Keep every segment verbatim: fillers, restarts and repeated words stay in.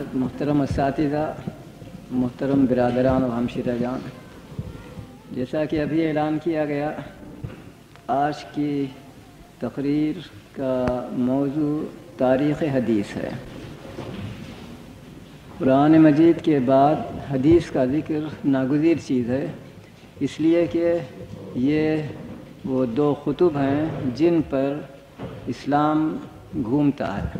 محترم اساتذہ، محترم برادران و ہمشیرہ جان، جیسا کہ ابھی اعلان کیا گیا، آج کی تقریر کا موضوع تاریخ حدیث ہے۔ قرآن مجید کے بعد حدیث کا ذکر ناگزیر چیز ہے، اس لیے کہ یہ وہ دو خطب ہیں جن پر اسلام گھومتا ہے۔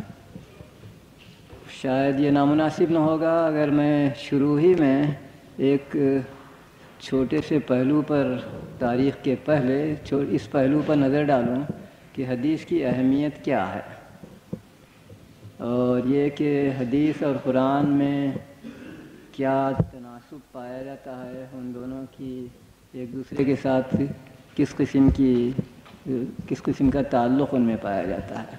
شاید یہ نامناسب نہ ہوگا اگر میں شروع ہی میں ایک چھوٹے سے پہلو پر، تاریخ کے پہلے اس پہلو پر نظر ڈالوں کہ حدیث کی اہمیت کیا ہے، اور یہ کہ حدیث اور قرآن میں کیا تناسب پایا جاتا ہے، ان دونوں کی ایک دوسرے کے ساتھ کس قسم کی کس قسم کا تعلق ان میں پایا جاتا ہے۔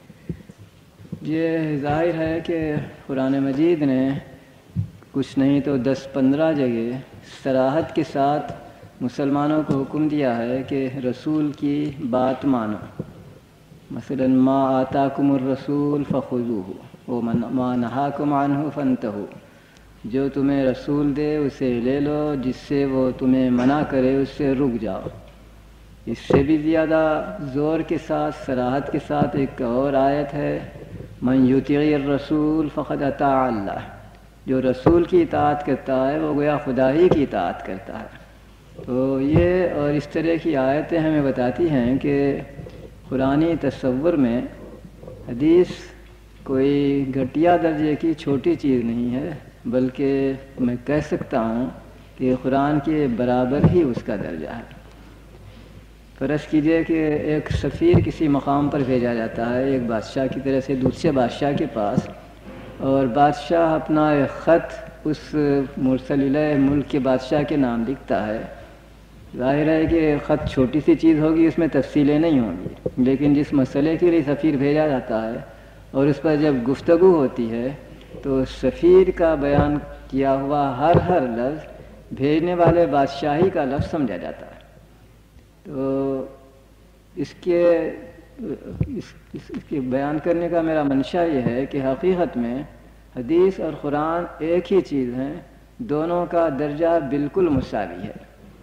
یہ ظاہر ہے کہ قرآن مجید نے کچھ نہیں تو دس پندرہ جگہ صراحت کے ساتھ مسلمانوں کو حکم دیا ہے کہ رسول کی بات مانو۔ مثلا ما آتاکم الرسول فخذوہ وما نہاکم عنہ فانتہوا، جو تمہیں رسول دے اسے لے لو، جس سے وہ تمہیں منع کرے اس سے رک جاؤ۔ اس سے بھی زیادہ زور کے ساتھ، صراحت کے ساتھ ایک اور آیت ہے، من یطیع الرسول فقد اطاع اللہ، جو رسول کی اطاعت کرتا ہے وہ گویا خدا ہی کی اطاعت کرتا ہے۔ تو یہ اور اس طرح کی آیتیں ہمیں بتاتی ہیں کہ قرآنی تصور میں حدیث کوئی گھٹیا درجے کی چھوٹی چیز نہیں ہے، بلکہ میں کہہ سکتا ہوں کہ قرآن کے برابر ہی اس کا درجہ ہے۔ فرض کیجئے کہ ایک سفیر کسی مقام پر بھیجا جاتا ہے ایک بادشاہ کی طرف سے دوسرے بادشاہ کے پاس، اور بادشاہ اپنا ایک خط اس مرسل الیہ ملک کے بادشاہ کے نام لکھتا ہے۔ ظاہر ہے کہ خط چھوٹی سی چیز ہوگی، اس میں تفصیلیں نہیں ہوں گی، لیکن جس مسئلے کے لیے سفیر بھیجا جاتا ہے اور اس پر جب گفتگو ہوتی ہے تو سفیر کا بیان کیا ہوا ہر ہر لفظ بھیجنے والے بادشاہی کا لفظ سمجھا جاتا ہے۔ تو اس کے اس, اس, اس کے بیان کرنے کا میرا منشا یہ ہے کہ حقیقت میں حدیث اور قرآن ایک ہی چیز ہیں، دونوں کا درجہ بالکل مساوی ہے۔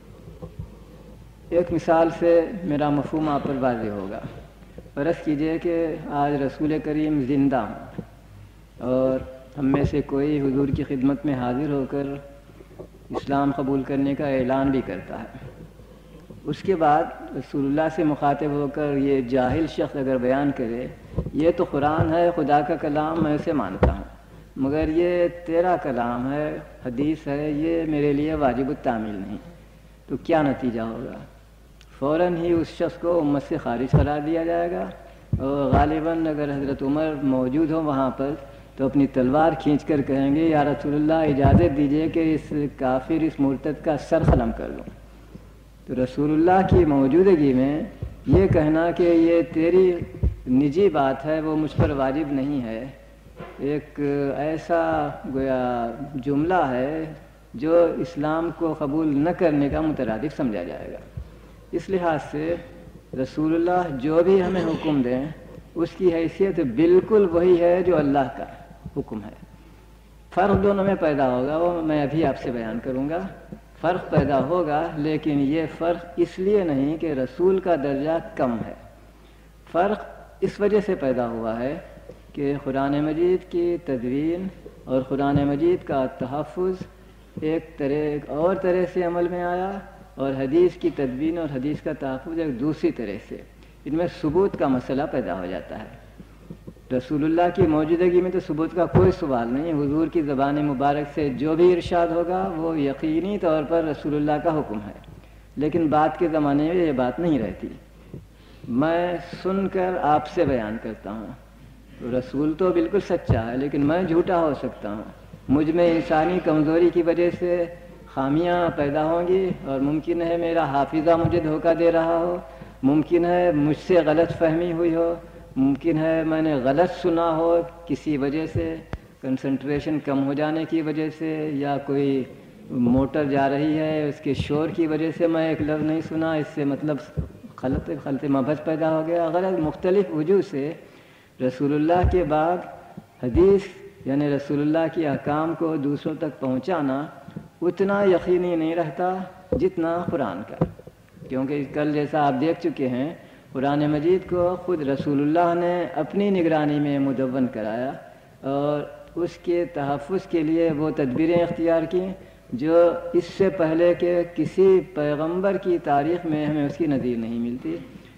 ایک مثال سے میرا مفہوم آپ پر واضح ہوگا۔ فرض کیجئے کہ آج رسول کریم زندہ ہوں اور ہم میں سے کوئی حضور کی خدمت میں حاضر ہو کر اسلام قبول کرنے کا اعلان بھی کرتا ہے۔ اس کے بعد رسول اللہ سے مخاطب ہو کر یہ جاہل شخص اگر بیان کرے، یہ تو قرآن ہے، خدا کا کلام، میں اسے مانتا ہوں، مگر یہ تیرا کلام ہے، حدیث ہے، یہ میرے لیے واجب التعمیل نہیں، تو کیا نتیجہ ہوگا؟ فوراً ہی اس شخص کو امت سے خارج قرار دیا جائے گا، اور غالباً اگر حضرت عمر موجود ہوں وہاں پر تو اپنی تلوار کھینچ کر کہیں گے یا رسول اللہ اجازت دیجئے کہ اس کافر، اس مرتد کا سر قلم کر دوں۔ تو رسول اللہ کی موجودگی میں یہ کہنا کہ یہ تیری نجی بات ہے، وہ مجھ پر واجب نہیں ہے، ایک ایسا گویا جملہ ہے جو اسلام کو قبول نہ کرنے کا مترادف سمجھا جائے گا۔ اس لحاظ سے رسول اللہ جو بھی ہمیں حکم دیں اس کی حیثیت بالکل وہی ہے جو اللہ کا حکم ہے۔ فرق دونوں میں پیدا ہوگا، وہ میں ابھی آپ سے بیان کروں گا۔ فرق پیدا ہوگا، لیکن یہ فرق اس لیے نہیں کہ رسول کا درجہ کم ہے۔ فرق اس وجہ سے پیدا ہوا ہے کہ قرآن مجید کی تدوین اور قرآن مجید کا تحفظ ایک طرح ایک اور طرح سے عمل میں آیا، اور حدیث کی تدوین اور حدیث کا تحفظ ایک دوسری طرح سے۔ ان میں ثبوت کا مسئلہ پیدا ہو جاتا ہے۔ رسول اللہ کی موجودگی میں تو ثبوت کا کوئی سوال نہیں، حضور کی زبان مبارک سے جو بھی ارشاد ہوگا وہ یقینی طور پر رسول اللہ کا حکم ہے، لیکن بعد کے زمانے میں یہ بات نہیں رہتی۔ میں سن کر آپ سے بیان کرتا ہوں، تو رسول تو بالکل سچا ہے، لیکن میں جھوٹا ہو سکتا ہوں، مجھ میں انسانی کمزوری کی وجہ سے خامیاں پیدا ہوں گی، اور ممکن ہے میرا حافظہ مجھے دھوکہ دے رہا ہو، ممکن ہے مجھ سے غلط فہمی ہوئی ہو، ممکن ہے میں نے غلط سنا ہو کسی وجہ سے، کنسنٹریشن کم ہو جانے کی وجہ سے، یا کوئی موٹر جا رہی ہے اس کے شور کی وجہ سے میں ایک لفظ نہیں سنا، اس سے مطلب غلط غلط مبحث پیدا ہو گیا۔ غلط مختلف وجوہ سے رسول اللہ کے بعد حدیث یعنی رسول اللہ کی احکام کو دوسروں تک پہنچانا اتنا یقینی نہیں رہتا جتنا قرآن کا، کیونکہ کل جیسا آپ دیکھ چکے ہیں قرآن مجید کو خود رسول اللہ نے اپنی نگرانی میں مدون کرایا اور اس کے تحفظ کے لیے وہ تدبیریں اختیار کیں جو اس سے پہلے کہ کسی پیغمبر کی تاریخ میں ہمیں اس کی نظیر نہیں ملتی،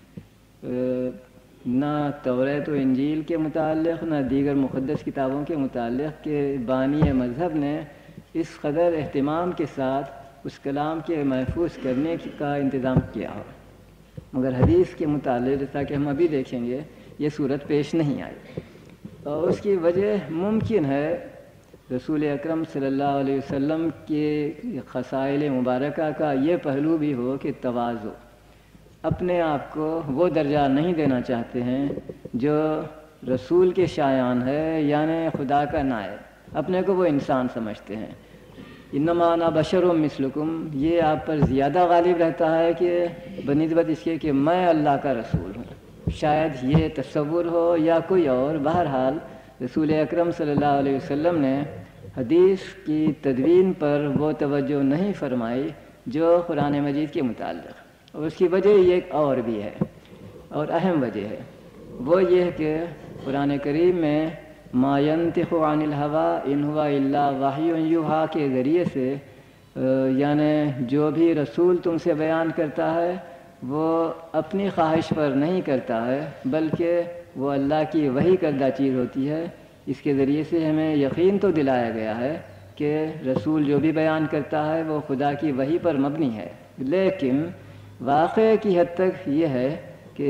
نہ توریت و انجیل کے متعلق نہ دیگر مقدس کتابوں کے متعلق کہ بانی مذہب نے اس قدر اہتمام کے ساتھ اس کلام کے محفوظ کرنے کا انتظام کیا ہو، مگر حدیث کے متعلق جیسا کہ ہم ابھی دیکھیں گے یہ صورت پیش نہیں آئی، اور اس کی وجہ ممکن ہے رسول اکرم صلی اللہ علیہ وسلم کے خصائل مبارکہ کا یہ پہلو بھی ہو کہ تواضع، اپنے آپ کو وہ درجہ نہیں دینا چاہتے ہیں جو رسول کے شایان ہے، یعنی خدا کا نائب، اپنے کو وہ انسان سمجھتے ہیں۔ انما انا بشر مثلکم، یہ آپ پر زیادہ غالب رہتا ہے کہ بنسبت اس کے کہ میں اللہ کا رسول ہوں، شاید یہ تصور ہو یا کوئی اور، بہرحال رسول اکرم صلی اللہ علیہ وسلم نے حدیث کی تدوین پر وہ توجہ نہیں فرمائی جو قرآن مجید کے متعلق، اور اس کی وجہ یہ ایک اور بھی ہے اور اہم وجہ ہے، وہ یہ کہ قرآن کریم میں ما ينطق عن الهوى ان هو الا وحی یوحی کے ذریعے سے یعنی جو بھی رسول تم سے بیان کرتا ہے وہ اپنی خواہش پر نہیں کرتا ہے بلکہ وہ اللہ کی وحی کردہ چیز ہوتی ہے۔ اس کے ذریعے سے ہمیں یقین تو دلایا گیا ہے کہ رسول جو بھی بیان کرتا ہے وہ خدا کی وحی پر مبنی ہے، لیکن واقعے کی حد تک یہ ہے کہ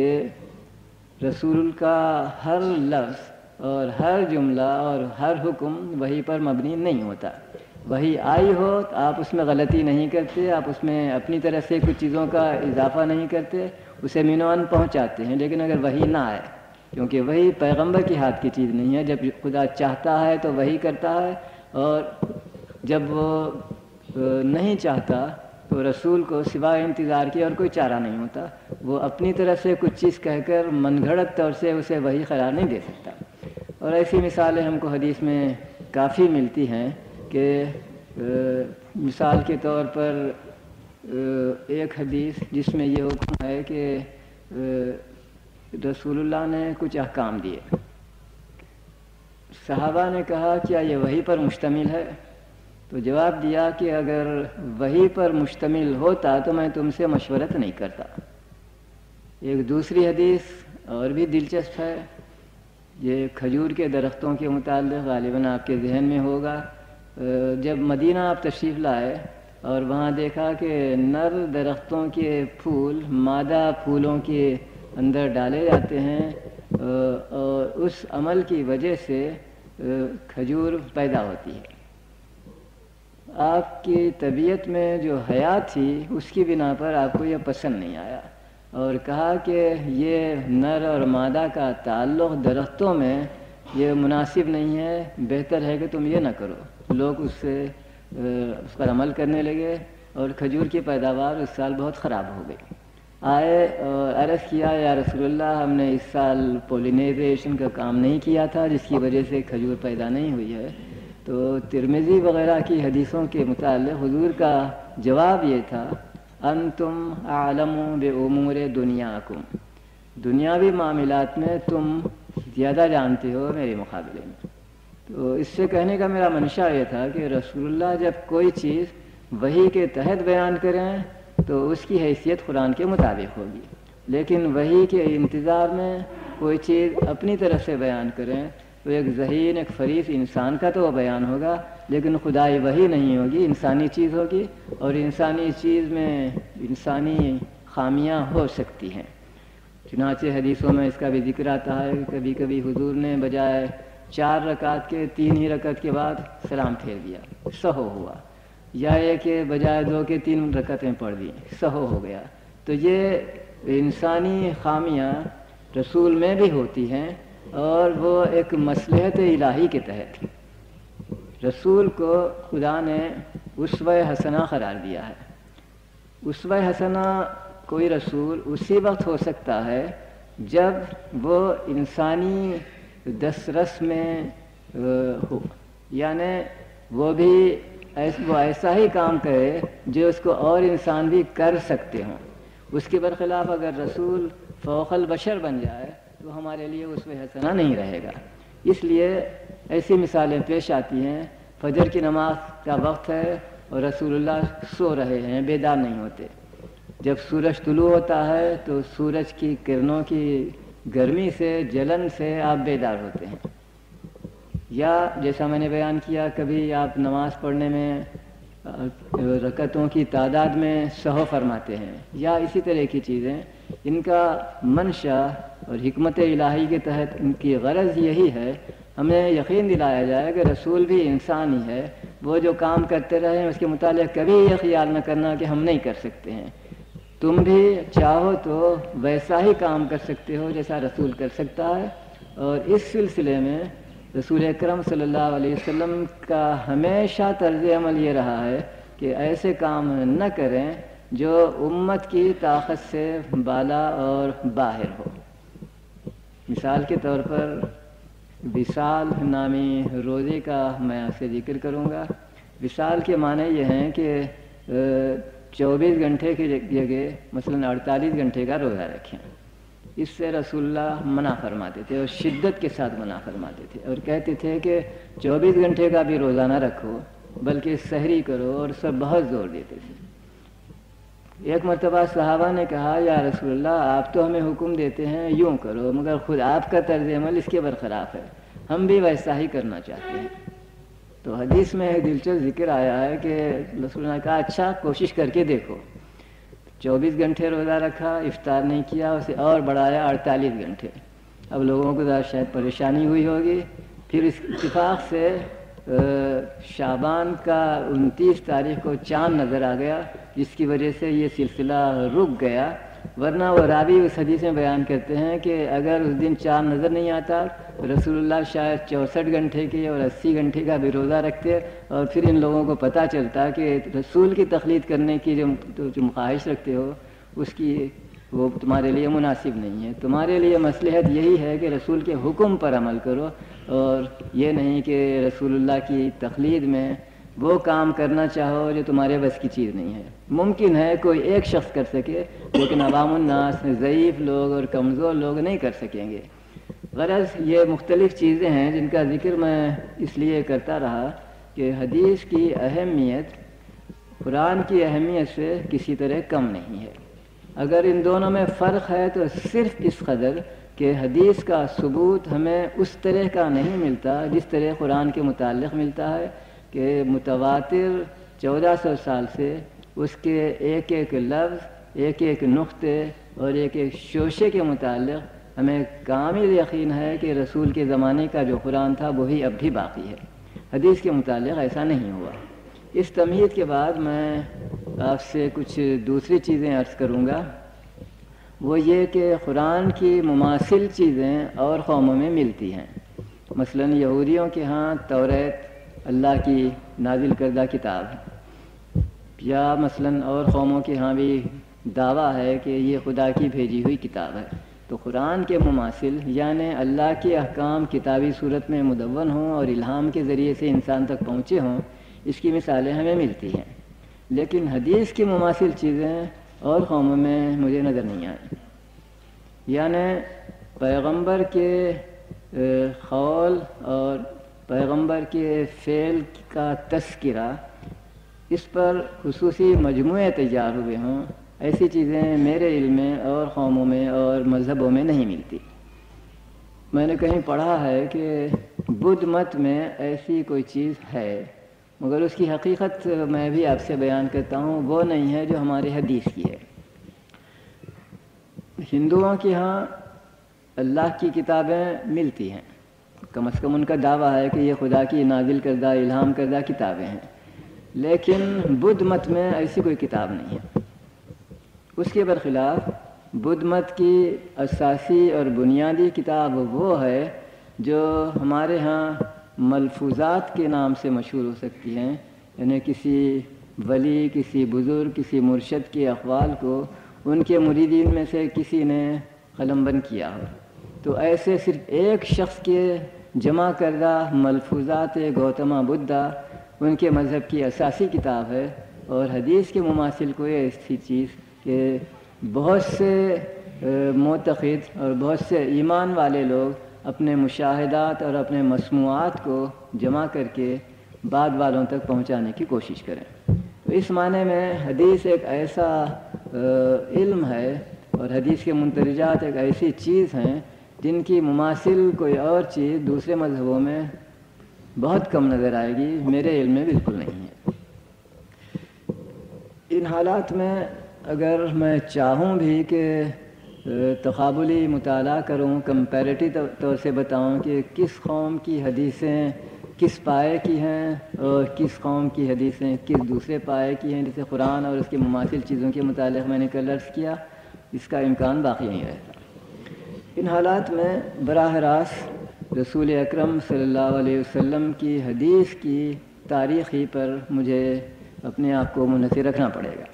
رسول کا ہر لفظ اور ہر جملہ اور ہر حکم وحی پر مبنی نہیں ہوتا، وحی آئی ہو تو آپ اس میں غلطی نہیں کرتے، آپ اس میں اپنی طرف سے کچھ چیزوں کا اضافہ نہیں کرتے، اسے مینوان پہنچاتے ہیں، لیکن اگر وحی نہ آئے، کیونکہ وحی پیغمبر کی ہاتھ کی چیز نہیں ہے، جب خدا چاہتا ہے تو وحی کرتا ہے، اور جب وہ نہیں چاہتا تو رسول کو سوائے انتظار کے اور کوئی چارہ نہیں ہوتا، وہ اپنی طرف سے کچھ چیز کہہ کر من گھڑت طور سے اسے وحی قرار نہیں دے سکتا۔ اور ایسی مثالیں ہم کو حدیث میں کافی ملتی ہیں کہ مثال کے طور پر ایک حدیث جس میں یہ حکم ہے کہ رسول اللہ نے کچھ احکام دیے، صحابہ نے کہا کیا یہ وحی پر مشتمل ہے؟ تو جواب دیا کہ اگر وحی پر مشتمل ہوتا تو میں تم سے مشورت نہیں کرتا۔ ایک دوسری حدیث اور بھی دلچسپ ہے، یہ کھجور کے درختوں کے متعلق غالباً آپ کے ذہن میں ہوگا۔ جب مدینہ آپ تشریف لائے اور وہاں دیکھا کہ نر درختوں کے پھول مادہ پھولوں کے اندر ڈالے جاتے ہیں اور اس عمل کی وجہ سے کھجور پیدا ہوتی ہے، آپ کی طبیعت میں جو حیا تھی اس کی بنا پر آپ کو یہ پسند نہیں آیا اور کہا کہ یہ نر اور مادہ کا تعلق درختوں میں یہ مناسب نہیں ہے، بہتر ہے کہ تم یہ نہ کرو۔ لوگ اس سے اس پر عمل کرنے لگے اور کھجور کی پیداوار اس سال بہت خراب ہو گئی۔ آئے اور عرض کیا یا رسول اللہ ہم نے اس سال پولینیزیشن کا کام نہیں کیا تھا جس کی وجہ سے کھجور پیدا نہیں ہوئی ہے۔ تو ترمذی وغیرہ کی حدیثوں کے متعلق حضور کا جواب یہ تھا انتم اعلم بامور دنیاکم، دنیاوی معاملات میں تم زیادہ جانتے ہو میرے مقابلے میں۔ تو اس سے کہنے کا میرا منشا یہ تھا کہ رسول اللہ جب کوئی چیز وحی کے تحت بیان کریں تو اس کی حیثیت قرآن کے مطابق ہوگی، لیکن وحی کے انتظار میں کوئی چیز اپنی طرف سے بیان کریں تو ایک ذہین ایک فریض انسان کا تو وہ بیان ہوگا، لیکن خدائی وحی نہیں ہوگی، انسانی چیز ہوگی، اور انسانی چیز میں انسانی خامیاں ہو سکتی ہیں۔ چنانچہ حدیثوں میں اس کا بھی ذکر آتا ہے کہ کبھی کبھی حضور نے بجائے چار رکعت کے تین ہی رکعت کے بعد سلام پھیر دیا، سہو ہوا، یا یہ کہ بجائے دو کے تین رکعتیں پڑھ دی، سہو ہو گیا۔ تو یہ انسانی خامیاں رسول میں بھی ہوتی ہیں، اور وہ ایک مصلحت الہی کے تحت رسول کو خدا نے اسوہ حسنہ قرار دیا ہے۔ اسوہ حسنہ کوئی رسول اسی وقت ہو سکتا ہے جب وہ انسانی دسترس میں ہو، یعنی وہ بھی ایس وہ ایسا ہی کام کرے جو اس کو اور انسان بھی کر سکتے ہوں۔ اس کے برخلاف اگر رسول فوق البشر بن جائے تو ہمارے لیے اسوہ حسنہ نہیں رہے گا۔ اس لیے ایسی مثالیں پیش آتی ہیں، فجر کی نماز کا وقت ہے اور رسول اللہ سو رہے ہیں، بیدار نہیں ہوتے۔ جب سورج طلوع ہوتا ہے تو سورج کی کرنوں کی گرمی سے، جلن سے آپ بیدار ہوتے ہیں، یا جیسا میں نے بیان کیا کبھی آپ نماز پڑھنے میں رکعتوں کی تعداد میں سہو فرماتے ہیں، یا اسی طرح کی چیزیں۔ ان کا منشا اور حکمت الہی کے تحت ان کی غرض یہی ہے، ہمیں یقین دلایا جائے کہ رسول بھی انسان ہی ہے، وہ جو کام کرتے رہے اس کے متعلق کبھی یہ خیال نہ کرنا کہ ہم نہیں کر سکتے ہیں۔ تم بھی چاہو تو ویسا ہی کام کر سکتے ہو جیسا رسول کر سکتا ہے۔ اور اس سلسلے میں رسول اکرم صلی اللہ علیہ وسلم کا ہمیشہ طرز عمل یہ رہا ہے کہ ایسے کام نہ کریں جو امت کی طاقت سے بالا اور باہر ہو۔ مثال کے طور پر وصال نامی روزے کا میں آپ سے ذکر کروں گا۔ وصال کے معنی یہ ہیں کہ چوبیس گھنٹے کی جگہ مثلاً اڑتالیس گھنٹے کا روزہ رکھیں۔ اس سے رسول اللہ منع فرماتے تھے اور شدت کے ساتھ منع فرماتے تھے، اور کہتے تھے کہ چوبیس گھنٹے کا بھی روزہ نہ رکھو بلکہ سحری کرو، اور سب بہت زور دیتے تھے۔ ایک مرتبہ صحابہ نے کہا یا رسول اللہ آپ تو ہمیں حکم دیتے ہیں یوں کرو، مگر خود آپ کا طرز عمل اس کے برخلاف ہے، ہم بھی ویسا ہی کرنا چاہتے ہیں۔ تو حدیث میں ایک دلچسپ ذکر آیا ہے کہ رسول اللہ نے کہا اچھا کوشش کر کے دیکھو۔ چوبیس گھنٹے روزہ رکھا، افطار نہیں کیا، اسے اور بڑھایا اڑتالیس گھنٹے۔ اب لوگوں کو ذرا شاید پریشانی ہوئی ہوگی، پھر اس اتفاق سے شعبان کا انتیس تاریخ کو چاند نظر آ گیا، جس کی وجہ سے یہ سلسلہ رک گیا، ورنہ وہ راوی اس حدیث میں بیان کرتے ہیں کہ اگر اس دن چاند نظر نہیں آتا رسول اللہ شاید چونسٹھ گھنٹے کے اور اسی گھنٹے کا بھی روزہ رکھتے، اور پھر ان لوگوں کو پتہ چلتا کہ رسول کی تقلید کرنے کی جو جو خواہش رکھتے ہو اس کی وہ تمہارے لیے مناسب نہیں ہے۔ تمہارے لیے مصلحت یہی ہے کہ رسول کے حکم پر عمل کرو، اور یہ نہیں کہ رسول اللہ کی تقلید میں وہ کام کرنا چاہو جو تمہارے بس کی چیز نہیں ہے۔ ممکن ہے کوئی ایک شخص کر سکے، لیکن عوام الناس، ضعیف لوگ اور کمزور لوگ نہیں کر سکیں گے۔ غرض یہ مختلف چیزیں ہیں جن کا ذکر میں اس لیے کرتا رہا کہ حدیث کی اہمیت قرآن کی اہمیت سے کسی طرح کم نہیں ہے۔ اگر ان دونوں میں فرق ہے تو صرف اس قدر کہ حدیث کا ثبوت ہمیں اس طرح کا نہیں ملتا جس طرح قرآن کے متعلق ملتا ہے، کہ متواتر چودہ سو سال سے اس کے ایک ایک لفظ، ایک ایک نقطے اور ایک ایک شوشے کے متعلق ہمیں کامل یقین ہے کہ رسول کے زمانے کا جو قرآن تھا وہی اب بھی باقی ہے۔ حدیث کے متعلق ایسا نہیں ہوا۔ اس تمہید کے بعد میں آپ سے کچھ دوسری چیزیں عرض کروں گا، وہ یہ کہ قرآن کی مماثل چیزیں اور قوموں میں ملتی ہیں۔ مثلاً یہودیوں کے ہاں توریت اللہ کی نازل کردہ کتاب ہے، یا مثلاً اور قوموں کے ہاں بھی دعویٰ ہے کہ یہ خدا کی بھیجی ہوئی کتاب ہے۔ تو قرآن کے مماثل یعنی اللہ کے احکام کتابی صورت میں مدون ہوں اور الہام کے ذریعے سے انسان تک پہنچے ہوں، اس کی مثالیں ہمیں ملتی ہیں، لیکن حدیث کی مماثل چیزیں اور قوموں میں مجھے نظر نہیں آئیں۔ یعنی پیغمبر کے قول اور پیغمبر کے فعل کا تذکرہ، اس پر خصوصی مجموعے تیار ہوئے ہوں، ایسی چیزیں میرے علم میں اور قوموں میں اور مذہبوں میں نہیں ملتی۔ میں نے کہیں پڑھا ہے کہ بدھ مت میں ایسی کوئی چیز ہے، مگر اس کی حقیقت میں بھی آپ سے بیان کرتا ہوں، وہ نہیں ہے جو ہمارے حدیث کی ہے۔ ہندوؤں کے ہاں اللہ کی کتابیں ملتی ہیں، کم از کم ان کا دعویٰ ہے کہ یہ خدا کی نازل کردہ الہام کردہ کتابیں ہیں، لیکن بدھ مت میں ایسی کوئی کتاب نہیں ہے۔ اس کے برخلاف بدھ مت کی اساسی اور بنیادی کتاب وہ ہے جو ہمارے ہاں ملفوظات کے نام سے مشہور ہو سکتی ہیں، یعنی کسی ولی، کسی بزرگ، کسی مرشد کے اقوال کو ان کے مریدین میں سے کسی نے قلم بند کیا ہو، تو ایسے صرف ایک شخص کے جمع کردہ ملفوظات گوتما بدھا ان کے مذہب کی اساسی کتاب ہے، اور حدیث کے مماثل کوئی ایسی چیز کہ بہت سے معتقد اور بہت سے ایمان والے لوگ اپنے مشاہدات اور اپنے مسموعات کو جمع کر کے بعد والوں تک پہنچانے کی کوشش کریں۔ تو اس معنی میں حدیث ایک ایسا علم ہے اور حدیث کے مندرجات ایک ایسی چیز ہیں جن کی مماثل کوئی اور چیز دوسرے مذہبوں میں بہت کم نظر آئے گی، میرے علم میں بالکل نہیں ہے۔ ان حالات میں اگر میں چاہوں بھی کہ تقابلی مطالعہ کروں، کمپیریٹو طور سے بتاؤں کہ کس قوم کی حدیثیں کس پائے کی ہیں اور کس قوم کی حدیثیں کس دوسرے پائے کی ہیں، جیسے قرآن اور اس کی مماثل چیزوں کے متعلق میں نے کل عرض کیا، اس کا امکان باقی نہیں رہتا۔ ان حالات میں براہ راست رسول اکرم صلی اللہ علیہ وسلم کی حدیث کی تاریخی پر مجھے اپنے آپ کو منحصر رکھنا پڑے گا۔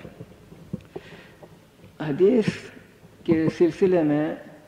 حدیث کے سلسلے میں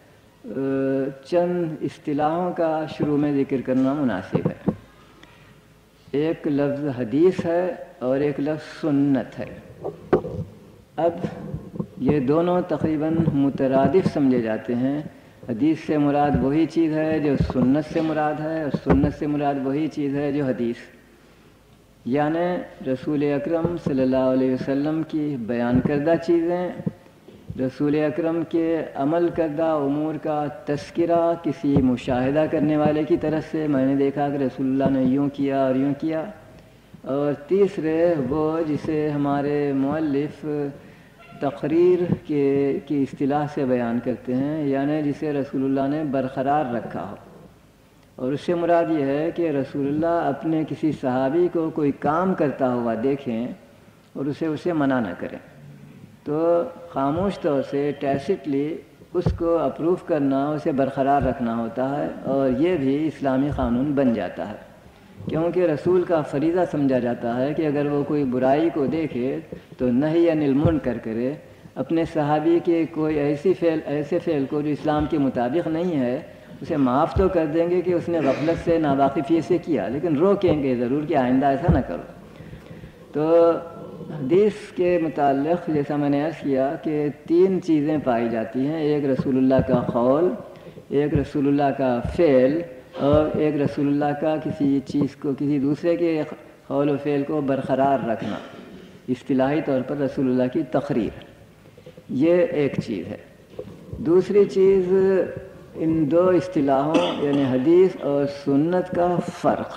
چند اصطلاحوں کا شروع میں ذکر کرنا مناسب ہے۔ ایک لفظ حدیث ہے اور ایک لفظ سنت ہے۔ اب یہ دونوں تقریباً مترادف سمجھے جاتے ہیں۔ حدیث سے مراد وہی چیز ہے جو سنت سے مراد ہے، اور سنت سے مراد وہی چیز ہے جو حدیث، یعنی رسول اکرم صلی اللہ علیہ وسلم کی بیان کردہ چیزیں، رسول اکرم کے عمل کردہ امور کا تذکرہ کسی مشاہدہ کرنے والے کی طرف سے، میں نے دیکھا کہ رسول اللہ نے یوں کیا اور یوں کیا، اور تیسرے وہ جسے ہمارے مؤلف تقریر کے کی اصطلاح سے بیان کرتے ہیں، یعنی جسے رسول اللہ نے برقرار رکھا ہو، اور اس سے مراد یہ ہے کہ رسول اللہ اپنے کسی صحابی کو کوئی کام کرتا ہوا دیکھیں اور اسے اسے منع نہ کریں، تو خاموش طور سے ٹیسٹلی اس کو اپروو کرنا، اسے برقرار رکھنا ہوتا ہے، اور یہ بھی اسلامی قانون بن جاتا ہے، کیونکہ رسول کا فریضہ سمجھا جاتا ہے کہ اگر وہ کوئی برائی کو دیکھے تو نہی عن المنکر کرے، اپنے صحابی کے کوئی ایسی فعل ایسے فعل کو جو اسلام کے مطابق نہیں ہے اسے معاف تو کر دیں گے کہ اس نے غفلت سے ناواقفیت سے کیا، لیکن روکیں گے ضرور کہ آئندہ ایسا نہ کرو۔ تو حدیث کے متعلق جیسا میں نے عرض کیا کہ تین چیزیں پائی جاتی ہیں، ایک رسول اللہ کا قول، ایک رسول اللہ کا فعل، اور ایک رسول اللہ کا کسی چیز کو کسی دوسرے کے قول و فعل کو برقرار رکھنا، اصطلاحی طور پر رسول اللہ کی تقریر، یہ ایک چیز ہے۔ دوسری چیز ان دو اصطلاحوں یعنی حدیث اور سنت کا فرق،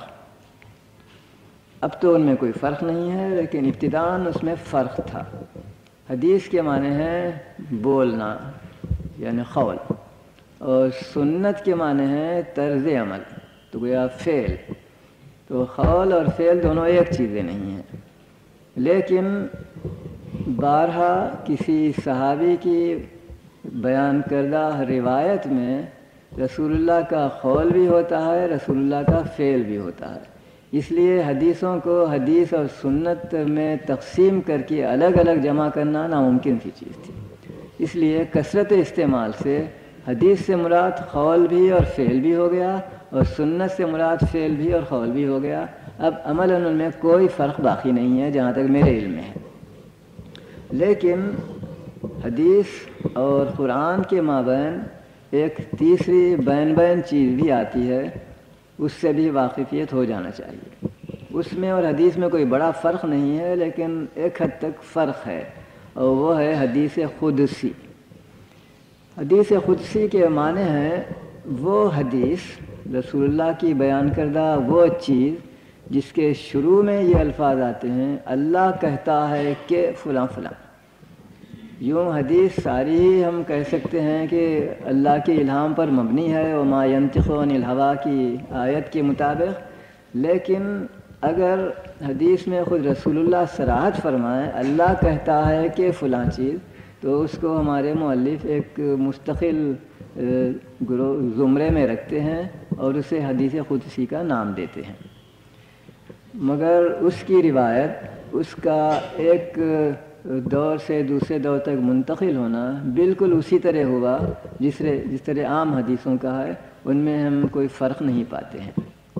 اب تو ان میں کوئی فرق نہیں ہے، لیکن ابتداءً اس میں فرق تھا۔ حدیث کے معنی ہے بولنا یعنی قول، اور سنت کے معنی ہے طرز عمل، تو گویا فعل، تو قول اور فعل دونوں ایک چیزیں نہیں ہیں، لیکن بارہا کسی صحابی کی بیان کردہ روایت میں رسول اللہ کا قول بھی ہوتا ہے، رسول اللہ کا فعل بھی ہوتا ہے، اس لیے حدیثوں کو حدیث اور سنت میں تقسیم کر کے الگ الگ جمع کرنا ناممکن سی چیز تھی۔ اس لیے کثرت استعمال سے حدیث سے مراد قول بھی اور فعل بھی ہو گیا، اور سنت سے مراد فعل بھی اور قول بھی ہو گیا۔ اب عملاً ان میں کوئی فرق باقی نہیں ہے جہاں تک میرے علم میں ہے، لیکن حدیث اور قرآن کے مابین ایک تیسری بین بین چیز بھی آتی ہے، اس سے بھی واقفیت ہو جانا چاہیے۔ اس میں اور حدیث میں کوئی بڑا فرق نہیں ہے، لیکن ایک حد تک فرق ہے، اور وہ ہے حدیث قدسی۔ حدیث قدسی کے معنی ہیں وہ حدیث، رسول اللہ کی بیان کردہ وہ چیز جس کے شروع میں یہ الفاظ آتے ہیں، اللہ کہتا ہے کہ فلاں فلاں۔ یوں حدیث ساری ہی ہم کہہ سکتے ہیں کہ اللہ کے الہام پر مبنی ہے، وما ینطق عن الہویٰ کی آیت کے مطابق، لیکن اگر حدیث میں خود رسول اللہ صراحت فرمائیں اللہ کہتا ہے کہ فلاں چیز، تو اس کو ہمارے مؤلف ایک مستقل گروہ زمرے میں رکھتے ہیں اور اسے حدیث قدسی کا نام دیتے ہیں، مگر اس کی روایت، اس کا ایک دور سے دوسرے دور تک منتقل ہونا بالکل اسی طرح ہوا جس جس طرح عام حدیثوں کا ہے، ان میں ہم کوئی فرق نہیں پاتے ہیں۔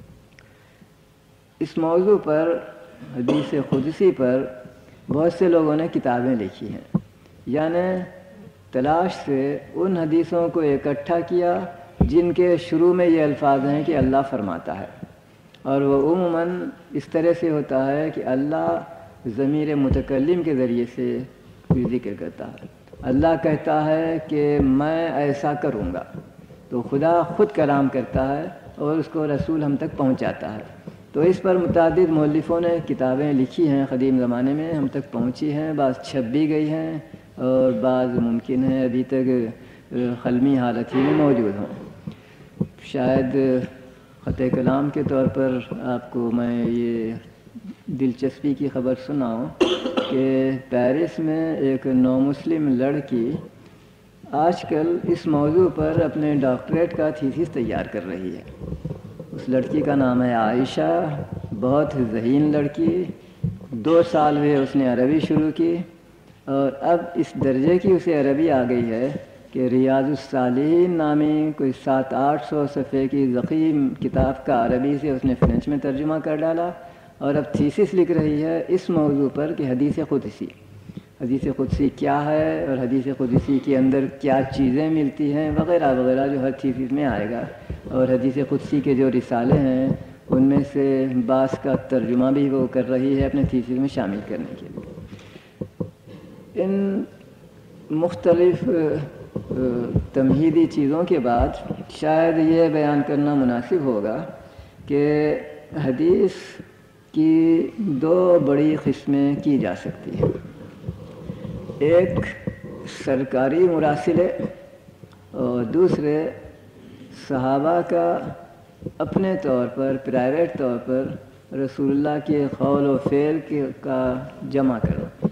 اس موضوع پر، حدیث قدسی پر، بہت سے لوگوں نے کتابیں لکھی ہیں، یعنی تلاش سے ان حدیثوں کو اکٹھا کیا جن کے شروع میں یہ الفاظ ہیں کہ اللہ فرماتا ہے، اور وہ عموماً اس طرح سے ہوتا ہے کہ اللہ ضمیر متکلم کے ذریعے سے ذکر کرتا ہے۔ اللہ کہتا ہے کہ میں ایسا کروں گا، تو خدا خود کلام کرتا ہے اور اس کو رسول ہم تک پہنچاتا ہے۔ تو اس پر متعدد مؤلفوں نے کتابیں لکھی ہیں، قدیم زمانے میں ہم تک پہنچی ہیں، بعض چھپ بھی گئی ہیں اور بعض ممکن ہے ابھی تک قلمی حالت ہی میں موجود ہوں۔ شاید خط کلام کے طور پر آپ کو میں یہ دلچسپی کی خبر سناؤں کہ پیرس میں ایک نو مسلم لڑکی آج کل اس موضوع پر اپنے ڈاکٹریٹ کا تھیسس تیار کر رہی ہے۔ اس لڑکی کا نام ہے عائشہ، بہت ذہین لڑکی، دو سال ہوئے اس نے عربی شروع کی، اور اب اس درجے کی اسے عربی آ گئی ہے کہ ریاض الصالحین نامی کوئی سات آٹھ سو صفحے کی ضخیم کتاب کا عربی سے اس نے فرینچ میں ترجمہ کر ڈالا، اور اب تھیسس لکھ رہی ہے اس موضوع پر کہ حدیث قدسی حدیث قدسی کیا ہے، اور حدیث قدسی کے اندر کیا چیزیں ملتی ہیں وغیرہ وغیرہ، جو ہر تھیسس میں آئے گا۔ اور حدیث قدسی کے جو رسالے ہیں ان میں سے بعض کا ترجمہ بھی وہ کر رہی ہے اپنے تھیسس میں شامل کرنے کے لیے۔ ان مختلف تمہیدی چیزوں کے بعد شاید یہ بیان کرنا مناسب ہوگا کہ حدیث کی دو بڑی قسمیں کی جا سکتی ہیں۔ ایک سرکاری مراسلے اور دوسرے صحابہ کا اپنے طور پر، پرائیویٹ طور پر رسول اللہ کے قول و فعل کا جمع کرنا۔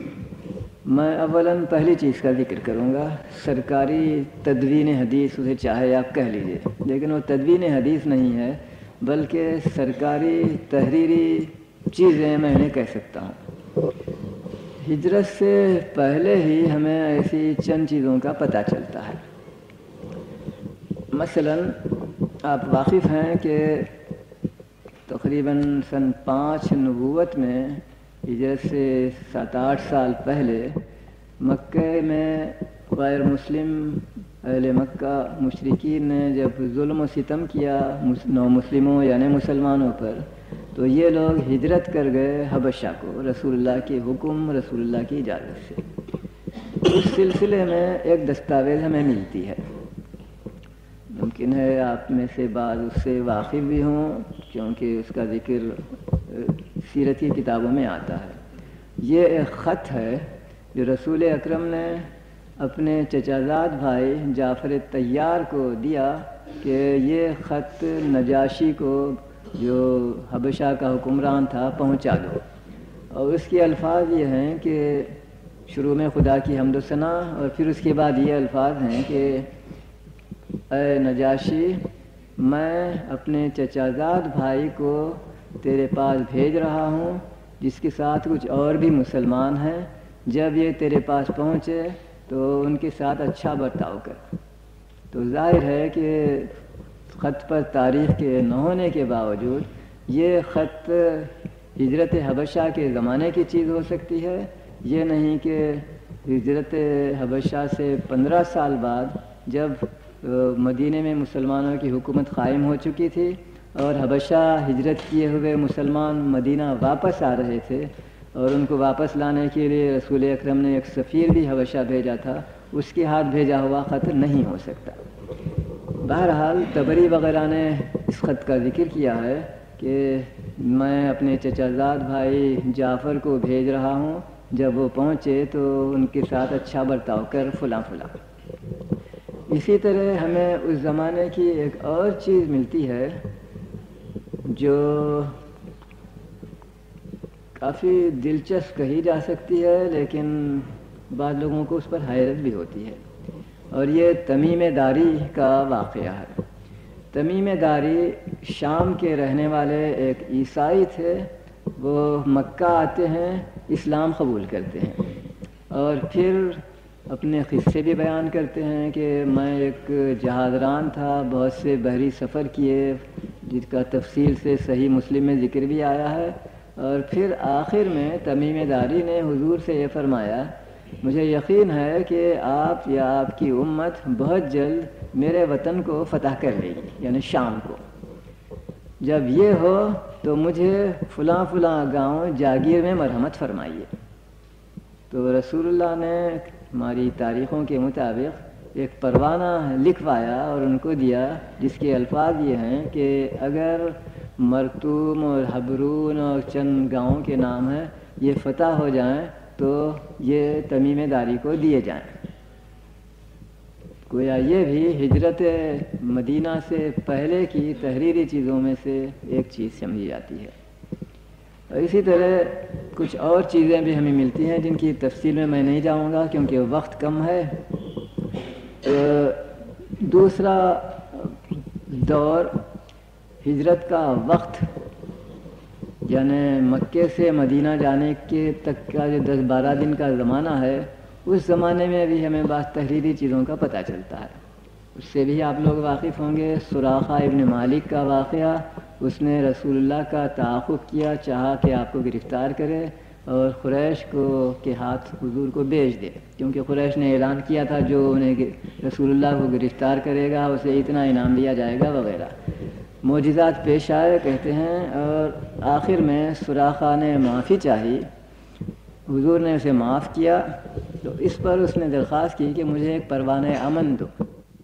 میں اولاً پہلی چیز کا ذکر کروں گا، سرکاری تدوین حدیث، اسے چاہے آپ کہہ لیجئے، لیکن وہ تدوین حدیث نہیں ہے بلکہ سرکاری تحریری چیزیں میں انہیں کہہ سکتا ہوں۔ ہجرت سے پہلے ہی ہمیں ایسی چند چیزوں کا پتہ چلتا ہے۔ مثلاً آپ واقف ہیں کہ تقریباً سن پانچ نبوت میں، ہجرت سے سات آٹھ سال پہلے، مکہ میں غیر مسلم اہل مکہ مشرکین نے جب ظلم و ستم کیا نو مسلموں یعنی مسلمانوں پر، تو یہ لوگ ہجرت کر گئے حبشہ کو، رسول اللہ کے حکم، رسول اللہ کی اجازت سے۔ اس سلسلے میں ایک دستاویز ہمیں ملتی ہے، ممکن ہے آپ میں سے بعض اس سے واقف بھی ہوں کیونکہ اس کا ذکر سیرت کی کتابوں میں آتا ہے۔ یہ ایک خط ہے جو رسول اکرم نے اپنے چچا زاد بھائی جعفر طیار کو دیا کہ یہ خط نجاشی کو، جو حبشہ کا حکمران تھا، پہنچا دو، اور اس کے الفاظ یہ ہیں کہ شروع میں خدا کی حمد و ثنا، اور پھر اس کے بعد یہ الفاظ ہیں کہ اے نجاشی، میں اپنے چچا زاد بھائی کو تیرے پاس بھیج رہا ہوں جس کے ساتھ کچھ اور بھی مسلمان ہیں، جب یہ تیرے پاس پہنچے تو ان کے ساتھ اچھا برتاؤ کر۔ تو ظاہر ہے کہ خط پر تاریخ کے نہ ہونے کے باوجود یہ خط ہجرت حبشہ کے زمانے کی چیز ہو سکتی ہے، یہ نہیں کہ ہجرت حبشہ سے پندرہ سال بعد جب مدینے میں مسلمانوں کی حکومت قائم ہو چکی تھی اور حبشہ ہجرت کیے ہوئے مسلمان مدینہ واپس آ رہے تھے، اور ان کو واپس لانے کے لیے رسول اکرم نے ایک سفیر بھی حبشہ بھیجا تھا، اس کے ہاتھ بھیجا ہوا خط نہیں ہو سکتا۔ بہرحال طبری وغیرہ نے اس خط کا ذکر کیا ہے کہ میں اپنے چچا زاد بھائی جعفر کو بھیج رہا ہوں، جب وہ پہنچے تو ان کے ساتھ اچھا برتاؤ کر فلاں فلاں۔ اسی طرح ہمیں اس زمانے کی ایک اور چیز ملتی ہے جو کافی دلچسپ کہی جا سکتی ہے، لیکن بعض لوگوں کو اس پر حیرت بھی ہوتی ہے، اور یہ تمیم داری کا واقعہ ہے۔ تمیم داری شام کے رہنے والے ایک عیسائی تھے، وہ مکہ آتے ہیں، اسلام قبول کرتے ہیں، اور پھر اپنے قصے بھی بیان کرتے ہیں کہ میں ایک جہاز ران تھا، بہت سے بحری سفر کیے جس کا تفصیل سے صحیح مسلم میں ذکر بھی آیا ہے، اور پھر آخر میں تمیم داری نے حضور سے یہ فرمایا مجھے یقین ہے کہ آپ یا آپ کی امت بہت جلد میرے وطن کو فتح کر لے گی، یعنی شام کو۔ جب یہ ہو تو مجھے فلاں فلاں گاؤں جاگیر میں مرحمت فرمائیے۔ تو رسول اللہ نے ہماری تاریخوں کے مطابق ایک پروانہ لکھوایا اور ان کو دیا، جس کے الفاظ یہ ہیں کہ اگر مرتوم اور حبرون اور چند گاؤں کے نام ہیں یہ فتح ہو جائیں تو یہ تمیم داری کو دیے جائیں۔ گویا یہ بھی ہجرت مدینہ سے پہلے کی تحریری چیزوں میں سے ایک چیز سمجھی جاتی ہے۔ اور اسی طرح کچھ اور چیزیں بھی ہمیں ملتی ہیں جن کی تفصیل میں میں نہیں جاؤں گا کیونکہ وقت کم ہے۔ دوسرا دور ہجرت کا وقت، یعنی مکے سے مدینہ جانے کے تک کا جو دس بارہ دن کا زمانہ ہے، اس زمانے میں بھی ہمیں بعض تحریری چیزوں کا پتہ چلتا ہے۔ اس سے بھی آپ لوگ واقف ہوں گے۔ سراقہ ابن مالک کا واقعہ، اس نے رسول اللہ کا تعاقب کیا، چاہا کہ آپ کو گرفتار کرے اور قریش کو کے ہاتھ حضور کو بیچ دے، کیونکہ قریش نے اعلان کیا تھا جو انہیں رسول اللہ کو گرفتار کرے گا اسے اتنا انعام دیا جائے گا وغیرہ۔ معجزات پیش آئے کہتے ہیں، اور آخر میں سراقہ نے معافی چاہی، حضور نے اسے معاف کیا، تو اس پر اس نے درخواست کی کہ مجھے ایک پروانہ امن دو۔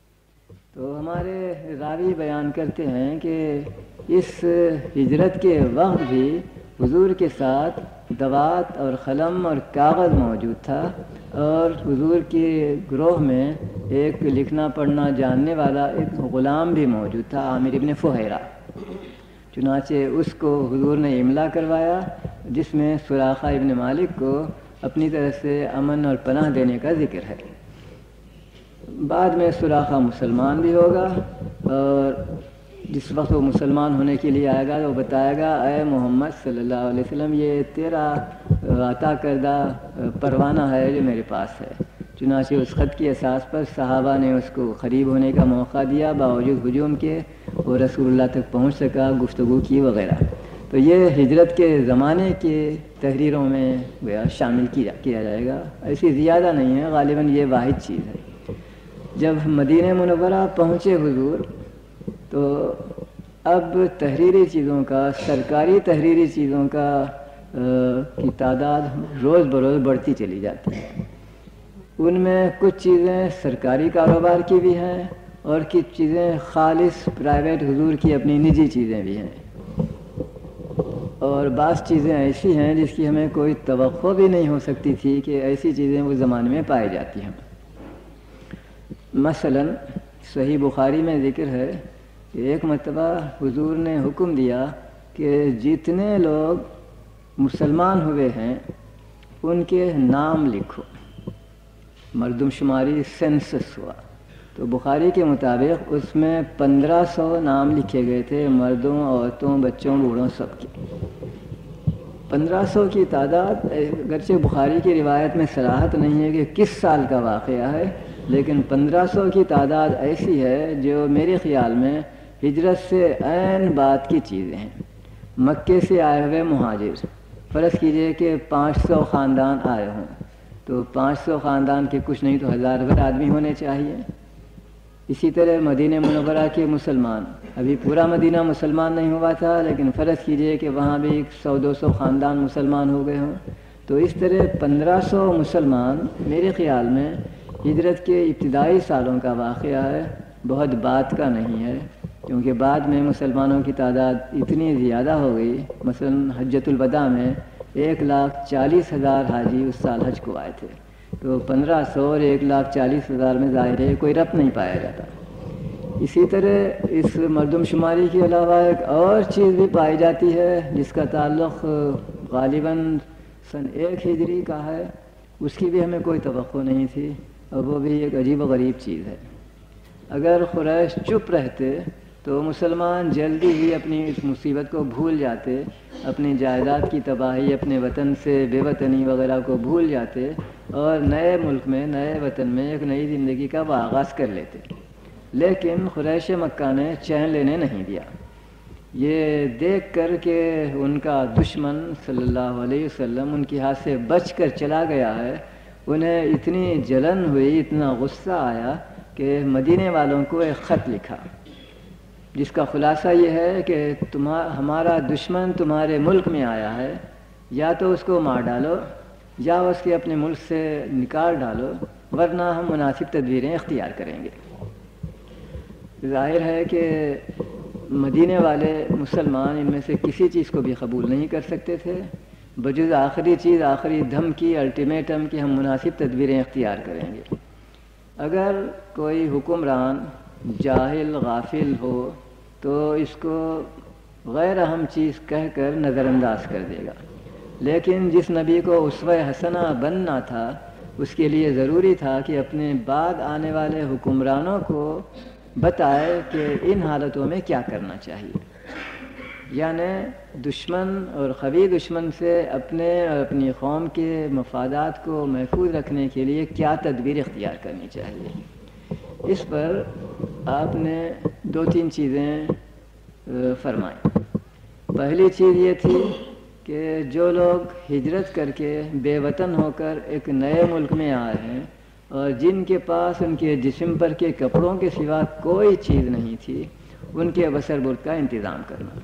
تو ہمارے راوی بیان کرتے ہیں کہ اس ہجرت کے وقت بھی حضور کے ساتھ دوات اور قلم اور کاغذ موجود تھا، اور حضور کے گروہ میں ایک لکھنا پڑھنا جاننے والا ایک غلام بھی موجود تھا، عامر ابن فہیرہ۔ چنانچہ اس کو حضور نے املا کروایا، جس میں سراقہ ابن مالک کو اپنی طرف سے امن اور پناہ دینے کا ذکر ہے۔ بعد میں سراقہ مسلمان بھی ہوگا، اور جس وقت وہ مسلمان ہونے کے لیے آئے گا وہ بتائے گا اے محمد صلی اللہ علیہ وسلم یہ تیرا عطا کردہ پروانہ ہے جو میرے پاس ہے۔ چنانچہ اس خط کی اساس پر صحابہ نے اس کو قریب ہونے کا موقع دیا، باوجود ہجوم کے وہ رسول اللہ تک پہنچ سکا، گفتگو کی وغیرہ۔ تو یہ ہجرت کے زمانے کے تحریروں میں گویا شامل کیا کیا جائے گا، ایسی زیادہ نہیں ہے، غالباً یہ واحد چیز ہے۔ جب مدینہ منورہ پہنچے حضور تو اب تحریری چیزوں کا، سرکاری تحریری چیزوں کا کی تعداد روز بروز بڑھتی چلی جاتی ہے۔ ان میں کچھ چیزیں سرکاری کاروبار کی بھی ہیں اور کچھ چیزیں خالص پرائیویٹ حضور کی اپنی نجی چیزیں بھی ہیں، اور بعض چیزیں ایسی ہیں جس کی ہمیں کوئی توقع بھی نہیں ہو سکتی تھی کہ ایسی چیزیں اس زمانے میں پائی جاتی ہیں۔ مثلاً صحیح بخاری میں ذکر ہے کہ ایک مرتبہ حضور نے حکم دیا کہ جتنے لوگ مسلمان ہوئے ہیں ان کے نام لکھو، مردم شماری سینسس ہوا، تو بخاری کے مطابق اس میں پندرہ سو نام لکھے گئے تھے، مردوں، عورتوں، بچوں، بوڑھوں، سب کے۔ پندرہ سو کی تعداد اگرچہ بخاری کی روایت میں صراحت نہیں ہے کہ کس سال کا واقعہ ہے، لیکن پندرہ سو کی تعداد ایسی ہے جو میرے خیال میں ہجرت سے عین بات کی چیزیں ہیں۔ مکے سے آئے ہوئے مہاجر، فرض کیجئے کہ پانچ سو خاندان آئے ہوں، تو پانچ سو خاندان کے کچھ نہیں تو ہزار بھر آدمی ہونے چاہیے۔ اسی طرح مدینہ منورہ کے مسلمان، ابھی پورا مدینہ مسلمان نہیں ہوا تھا، لیکن فرض کیجئے کہ وہاں بھی سو دو سو خاندان مسلمان ہو گئے ہوں، تو اس طرح پندرہ سو مسلمان میرے خیال میں ہجرت کے ابتدائی سالوں کا واقعہ ہے، بہت بات کا نہیں ہے، کیونکہ بعد میں مسلمانوں کی تعداد اتنی زیادہ ہو گئی۔ مثلا حجۃ الوداع میں ایک لاکھ چالیس ہزار حاجی اس سال حج کو آئے تھے، تو پندرہ سو اور ایک لاکھ چالیس ہزار میں ظاہر ہے کوئی ربط نہیں پایا جاتا۔ اسی طرح اس مردم شماری کے علاوہ ایک اور چیز بھی پائی جاتی ہے جس کا تعلق غالباً سن ایک ہجری کا ہے، اس کی بھی ہمیں کوئی توقع نہیں تھی، اور وہ بھی ایک عجیب و غریب چیز ہے۔ اگر قریش چپ رہتے تو مسلمان جلدی ہی اپنی اس مصیبت کو بھول جاتے، اپنی جائیداد کی تباہی، اپنے وطن سے بے وطنی وغیرہ کو بھول جاتے، اور نئے ملک میں نئے وطن میں ایک نئی زندگی کا وہ آغاز کر لیتے، لیکن قریش مکہ نے چین لینے نہیں دیا۔ یہ دیکھ کر کہ ان کا دشمن صلی اللہ علیہ وسلم ان کے ہاتھ سے بچ کر چلا گیا ہے، انہیں اتنی جلن ہوئی، اتنا غصہ آیا کہ مدینے والوں کو ایک خط لکھا، جس کا خلاصہ یہ ہے کہ تمہارا ہمارا دشمن تمہارے ملک میں آیا ہے، یا تو اس کو مار ڈالو یا اس کے اپنے ملک سے نکال ڈالو، ورنہ ہم مناسب تدبیریں اختیار کریں گے۔ ظاہر ہے کہ مدینے والے مسلمان ان میں سے کسی چیز کو بھی قبول نہیں کر سکتے تھے بجز آخری چیز، آخری دھمکی، الٹیمیٹم کہ ہم مناسب تدبیریں اختیار کریں گے۔ اگر کوئی حکمران جاہل غافل ہو تو اس کو غیر اہم چیز کہہ کر نظر انداز کر دے گا، لیکن جس نبی کو اسوہ حسنہ بننا تھا اس کے لیے ضروری تھا کہ اپنے بعد آنے والے حکمرانوں کو بتائے کہ ان حالتوں میں کیا کرنا چاہیے، یعنی دشمن اور قوی دشمن سے اپنے اور اپنی قوم کے مفادات کو محفوظ رکھنے کے لیے کیا تدبیر اختیار کرنی چاہیے۔ اس پر آپ نے دو تین چیزیں فرمائیں۔ پہلی چیز یہ تھی کہ جو لوگ ہجرت کر کے بے وطن ہو کر ایک نئے ملک میں آئے ہیں اور جن کے پاس ان کے جسم پر کے کپڑوں کے سوا کوئی چیز نہیں تھی، ان کے بسر برد کا انتظام کرنا۔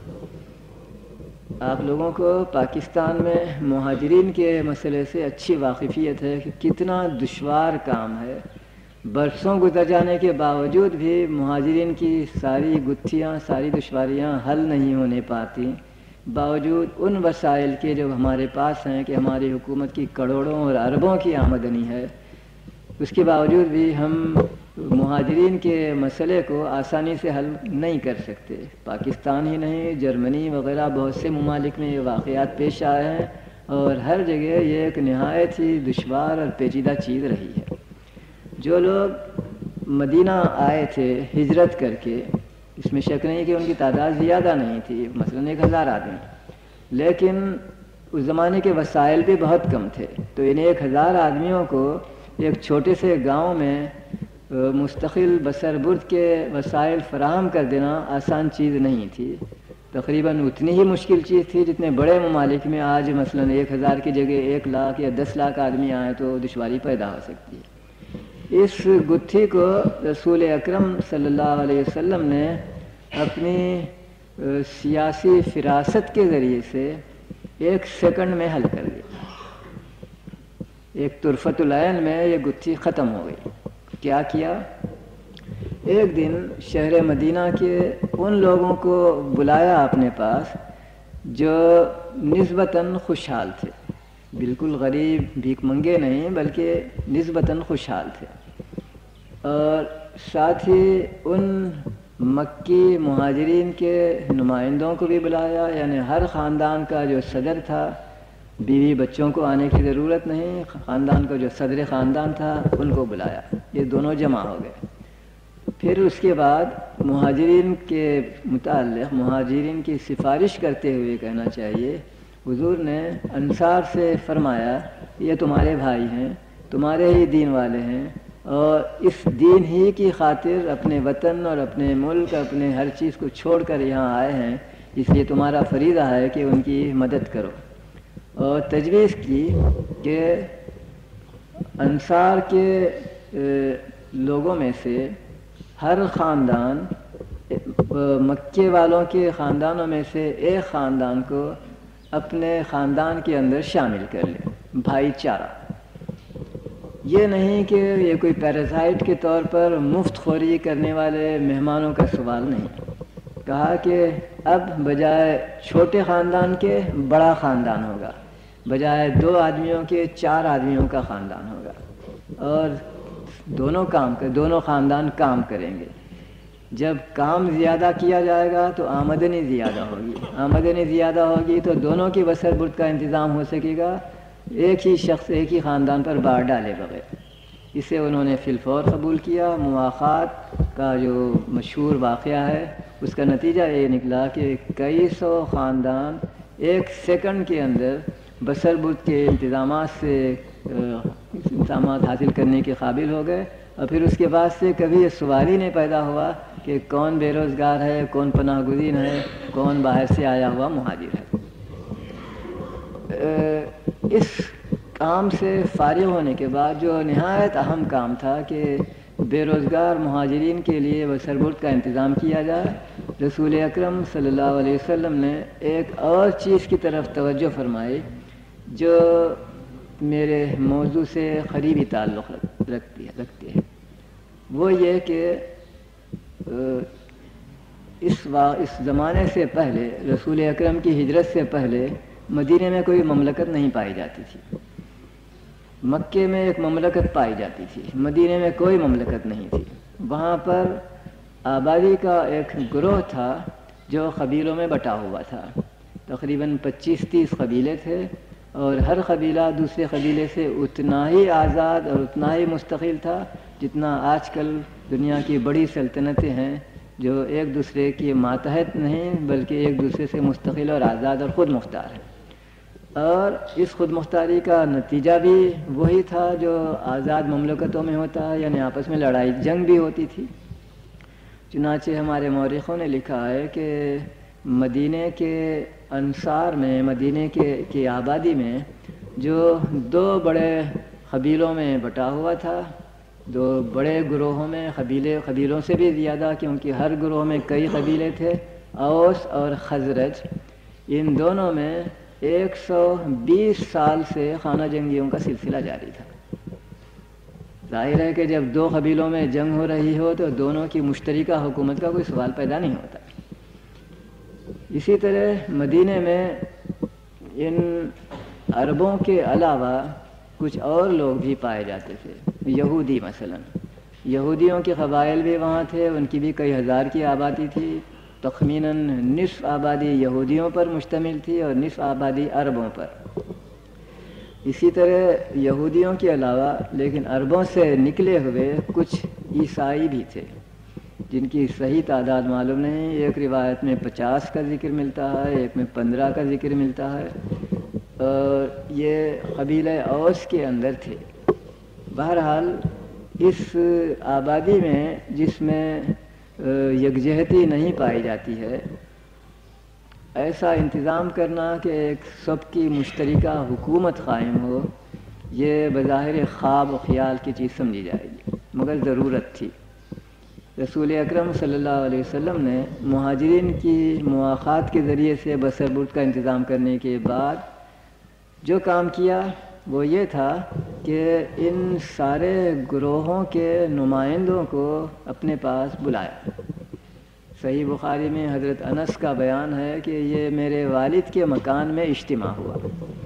آپ لوگوں کو پاکستان میں مہاجرین کے مسئلے سے اچھی واقفیت ہے کہ کتنا دشوار کام ہے، برسوں گزر جانے کے باوجود بھی مہاجرین کی ساری گتھیاں، ساری دشواریاں حل نہیں ہونے پاتی، باوجود ان وسائل کے جو ہمارے پاس ہیں کہ ہماری حکومت کی کروڑوں اور اربوں کی آمدنی ہے، اس کے باوجود بھی ہم مہاجرین کے مسئلے کو آسانی سے حل نہیں کر سکتے۔ پاکستان ہی نہیں، جرمنی وغیرہ بہت سے ممالک میں یہ واقعات پیش آئے ہیں اور ہر جگہ یہ ایک نہایت ہی دشوار اور پیچیدہ چیز رہی ہے۔ جو لوگ مدینہ آئے تھے ہجرت کر کے، اس میں شک نہیں کہ ان کی تعداد زیادہ نہیں تھی، مثلاً ایک ہزار آدمی، لیکن اس زمانے کے وسائل بھی بہت کم تھے، تو ان ایک ہزار آدمیوں کو ایک چھوٹے سے گاؤں میں مستقل بسر برد کے وسائل فراہم کر دینا آسان چیز نہیں تھی، تقریباً اتنی ہی مشکل چیز تھی جتنے بڑے ممالک میں آج مثلاً ایک ہزار کی جگہ ایک لاکھ یا دس لاکھ آدمی آئیں تو دشواری پیدا ہو سکتی ہے۔ اس گتھی کو رسول اکرم صلی اللہ علیہ وسلم نے اپنی سیاسی فراست کے ذریعے سے ایک سیکنڈ میں حل کر دیا، ایک طرفت العین میں یہ گتھی ختم ہو گئی۔ کیا کیا؟ ایک دن شہر مدینہ کے ان لوگوں کو بلایا اپنے پاس جو نسبتاً خوشحال تھے، بالکل غریب بھیک منگے نہیں بلکہ نسبتاً خوشحال تھے، اور ساتھ ہی ان مکی مہاجرین کے نمائندوں کو بھی بلایا، یعنی ہر خاندان کا جو صدر تھا، بیوی بچوں کو آنے کی ضرورت نہیں، خاندان کا جو صدر خاندان تھا ان کو بلایا، یہ دونوں جمع ہو گئے۔ پھر اس کے بعد مہاجرین کے متعلق مہاجرین کی سفارش کرتے ہوئے کہنا چاہیے، حضور نے انصار سے فرمایا یہ تمہارے بھائی ہیں، تمہارے ہی دین والے ہیں، اور اس دین ہی کی خاطر اپنے وطن اور اپنے ملک، اپنے ہر چیز کو چھوڑ کر یہاں آئے ہیں، اس لیے تمہارا فریضہ ہے کہ ان کی مدد کرو۔ اور تجویز کی کہ انصار کے لوگوں میں سے ہر خاندان، مکے والوں کے خاندانوں میں سے ایک خاندان کو اپنے خاندان کے اندر شامل کر لے، بھائی چارہ۔ یہ نہیں کہ یہ کوئی پیراسائٹ کے طور پر مفت خوری کرنے والے مہمانوں کا سوال نہیں، کہا کہ اب بجائے چھوٹے خاندان کے بڑا خاندان ہوگا، بجائے دو آدمیوں کے چار آدمیوں کا خاندان ہوگا، اور دونوں کام کر دونوں خاندان کام کریں گے۔ جب کام زیادہ کیا جائے گا تو آمدنی زیادہ ہوگی، آمدنی زیادہ ہوگی تو دونوں کی بسر برد کا انتظام ہو سکے گا، ایک ہی شخص ایک ہی خاندان پر بار ڈالے بغیر۔ اسے انہوں نے فی الفور قبول کیا۔ مواخات کا جو مشہور واقعہ ہے اس کا نتیجہ یہ نکلا کہ کئی سو خاندان ایک سیکنڈ کے اندر بسر برد کے انتظامات سے انتظامات حاصل کرنے کے قابل ہو گئے، اور پھر اس کے بعد سے کبھی یہ سوال ہی نہیں پیدا ہوا کہ کون بے روزگار ہے، کون پناہ گزین ہے، کون باہر سے آیا ہوا مہاجر ہے۔ اس کام سے فارغ ہونے کے بعد جو نہایت اہم کام تھا کہ بے روزگار مہاجرین کے لیے بسربرد کا انتظام کیا جائے، رسول اکرم صلی اللہ علیہ وسلم نے ایک اور چیز کی طرف توجہ فرمائی جو میرے موضوع سے قریبی تعلق رکھتی ہے رکھتی ہے وہ یہ کہ اس وا اس زمانے سے پہلے، رسول اکرم کی ہجرت سے پہلے مدینے میں کوئی مملکت نہیں پائی جاتی تھی۔ مکے میں ایک مملکت پائی جاتی تھی، مدینے میں کوئی مملکت نہیں تھی۔ وہاں پر آبادی کا ایک گروہ تھا جو قبیلوں میں بٹا ہوا تھا، تقریباً پچیس تیس قبیلے تھے، اور ہر قبیلہ دوسرے قبیلے سے اتنا ہی آزاد اور اتنا ہی مستقل تھا جتنا آج کل دنیا کی بڑی سلطنتیں ہیں جو ایک دوسرے کی ماتحت نہیں بلکہ ایک دوسرے سے مستقل اور آزاد اور خود مختار ہیں۔ اور اس خود مختاری کا نتیجہ بھی وہی تھا جو آزاد مملکتوں میں ہوتا ہے، یعنی آپس میں لڑائی جنگ بھی ہوتی تھی۔ چنانچہ ہمارے مورخوں نے لکھا ہے کہ مدینے کے انصار میں، مدینے کے کی آبادی میں جو دو بڑے قبیلوں میں بٹا ہوا تھا، دو بڑے گروہوں میں، قبیلے قبیلوں سے بھی زیادہ کیونکہ ہر گروہ میں کئی قبیلے تھے، اوس اور خزرج، ان دونوں میں ایک سو بیس سال سے خانہ جنگیوں کا سلسلہ جاری تھا۔ ظاہر ہے کہ جب دو قبیلوں میں جنگ ہو رہی ہو تو دونوں کی مشترکہ حکومت کا کوئی سوال پیدا نہیں ہوتا۔ اسی طرح مدینے میں ان عربوں کے علاوہ کچھ اور لوگ بھی پائے جاتے تھے، یہودی مثلا، یہودیوں کے قبائل بھی وہاں تھے، ان کی بھی کئی ہزار کی آبادی تھی، تخمیناً نصف آبادی یہودیوں پر مشتمل تھی اور نصف آبادی عربوں پر۔ اسی طرح یہودیوں کے علاوہ لیکن عربوں سے نکلے ہوئے کچھ عیسائی بھی تھے جن کی صحیح تعداد معلوم نہیں، ایک روایت میں پچاس کا ذکر ملتا ہے، ایک میں پندرہ کا ذکر ملتا ہے، اور یہ قبیلہ اوس کے اندر تھے۔ بہرحال اس آبادی میں جس میں یکجہتی نہیں پائی جاتی ہے، ایسا انتظام کرنا کہ ایک سب کی مشترکہ حکومت قائم ہو، یہ بظاہر خواب و خیال کی چیز سمجھی جائے گی، مگر ضرورت تھی۔ رسول اکرم صلی اللہ علیہ وسلم نے مہاجرین کی مواخات کے ذریعے سے بسربرد کا انتظام کرنے کے بعد جو کام کیا وہ یہ تھا کہ ان سارے گروہوں کے نمائندوں کو اپنے پاس بلایا۔ صحیح بخاری میں حضرت انس کا بیان ہے کہ یہ میرے والد کے مکان میں اجتماع ہوا۔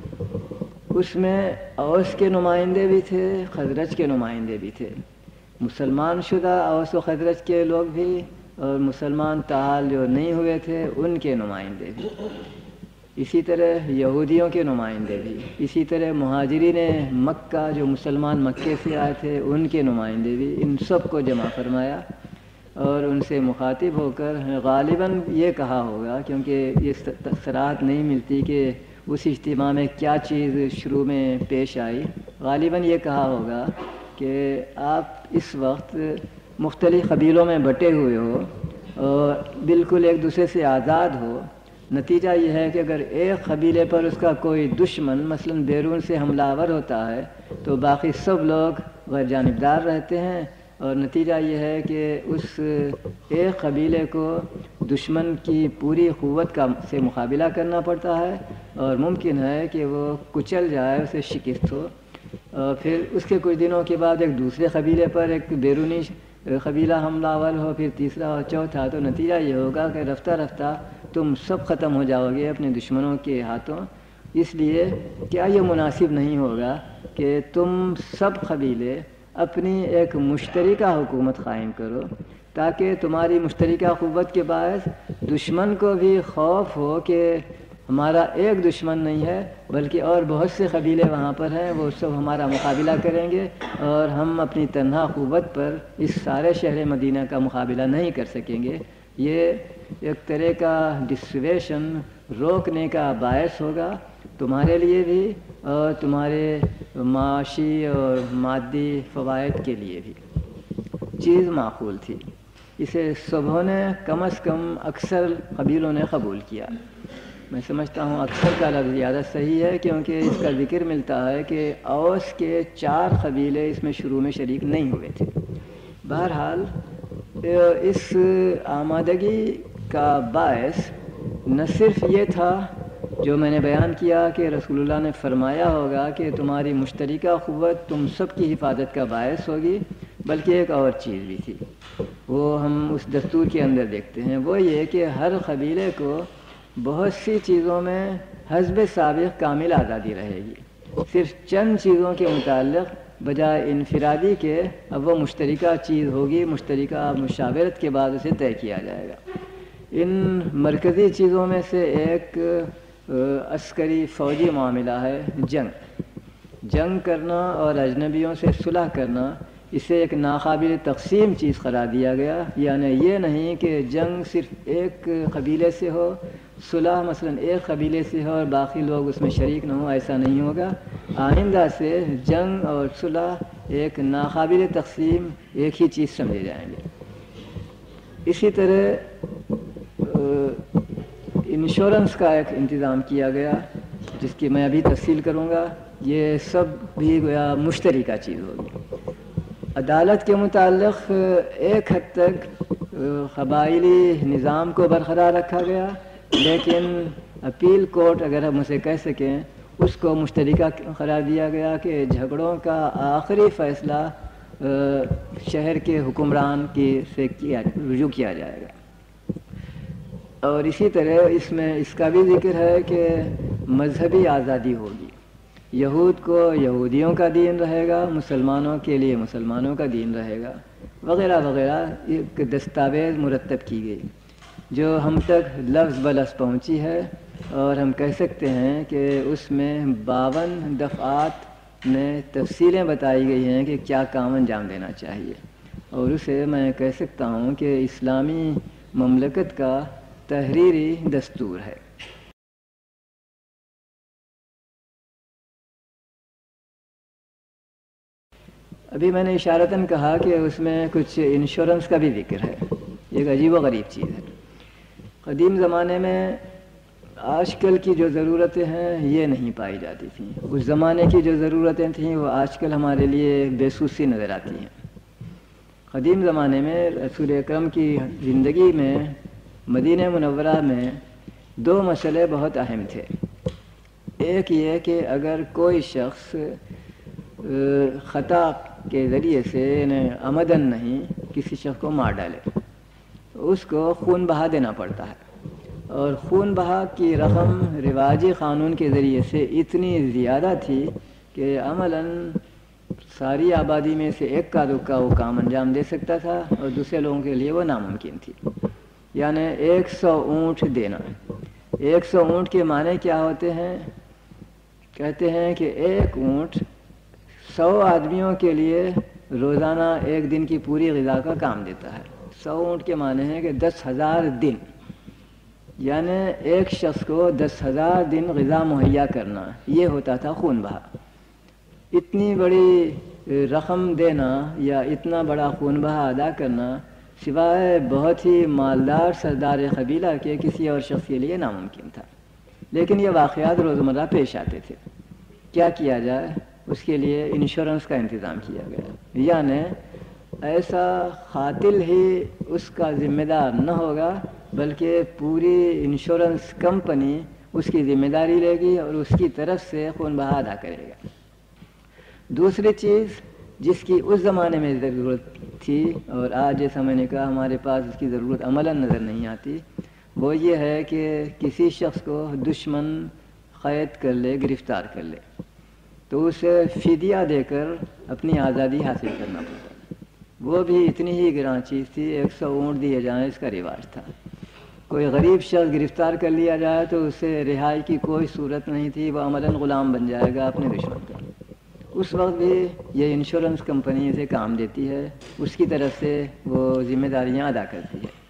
اس میں اوس کے نمائندے بھی تھے، خزرج کے نمائندے بھی تھے، مسلمان شدہ اوس و خزرج کے لوگ بھی، اور مسلمان تاحال جو نہیں ہوئے تھے ان کے نمائندے بھی، اسی طرح یہودیوں کے نمائندے بھی، اسی طرح مہاجرین مکہ جو مسلمان مکے سے آئے تھے ان کے نمائندے بھی، ان سب کو جمع فرمایا اور ان سے مخاطب ہو کر غالباً یہ کہا ہوگا، کیونکہ یہ صراحت نہیں ملتی کہ اس اجتماع میں کیا چیز شروع میں پیش آئی، غالباً یہ کہا ہوگا کہ آپ اس وقت مختلف قبیلوں میں بٹے ہوئے ہو اور بالکل ایک دوسرے سے آزاد ہو، نتیجہ یہ ہے کہ اگر ایک قبیلے پر اس کا کوئی دشمن مثلاً بیرون سے حملہ آور ہوتا ہے تو باقی سب لوگ غیر جانبدار رہتے ہیں، اور نتیجہ یہ ہے کہ اس ایک قبیلے کو دشمن کی پوری قوت کا سے مقابلہ کرنا پڑتا ہے، اور ممکن ہے کہ وہ کچل جائے، اسے شکست ہو، اور پھر اس کے کچھ دنوں کے بعد ایک دوسرے قبیلے پر ایک بیرونی قبیلہ حملہ آور ہو، پھر تیسرا اور چوتھا، تو نتیجہ یہ ہوگا کہ رفتہ رفتہ تم سب ختم ہو جاؤ گے اپنے دشمنوں کے ہاتھوں۔ اس لیے کیا یہ مناسب نہیں ہوگا کہ تم سب قبیلے اپنی ایک مشترکہ حکومت قائم کرو تاکہ تمہاری مشترکہ قوت کے باعث دشمن کو بھی خوف ہو کہ ہمارا ایک دشمن نہیں ہے بلکہ اور بہت سے قبیلے وہاں پر ہیں، وہ سب ہمارا مقابلہ کریں گے اور ہم اپنی تنہا قوت پر اس سارے شہر مدینہ کا مقابلہ نہیں کر سکیں گے۔ یہ ایک طرح کا ڈسویشن، روکنے کا باعث ہوگا تمہارے لیے بھی اور تمہارے معاشی اور مادی فوائد کے لیے بھی۔ چیز معقول تھی، اسے سبھوں نے کم از کم اکثر قبیلوں نے قبول کیا۔ میں سمجھتا ہوں اکثر کا لفظ زیادہ صحیح ہے، کیونکہ اس کا ذکر ملتا ہے کہ اوس کے چار قبیلے اس میں شروع میں شریک نہیں ہوئے تھے۔ بہرحال اس آمادگی کا باعث نہ صرف یہ تھا جو میں نے بیان کیا کہ رسول اللہ نے فرمایا ہوگا کہ تمہاری مشترکہ قوت تم سب کی حفاظت کا باعث ہوگی، بلکہ ایک اور چیز بھی تھی، وہ ہم اس دستور کے اندر دیکھتے ہیں، وہ یہ کہ ہر قبیلے کو بہت سی چیزوں میں حسب سابق کامل آزادی رہے گی، صرف چند چیزوں کے متعلق بجائے انفرادی کے اب وہ مشترکہ چیز ہوگی، مشترکہ مشاورت کے بعد اسے طے کیا جائے گا۔ ان مرکزی چیزوں میں سے ایک عسکری فوجی معاملہ ہے، جنگ جنگ کرنا اور اجنبیوں سے صلح کرنا، اسے ایک ناقابل تقسیم چیز قرار دیا گیا۔ یعنی یہ نہیں کہ جنگ صرف ایک قبیلے سے ہو، صلح مثلا ایک قبیلے سے ہو اور باقی لوگ اس میں شریک نہ ہوں، ایسا نہیں ہوگا۔ آئندہ سے جنگ اور صلح ایک ناقابل تقسیم ایک ہی چیز سمجھے جائیں گے۔ اسی طرح انشورنس کا ایک انتظام کیا گیا، جس کی میں ابھی تفصیل کروں گا۔ یہ سب بھی گویا مشترکہ چیز ہوگی۔ عدالت کے متعلق ایک حد تک قبائلی نظام کو برقرار رکھا گیا، لیکن اپیل کورٹ اگر ہم اسے کہہ سکیں اس کو مشترکہ قرار دیا گیا کہ جھگڑوں کا آخری فیصلہ شہر کے حکمران کی سے کیا رجوع کیا جائے گا۔ اور اسی طرح اس میں اس کا بھی ذکر ہے کہ مذہبی آزادی ہوگی، یہود کو یہودیوں کا دین رہے گا، مسلمانوں کے لیے مسلمانوں کا دین رہے گا، وغیرہ وغیرہ۔ ایک دستاویز مرتب کی گئی جو ہم تک لفظ بلفظ پہنچی ہے، اور ہم کہہ سکتے ہیں کہ اس میں باون دفعات میں تفصیلیں بتائی گئی ہیں کہ کیا کام انجام دینا چاہیے، اور اسے میں کہہ سکتا ہوں کہ اسلامی مملکت کا تحریری دستور ہے۔ ابھی میں نے اشارتاً کہا کہ اس میں کچھ انشورنس کا بھی ذکر ہے، ایک عجیب و غریب چیز ہے۔ قدیم زمانے میں آج کل کی جو ضرورتیں ہیں یہ نہیں پائی جاتی تھیں، اس زمانے کی جو ضرورتیں تھیں وہ آج کل ہمارے لیے بیسوسی نظر آتی ہیں۔ قدیم زمانے میں رسول اکرم کی زندگی میں مدینہ منورہ میں دو مسئلے بہت اہم تھے۔ ایک یہ کہ اگر کوئی شخص خطا کے ذریعے سے عمدن نہیں کسی شخص کو مار ڈالے تو اس کو خون بہا دینا پڑتا ہے، اور خون بہا کی رقم رواجی قانون کے ذریعے سے اتنی زیادہ تھی کہ عملاً ساری آبادی میں سے ایک کا دکا وہ کام انجام دے سکتا تھا، اور دوسرے لوگوں کے لیے وہ ناممکن تھی۔ یعنی ایک سو اونٹ دینا۔ ایک سو اونٹ کے معنی کیا ہوتے ہیں؟ کہتے ہیں کہ ایک اونٹ سو آدمیوں کے لیے روزانہ ایک دن کی پوری غذا کا کام دیتا ہے۔ سو اونٹ کے معنی ہے کہ دس ہزار دن، یعنی ایک شخص کو دس ہزار دن غذا مہیا کرنا، یہ ہوتا تھا خون بہا۔ اتنی بڑی رقم دینا یا اتنا بڑا خون بہا ادا کرنا سوائے بہت ہی مالدار سردار قبیلہ کے کسی اور شخص کے لیے ناممکن تھا، لیکن یہ واقعات روزمرہ پیش آتے تھے۔ کیا کیا جائے؟ اس کے لیے انشورنس کا انتظام کیا گیا، یعنی ایسا قاتل ہی اس کا ذمہ دار نہ ہوگا بلکہ پوری انشورنس کمپنی اس کی ذمہ داری لے گی اور اس کی طرف سے خون بہا ادا کرے گا۔ دوسری چیز جس کی اس زمانے میں ضرورت تھی اور آج جیسا میں نے کہا ہمارے پاس اس کی ضرورت عملاً نظر نہیں آتی، وہ یہ ہے کہ کسی شخص کو دشمن قید کر لے، گرفتار کر لے تو اسے فدیہ دے کر اپنی آزادی حاصل کرنا پڑتا، وہ بھی اتنی ہی گراں چیز تھی، ایک سو اونٹ دیے جائیں اس کا رواج تھا۔ کوئی غریب شخص گرفتار کر لیا جائے تو اسے رہائی کی کوئی صورت نہیں تھی، وہ عملاً غلام بن جائے گا اپنے دشمن کا۔ اس وقت بھی یہ انشورنس کمپنی اسے کام دیتی ہے، اس کی طرف سے وہ ذمہ داریاں ادا کرتی ہے۔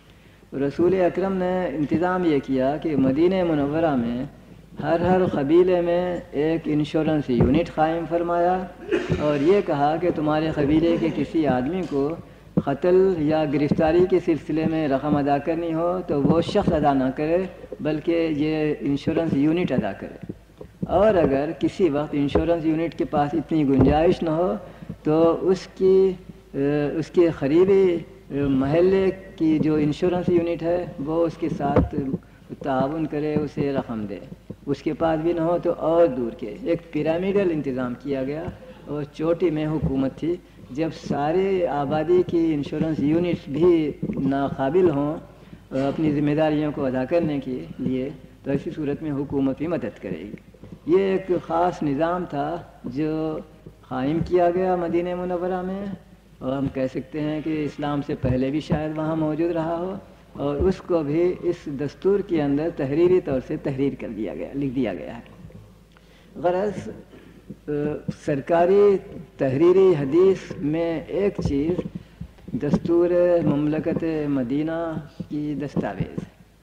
رسول اکرم نے انتظام یہ کیا کہ مدینہ منورہ میں ہر ہر قبیلے میں ایک انشورنس یونٹ قائم فرمایا اور یہ کہا کہ تمہارے قبیلے کے کسی آدمی کو قتل یا گرفتاری کے سلسلے میں رقم ادا کرنی ہو تو وہ شخص ادا نہ کرے بلکہ یہ انشورنس یونٹ ادا کرے، اور اگر کسی وقت انشورنس یونٹ کے پاس اتنی گنجائش نہ ہو تو اس کی اس کے قریبی محلے کی جو انشورنس یونٹ ہے وہ اس کے ساتھ تعاون کرے، اسے رقم دے، اس کے پاس بھی نہ ہو تو اور دور کے ایک پیرامڈل انتظام کیا گیا، اور چوٹی میں حکومت تھی۔ جب سارے آبادی کی انشورنس یونٹس بھی ناقابل ہوں اپنی ذمہ داریوں کو ادا کرنے کے لیے تو ایسی صورت میں حکومت بھی مدد کرے گی۔ یہ ایک خاص نظام تھا جو قائم کیا گیا مدینہ منورہ میں، اور ہم کہہ سکتے ہیں کہ اسلام سے پہلے بھی شاید وہاں موجود رہا ہو، اور اس کو بھی اس دستور کے اندر تحریری طور سے تحریر کر دیا گیا، لکھ دیا گیا ہے۔ غرض سرکاری تحریری حدیث میں ایک چیز دستور مملکت مدینہ کی دستاویز،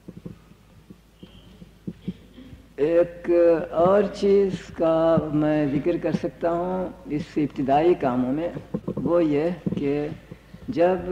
ایک اور چیز کا میں ذکر کر سکتا ہوں اس ابتدائی کاموں میں، وہ یہ کہ جب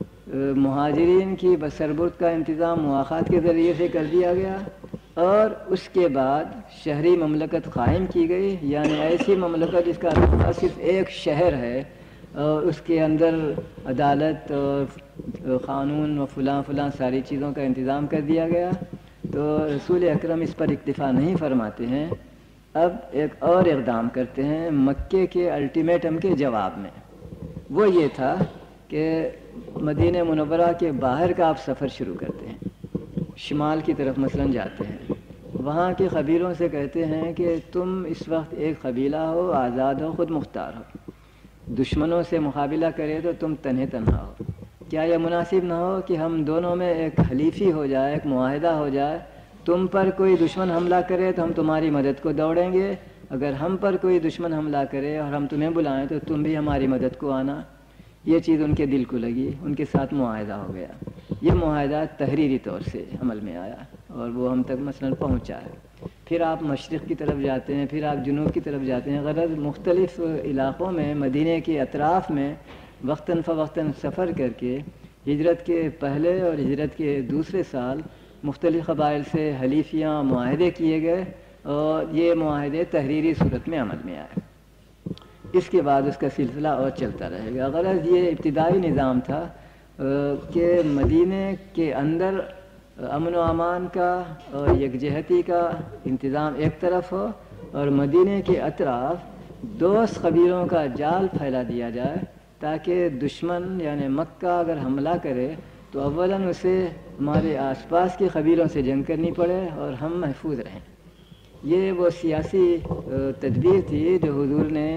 مہاجرین کی بسربرد کا انتظام مواخات کے ذریعے سے کر دیا گیا اور اس کے بعد شہری مملکت قائم کی گئی، یعنی ایسی مملکت جس کا صرف ایک شہر ہے اور اس کے اندر عدالت اور قانون و فلاں فلاں ساری چیزوں کا انتظام کر دیا گیا، تو رسول اکرم اس پر اکتفا نہیں فرماتے ہیں، اب ایک اور اقدام کرتے ہیں مکے کے الٹیمیٹم کے جواب میں۔ وہ یہ تھا کہ مدینہ منورہ کے باہر کا آپ سفر شروع کرتے ہیں، شمال کی طرف مثلا جاتے ہیں، وہاں کے قبیلوں سے کہتے ہیں کہ تم اس وقت ایک قبیلہ ہو، آزاد ہو، خود مختار ہو، دشمنوں سے مقابلہ کرے تو تم تنہے تنہا ہو، کیا یہ مناسب نہ ہو کہ ہم دونوں میں ایک حلیفی ہو جائے، ایک معاہدہ ہو جائے، تم پر کوئی دشمن حملہ کرے تو ہم تمہاری مدد کو دوڑیں گے، اگر ہم پر کوئی دشمن حملہ کرے اور ہم تمہیں بلائیں تو تم بھی ہماری مدد کو آنا۔ یہ چیز ان کے دل کو لگی، ان کے ساتھ معاہدہ ہو گیا۔ یہ معاہدہ تحریری طور سے عمل میں آیا اور وہ ہم تک مثلا پہنچا ہے۔ پھر آپ مشرق کی طرف جاتے ہیں، پھر آپ جنوب کی طرف جاتے ہیں، غرض مختلف علاقوں میں مدینے کے اطراف میں وقتاً فوقتاً سفر کر کے ہجرت کے پہلے اور ہجرت کے دوسرے سال مختلف قبائل سے حلیفیاں معاہدے کیے گئے اور یہ معاہدے تحریری صورت میں عمل میں آئے۔ اس کے بعد اس کا سلسلہ اور چلتا رہے گا۔ غرض یہ ابتدائی نظام تھا کہ مدینے کے اندر امن و امان کا اور یکجہتی کا انتظام ایک طرف ہو، اور مدینے کے اطراف دوست قبیلوں کا جال پھیلا دیا جائے تاکہ دشمن یعنی مکہ اگر حملہ کرے تو اولاً اسے ہمارے آس پاس کے قبیلوں سے جنگ کرنی پڑے اور ہم محفوظ رہیں۔ یہ وہ سیاسی تدبیر تھی جو حضور نے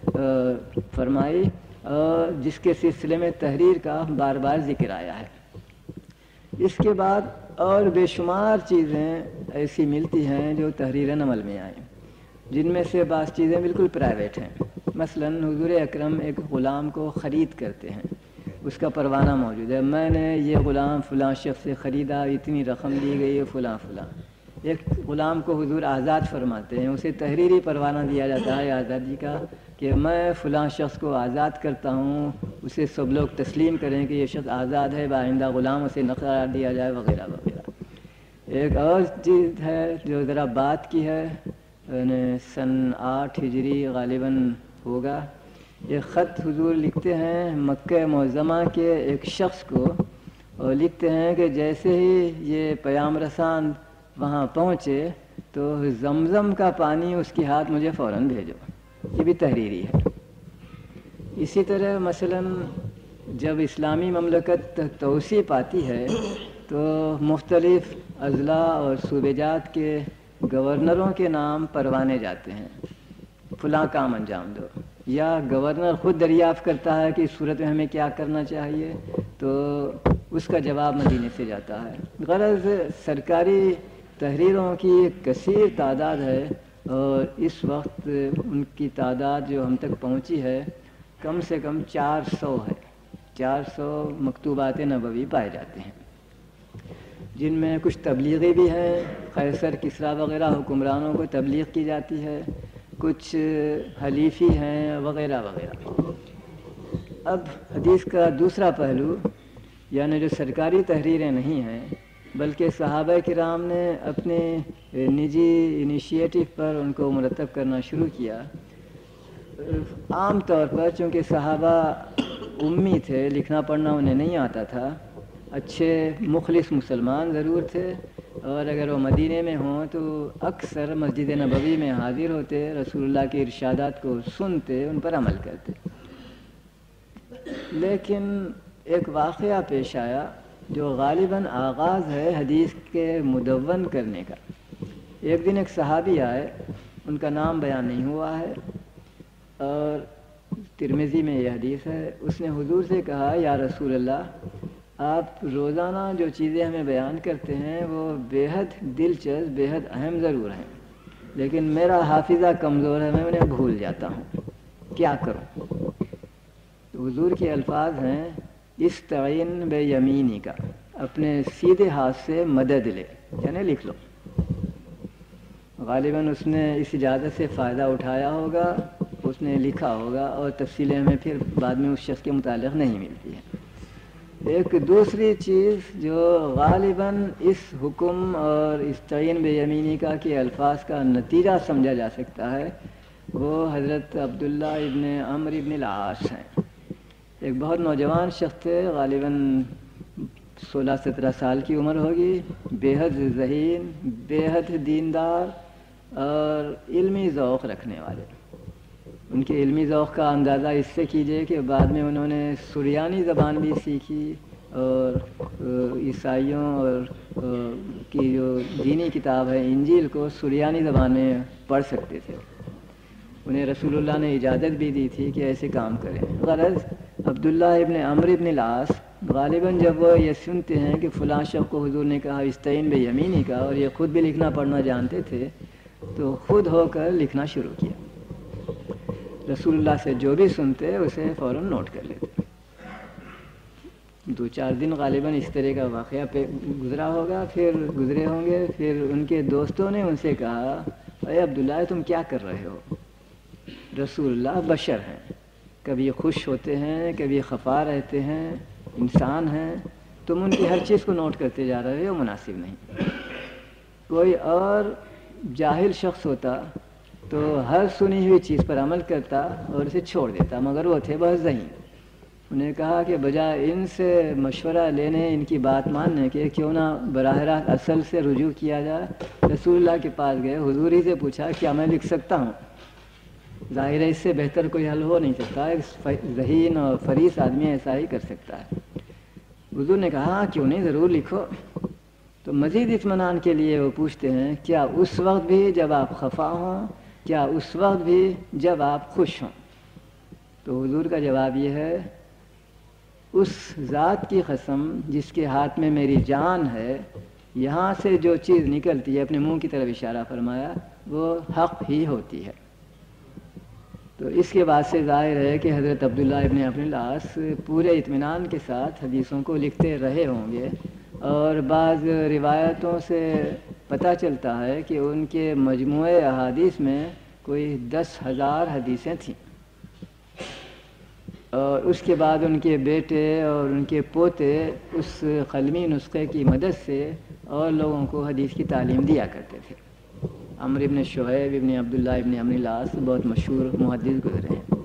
فرمائی اور جس کے سلسلے میں تحریر کا بار بار ذکر آیا ہے۔ اس کے بعد اور بے شمار چیزیں ایسی ملتی ہیں جو تحریراً عمل میں آئیں، جن میں سے بعض چیزیں بالکل پرائیویٹ ہیں۔ مثلاً حضور اکرم ایک غلام کو خرید کرتے ہیں، اس کا پروانہ موجود ہے، میں نے یہ غلام فلاں شخص سے خریدا، اتنی رقم دی گئی ہے فلاں فلاں۔ ایک غلام کو حضور آزاد فرماتے ہیں، اسے تحریری پروانہ دیا جاتا ہے آزادی کا کہ میں فلاں شخص کو آزاد کرتا ہوں، اسے سب لوگ تسلیم کریں کہ یہ شخص آزاد ہے، بآئندہ غلام اسے نہ قرار دیا جائے وغیرہ وغیرہ۔ ایک اور چیز ہے جو ذرا بات کی ہے، سن آٹھ ہجری غالباً ہوگا، یہ خط حضور لکھتے ہیں مکہ معظمہ کے ایک شخص کو، اور لکھتے ہیں کہ جیسے ہی یہ پیام رسان وہاں پہنچے تو زمزم کا پانی اس کے ہاتھ مجھے فوراً بھیجو۔ یہ بھی تحریری ہے۔ اسی طرح مثلاً جب اسلامی مملکت توسیع پاتی ہے تو مختلف اضلاع اور صوبے جات کے گورنروں کے نام پروانے جاتے ہیں، فلاں کام انجام دو، یا گورنر خود دریافت کرتا ہے کہ اس صورت میں ہمیں کیا کرنا چاہیے تو اس کا جواب مدینے سے جاتا ہے۔ غرض سرکاری تحریروں کی ایک کثیر تعداد ہے، اور اس وقت ان کی تعداد جو ہم تک پہنچی ہے کم سے کم چار سو ہے، چار سو مکتوبات نبوی پائے جاتے ہیں۔ جن میں کچھ تبلیغی بھی ہیں، قیصر کسریٰ وغیرہ حکمرانوں کو تبلیغ کی جاتی ہے، کچھ حلیفی ہیں وغیرہ وغیرہ۔ اب حدیث کا دوسرا پہلو، یعنی جو سرکاری تحریریں نہیں ہیں بلکہ صحابہ کرام نے اپنے نجی انیشیٹو پر ان کو مرتب کرنا شروع کیا۔ عام طور پر چونکہ صحابہ امی تھے، لکھنا پڑھنا انہیں نہیں آتا تھا، اچھے مخلص مسلمان ضرور تھے، اور اگر وہ مدینے میں ہوں تو اکثر مسجد نبوی میں حاضر ہوتے، رسول اللہ کے ارشادات کو سنتے، ان پر عمل کرتے۔ لیکن ایک واقعہ پیش آیا جو غالباً آغاز ہے حدیث کے مدون کرنے کا۔ ایک دن ایک صحابی آئے، ان کا نام بیان نہیں ہوا ہے، اور ترمذی میں یہ حدیث ہے۔ اس نے حضور سے کہا، یا رسول اللہ، آپ روزانہ جو چیزیں ہمیں بیان کرتے ہیں وہ بے حد دلچسپ، بے حد اہم ضرور ہیں، لیکن میرا حافظہ کمزور ہے، میں انہیں بھول جاتا ہوں، کیا کروں؟ تو حضور کے الفاظ ہیں، استعین بے یمینی کا، اپنے سیدھے ہاتھ سے مدد لے، یعنی لکھ لو۔ غالباً اس نے اس اجازت سے فائدہ اٹھایا ہوگا، اس نے لکھا ہوگا، اور تفصیلیں ہمیں پھر بعد میں اس شخص کے متعلق نہیں ملتی ہیں۔ ایک دوسری چیز جو غالباً اس حکم اور استعین بے یمینی کا کے الفاظ کا نتیجہ سمجھا جا سکتا ہے، وہ حضرت عبداللہ ابن عمرو ابن العاص ہیں۔ ایک بہت نوجوان شخص تھے، غالباً سولہ سترہ سال کی عمر ہوگی، بے حد ذہین، بے حد دیندار اور علمی ذوق رکھنے والے۔ ان کے علمی ذوق کا اندازہ اس سے کیجئے کہ بعد میں انہوں نے سریانی زبان بھی سیکھی، اور عیسائیوں اور کی جو دینی کتاب ہے انجیل کو سریانی زبان میں پڑھ سکتے تھے۔ انہیں رسول اللہ نے اجازت بھی دی تھی کہ ایسے کام کریں۔ غرض عبداللہ ابن عمرو ابن العاص غالباً جب وہ یہ سنتے ہیں کہ فلاں شخص کو حضور نے کہا استعین بے یمینی کا، اور یہ خود بھی لکھنا پڑھنا جانتے تھے، تو خود ہو کر لکھنا شروع کیا۔ رسول اللہ سے جو بھی سنتے اسے فوراً نوٹ کر لیتے۔ دو چار دن غالباً اس طرح کا واقعہ پہ گزرا ہوگا، پھر گزرے ہوں گے۔ پھر ان کے دوستوں نے ان سے کہا، اے عبداللہ، تم کیا کر رہے ہو؟ رسول اللہ بشر ہیں، کبھی خوش ہوتے ہیں، کبھی خفا رہتے ہیں، انسان ہیں، تم ان کی ہر چیز کو نوٹ کرتے جا رہے ہو، مناسب نہیں۔ کوئی اور جاہل شخص ہوتا تو ہر سنی ہوئی چیز پر عمل کرتا اور اسے چھوڑ دیتا، مگر وہ تھے بہت ذہین۔ انہیں کہا کہ بجائے ان سے مشورہ لینے، ان کی بات ماننے کے، کیوں نہ براہ راست اصل سے رجوع کیا جائے۔ رسول اللہ کے پاس گئے، حضور ہی سے پوچھا، کیا میں لکھ سکتا ہوں؟ ظاہر ہے اس سے بہتر کوئی حل ہو نہیں سکتا، ایک ذہین اور فریس آدمی ایسا ہی کر سکتا ہے۔ حضور نے کہا، ہاں کیوں نہیں، ضرور لکھو۔ تو مزید اطمینان کے لیے وہ پوچھتے ہیں، کیا اس وقت بھی جب آپ خفا ہوں، کیا اس وقت بھی جب آپ خوش ہوں؟ تو حضور کا جواب یہ ہے، اس ذات کی قسم جس کے ہاتھ میں میری جان ہے، یہاں سے جو چیز نکلتی ہے، اپنے منہ کی طرف اشارہ فرمایا، وہ حق ہی ہوتی ہے۔ تو اس کے بعد سے ظاہر ہے کہ حضرت عبداللہ ابن عمرو العاص پورے اطمینان کے ساتھ حدیثوں کو لکھتے رہے ہوں گے، اور بعض روایتوں سے پتہ چلتا ہے کہ ان کے مجموعے احادیث میں کوئی دس ہزار حدیثیں تھیں، اور اس کے بعد ان کے بیٹے اور ان کے پوتے اس قلمی نسخے کی مدد سے اور لوگوں کو حدیث کی تعلیم دیا کرتے تھے۔ عمرو ابن شعیب ابن عبداللہ ابن عمرو العاص بہت مشہور محدث گزرے ہیں۔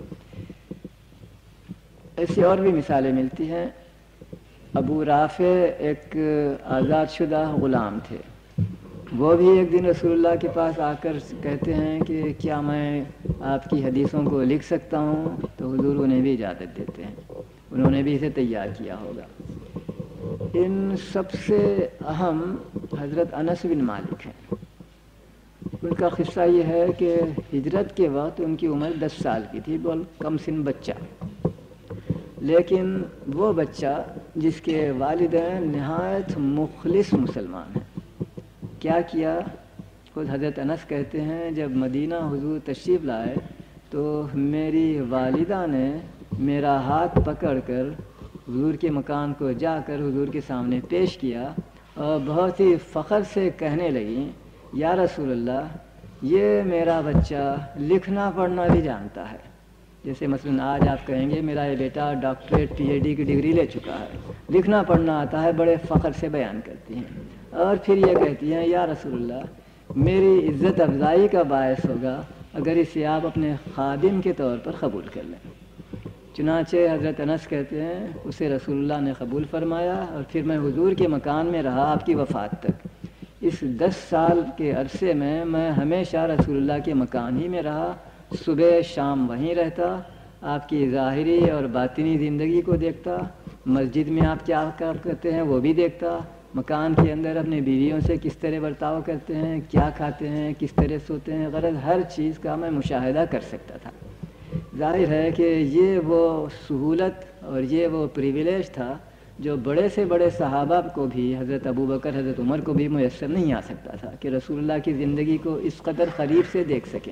ایسی اور بھی مثالیں ملتی ہیں۔ ابو رافع ایک آزاد شدہ غلام تھے، وہ بھی ایک دن رسول اللہ کے پاس آ کر کہتے ہیں کہ کیا میں آپ کی حدیثوں کو لکھ سکتا ہوں؟ تو حضور انہیں بھی اجازت دیتے ہیں، انہوں نے بھی اسے تیار کیا ہوگا۔ ان سب سے اہم حضرت انس بن مالک ہیں۔ ان کا قصہ یہ ہے کہ ہجرت کے وقت ان کی عمر دس سال کی تھی، بہت کم سن بچہ، لیکن وہ بچہ جس کے والدین نہایت مخلص مسلمان ہیں۔ کیا کیا؟ خود حضرت انس کہتے ہیں، جب مدینہ حضور تشریف لائے تو میری والدہ نے میرا ہاتھ پکڑ کر حضور کے مکان کو جا کر حضور کے سامنے پیش کیا، اور بہت ہی فخر سے کہنے لگیں یا رسول اللہ یہ میرا بچہ لکھنا پڑھنا بھی جانتا ہے. جیسے مثلاً آج آپ کہیں گے میرا یہ بیٹا ڈاکٹریٹ پی ایچ ڈی کی ڈگری لے چکا ہے, لکھنا پڑھنا آتا ہے, بڑے فخر سے بیان کرتی ہیں. اور پھر یہ کہتی ہیں یا رسول اللہ میری عزت افزائی کا باعث ہوگا اگر اسے آپ اپنے خادم کے طور پر قبول کر لیں. چنانچہ حضرت انس کہتے ہیں اسے رسول اللہ نے قبول فرمایا اور پھر میں حضور کے مکان میں رہا آپ کی وفات تک. اس دس سال کے عرصے میں میں ہمیشہ رسول اللہ کے مکان ہی میں رہا, صبح شام وہیں رہتا, آپ کی ظاہری اور باطنی زندگی کو دیکھتا, مسجد میں آپ کیا کرتے ہیں وہ بھی دیکھتا, مکان کے اندر اپنے بیویوں سے کس طرح برتاؤ کرتے ہیں, کیا کھاتے ہیں, کس طرح سوتے ہیں, غرض ہر چیز کا میں مشاہدہ کر سکتا تھا. ظاہر ہے کہ یہ وہ سہولت اور یہ وہ پریویلیج تھا جو بڑے سے بڑے صحابہ کو بھی, حضرت ابوبکر حضرت عمر کو بھی میسر نہیں آ سکتا تھا کہ رسول اللہ کی زندگی کو اس قدر قریب سے دیکھ سکیں.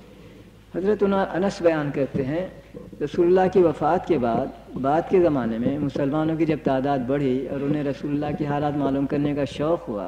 حضرت انس بیان کرتے ہیں رسول اللہ کی وفات کے بعد بعد کے زمانے میں مسلمانوں کی جب تعداد بڑھی اور انہیں رسول اللہ کی حالات معلوم کرنے کا شوق ہوا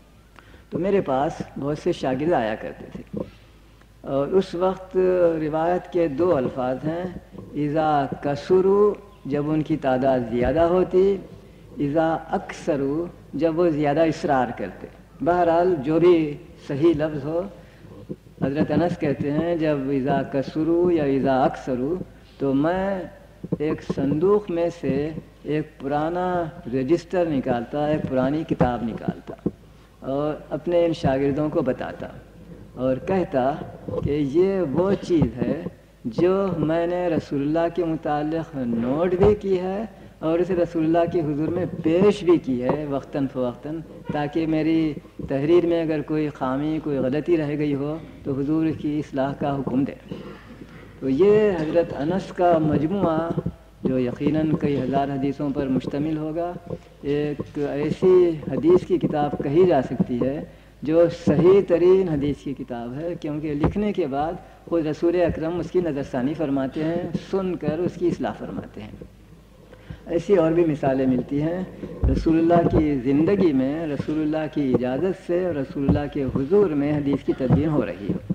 تو میرے پاس بہت سے شاگرد آیا کرتے تھے. اور اس وقت روایت کے دو الفاظ ہیں, اذا کثروا جب ان کی تعداد زیادہ ہوتی, اذا اکثروا جب وہ زیادہ اصرار کرتے. بہرحال جو بھی صحیح لفظ ہو. حضرت انس کہتے ہیں جب اذا کثروا یا اذا اکثروا تو میں ایک صندوق میں سے ایک پرانا رجسٹر نکالتا, ایک پرانی کتاب نکالتا اور اپنے ان شاگردوں کو بتاتا اور کہتا کہ یہ وہ چیز ہے جو میں نے رسول اللہ کے متعلق نوٹ بھی کی ہے اور اسے رسول اللہ کے حضور میں پیش بھی کی ہے وقتاً فوقتاً, تاکہ میری تحریر میں اگر کوئی خامی کوئی غلطی رہ گئی ہو تو حضور کی اصلاح کا حکم دے. تو یہ حضرت انس کا مجموعہ جو یقیناً کئی ہزار حدیثوں پر مشتمل ہوگا, ایک ایسی حدیث کی کتاب کہی جا سکتی ہے جو صحیح ترین حدیث کی کتاب ہے, کیونکہ لکھنے کے بعد خود رسول اکرم اس کی نظر ثانی فرماتے ہیں, سن کر اس کی اصلاح فرماتے ہیں. ایسی اور بھی مثالیں ملتی ہیں. رسول اللہ کی زندگی میں رسول اللہ کی اجازت سے رسول اللہ کے حضور میں حدیث کی تدوین ہو رہی ہے.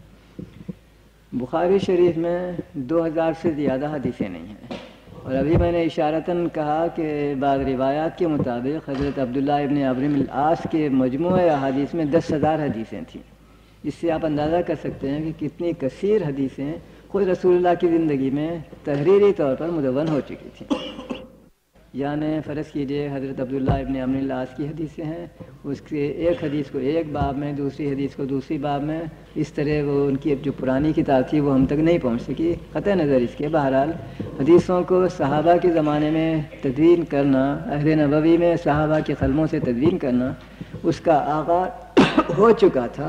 بخاری شریف میں دو ہزار سے زیادہ حدیثیں نہیں ہیں, اور ابھی میں نے اشارتاً کہا کہ بعض روایات کے مطابق حضرت عبداللہ ابن عمرو بن العاص کے مجموعہ احادیث میں دس ہزار حدیثیں تھیں. اس سے آپ اندازہ کر سکتے ہیں کہ کتنی کثیر حدیثیں خود رسول اللہ کی زندگی میں تحریری طور پر مدون ہو چکی تھیں. یعنی فرض کیجئے حضرت عبداللہ ابن عمرو بن العاص کی حدیثیں ہیں, اس کے ایک حدیث کو ایک باب میں, دوسری حدیث کو دوسری باب میں, اس طرح وہ ان کی جو پرانی کتاب تھی وہ ہم تک نہیں پہنچ سکی. قطع نظر اس کے بہرحال حدیثوں کو صحابہ کے زمانے میں تدوین کرنا, عہد نبوی میں صحابہ کے قلموں سے تدوین کرنا, اس کا آغاز ہو چکا تھا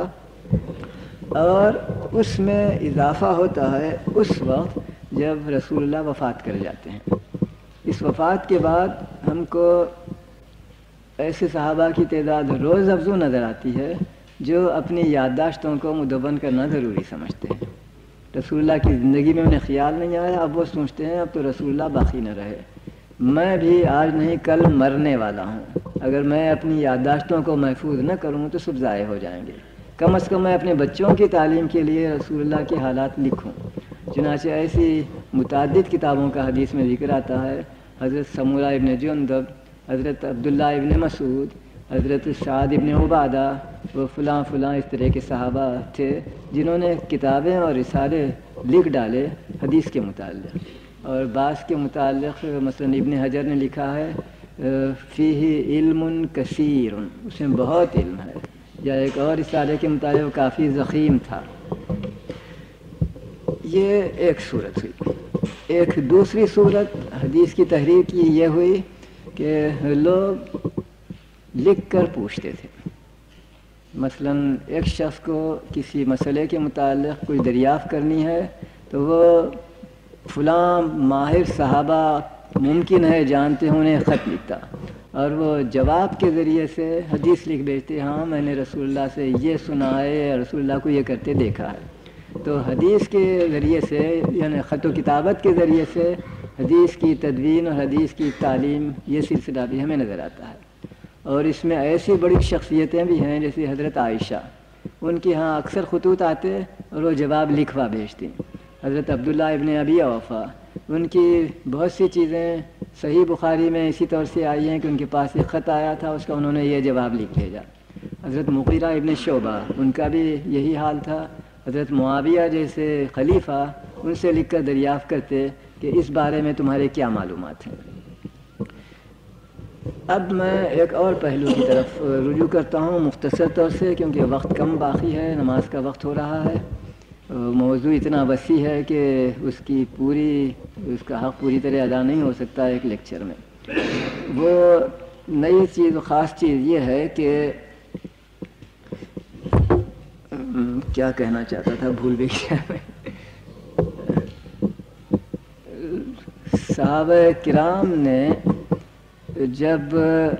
اور اس میں اضافہ ہوتا ہے اس وقت جب رسول اللہ وفات کر جاتے ہیں. اس وفات کے بعد ہم کو ایسے صحابہ کی تعداد روز افزوں نظر آتی ہے جو اپنی یادداشتوں کو مدون کرنا ضروری سمجھتے ہیں. رسول اللہ کی زندگی میں انہیں خیال نہیں آیا, اب وہ سوچتے ہیں اب تو رسول اللہ باقی نہ رہے, میں بھی آج نہیں کل مرنے والا ہوں, اگر میں اپنی یادداشتوں کو محفوظ نہ کروں تو سب ضائع ہو جائیں گے, کم از کم میں اپنے بچوں کی تعلیم کے لیے رسول اللہ کے حالات لکھوں. چنانچہ ایسی متعدد کتابوں کا حدیث میں ذکر آتا ہے. حضرت سمورہ ابن جندب, حضرت عبداللہ ابن مسعود, حضرت سعد ابن عبادہ, وہ فلاں فلاں اس طرح کے صحابہ تھے جنہوں نے کتابیں اور رسالے لکھ ڈالے حدیث کے متعلق. اور بعض کے متعلق مثلا ابن حجر نے لکھا ہے فیہ علم کثیر, اس میں بہت علم ہے, یا ایک اور رسالے کے متعلق کافی ضخیم تھا. یہ ایک صورت ہوئی. ایک دوسری صورت حدیث کی تحریر کی یہ ہوئی کہ لوگ لکھ کر پوچھتے تھے. مثلا ایک شخص کو کسی مسئلے کے متعلق کوئی دریافت کرنی ہے تو وہ فلاں ماہر صحابہ ممکن ہے جانتے ہوں انہیں خط لکھتا اور وہ جواب کے ذریعے سے حدیث لکھ بھیجتے, ہاں میں نے رسول اللہ سے یہ سنا ہے, رسول اللہ کو یہ کرتے دیکھا ہے. تو حدیث کے ذریعے سے یعنی خط و کتابت کے ذریعے سے حدیث کی تدوین اور حدیث کی تعلیم یہ سلسلہ بھی ہمیں نظر آتا ہے. اور اس میں ایسی بڑی شخصیتیں بھی ہیں جیسے حضرت عائشہ، ان کے ہاں اکثر خطوط آتے اور وہ جواب لکھوا بھیجتی. حضرت عبداللہ ابن ابی اوفا، ان کی بہت سی چیزیں صحیح بخاری میں اسی طور سے آئی ہیں کہ ان کے پاس ایک خط آیا تھا، اس کا انہوں نے یہ جواب لکھ بھیجا. حضرت مغیرہ ابن شعبہ، ان کا بھی یہی حال تھا. حضرت معاویہ جیسے خلیفہ ان سے لکھ کر دریافت کرتے کہ اس بارے میں تمہارے کیا معلومات ہیں. اب میں ایک اور پہلو کی طرف رجوع کرتا ہوں مختصر طور سے، کیونکہ وقت کم باقی ہے، نماز کا وقت ہو رہا ہے. موضوع اتنا وسیع ہے کہ اس کی پوری اس کا حق پوری طرح ادا نہیں ہو سکتا ایک لیکچر میں. وہ نئی چیز و خاص چیز یہ ہے کہ کیا کہنا چاہتا تھا بھول بھی گیا میں. صحابہ کرام نے جب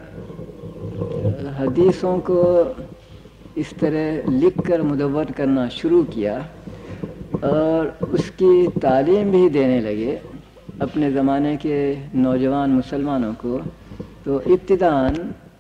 حدیثوں کو اس طرح لکھ کر مدون کرنا شروع کیا اور اس کی تعلیم بھی دینے لگے اپنے زمانے کے نوجوان مسلمانوں کو، تو ابتداً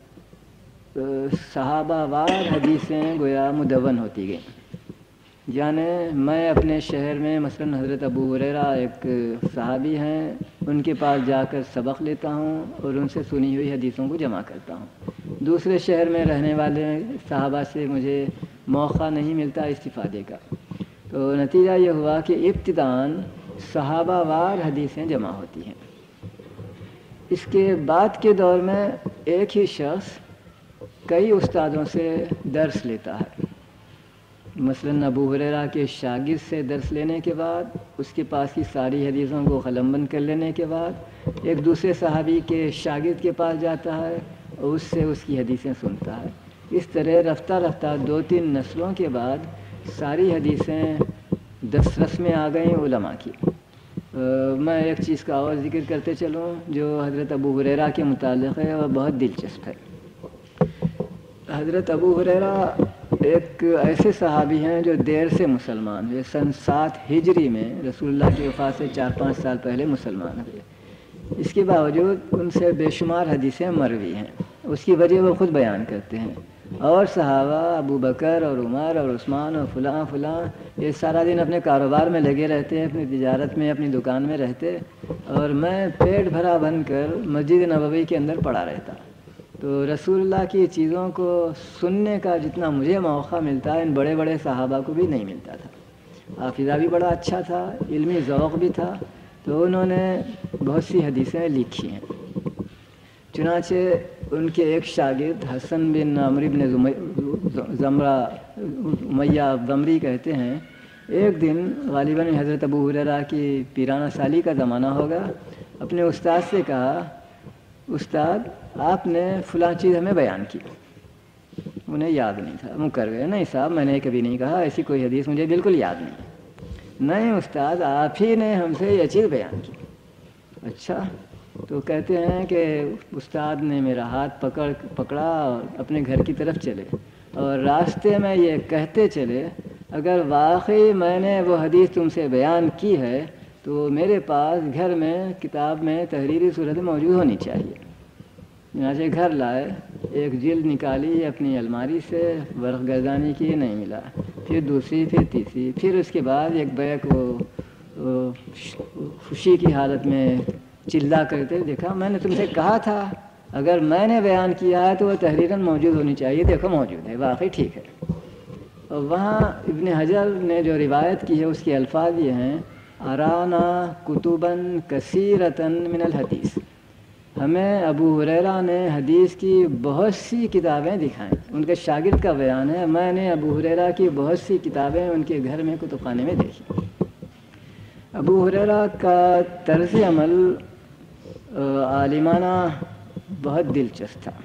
صحابہ وار حدیثیں گویا مدون ہوتی گئیں. یعنی میں اپنے شہر میں مثلا حضرت ابو ہریرہ ایک صحابی ہیں، ان کے پاس جا کر سبق لیتا ہوں اور ان سے سنی ہوئی حدیثوں کو جمع کرتا ہوں. دوسرے شہر میں رہنے والے صحابہ سے مجھے موقع نہیں ملتا استفادے کا. تو نتیجہ یہ ہوا کہ ابتداً صحابہ وار حدیثیں جمع ہوتی ہیں. اس کے بعد کے دور میں ایک ہی شخص کئی استادوں سے درس لیتا ہے. مثلاً ابو ہریرہ کے شاگرد سے درس لینے کے بعد اس کے پاس کی ساری حدیثوں کو قلم بند کر لینے کے بعد ایک دوسرے صحابی کے شاگرد کے پاس جاتا ہے اور اس سے اس کی حدیثیں سنتا ہے. اس طرح رفتہ رفتہ دو تین نسلوں کے بعد ساری حدیثیں دسترس میں آ گئیں علماء کی. میں ایک چیز کا اور ذکر کرتے چلوں جو حضرت ابو ہریرہ کے متعلق ہے اور بہت دلچسپ ہے. حضرت ابو ہریرہ ایک ایسے صحابی ہیں جو دیر سے مسلمان ہوئے. سن سات ہجری میں رسول اللہ کی وفات سے چار پانچ سال پہلے مسلمان ہوئے. اس کے باوجود ان سے بے شمار حدیثیں مروی ہیں. اس کی وجہ وہ خود بیان کرتے ہیں. اور صحابہ ابو بکر اور عمر اور عثمان اور فلاں فلاں یہ سارا دن اپنے کاروبار میں لگے رہتے ہیں، اپنی تجارت میں، اپنی دکان میں رہتے، اور میں پیٹ بھرا بن کر مسجد نبوی کے اندر پڑا رہتا. تو رسول اللہ کی چیزوں کو سننے کا جتنا مجھے موقع ملتا ہے ان بڑے بڑے صحابہ کو بھی نہیں ملتا تھا. حافظہ بھی بڑا اچھا تھا، علمی ذوق بھی تھا، تو انہوں نے بہت سی حدیثیں لکھی ہیں. چنانچہ ان کے ایک شاگرد حسن بن عمرو بن زمرہ امیہ ضمری کہتے ہیں ایک دن غالباً حضرت ابو ہریرہ کی پیرانہ سالی کا زمانہ ہوگا، اپنے استاد سے کہا استاد آپ نے فلاں چیز ہمیں بیان کی. انہیں یاد نہیں تھا، وہ کر گئے نہیں صاحب میں نے کبھی نہیں کہا، ایسی کوئی حدیث مجھے بالکل یاد نہیں. نہیں استاد آپ ہی نے ہم سے یہ چیز بیان کی. اچھا. تو کہتے ہیں کہ استاد نے میرا ہاتھ پکڑ پکڑا اور اپنے گھر کی طرف چلے اور راستے میں یہ کہتے چلے اگر واقعی میں نے وہ حدیث تم سے بیان کی ہے تو میرے پاس گھر میں کتاب میں تحریری صورت موجود ہونی چاہیے. چنانچہ گھر لائے، ایک جلد نکالی اپنی الماری سے، ورق گردانی کی، نہیں ملا. پھر دوسری، پھر تیسری، پھر اس کے بعد ایک بیک وہ خوشی کی حالت میں چلا کرتے دیکھا میں نے تم سے کہا تھا اگر میں نے بیان کیا ہے تو وہ تحریراً موجود ہونی چاہیے، دیکھو موجود ہے، واقعی ٹھیک ہے. اور وہاں ابن حجر نے جو روایت کی ہے اس کے الفاظ یہ ہیں ارانا کتباً کثیرتاً من الحدیث. ہمیں ابو ہریرہ نے حدیث کی بہت سی کتابیں دکھائیں. ان کے شاگرد کا بیان ہے میں نے ابو ہریرہ کی بہت سی کتابیں ان کے گھر میں کتب خانے میں دیکھی. ابو ہریرہ کا طرز عمل عالمانہ بہت دلچسپ تھا.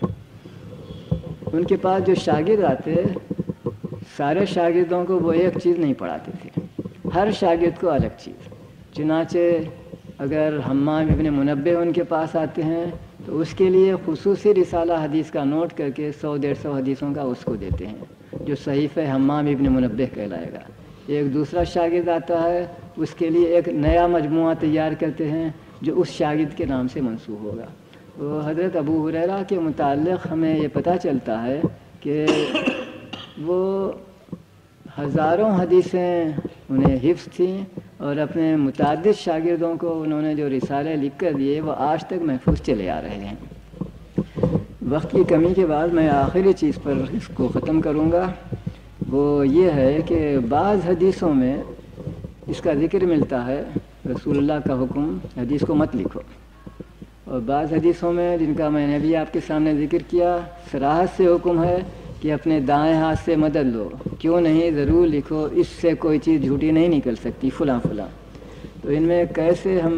ان کے پاس جو شاگرد آتے سارے شاگردوں کو وہ ایک چیز نہیں پڑھاتے تھے، ہر شاگرد کو الگ چیز. چنانچہ اگر حمام ابن منبہ ان کے پاس آتے ہیں تو اس کے لیے خصوصی رسالہ حدیث کا نوٹ کر کے سو ڈیڑھ سو حدیثوں کا اس کو دیتے ہیں جو صحیفہ حمام ابن منبہ کہلائے گا. ایک دوسرا شاگرد آتا ہے اس کے لیے ایک نیا مجموعہ تیار کرتے ہیں جو اس شاگرد کے نام سے منسوب ہوگا. وہ حضرت ابو ہریرہ کے متعلق ہمیں یہ پتہ چلتا ہے کہ وہ ہزاروں حدیثیں انہیں حفظ تھیں اور اپنے متعدد شاگردوں کو انہوں نے جو رسالے لکھ کر دیے وہ آج تک محفوظ چلے آ رہے ہیں۔ وقت کی کمی کے بعد میں آخری چیز پر اس کو ختم کروں گا، وہ یہ ہے کہ بعض حدیثوں میں اس کا ذکر ملتا ہے رسول اللہ کا حکم حدیث کو مت لکھو، اور بعض حدیثوں میں جن کا میں نے بھی آپ کے سامنے ذکر کیا صراحت سے حکم ہے کہ اپنے دائیں ہاتھ سے مدد لو، کیوں نہیں ضرور لکھو، اس سے کوئی چیز جھوٹی نہیں نکل سکتی فلاں فلاں۔ تو ان میں کیسے ہم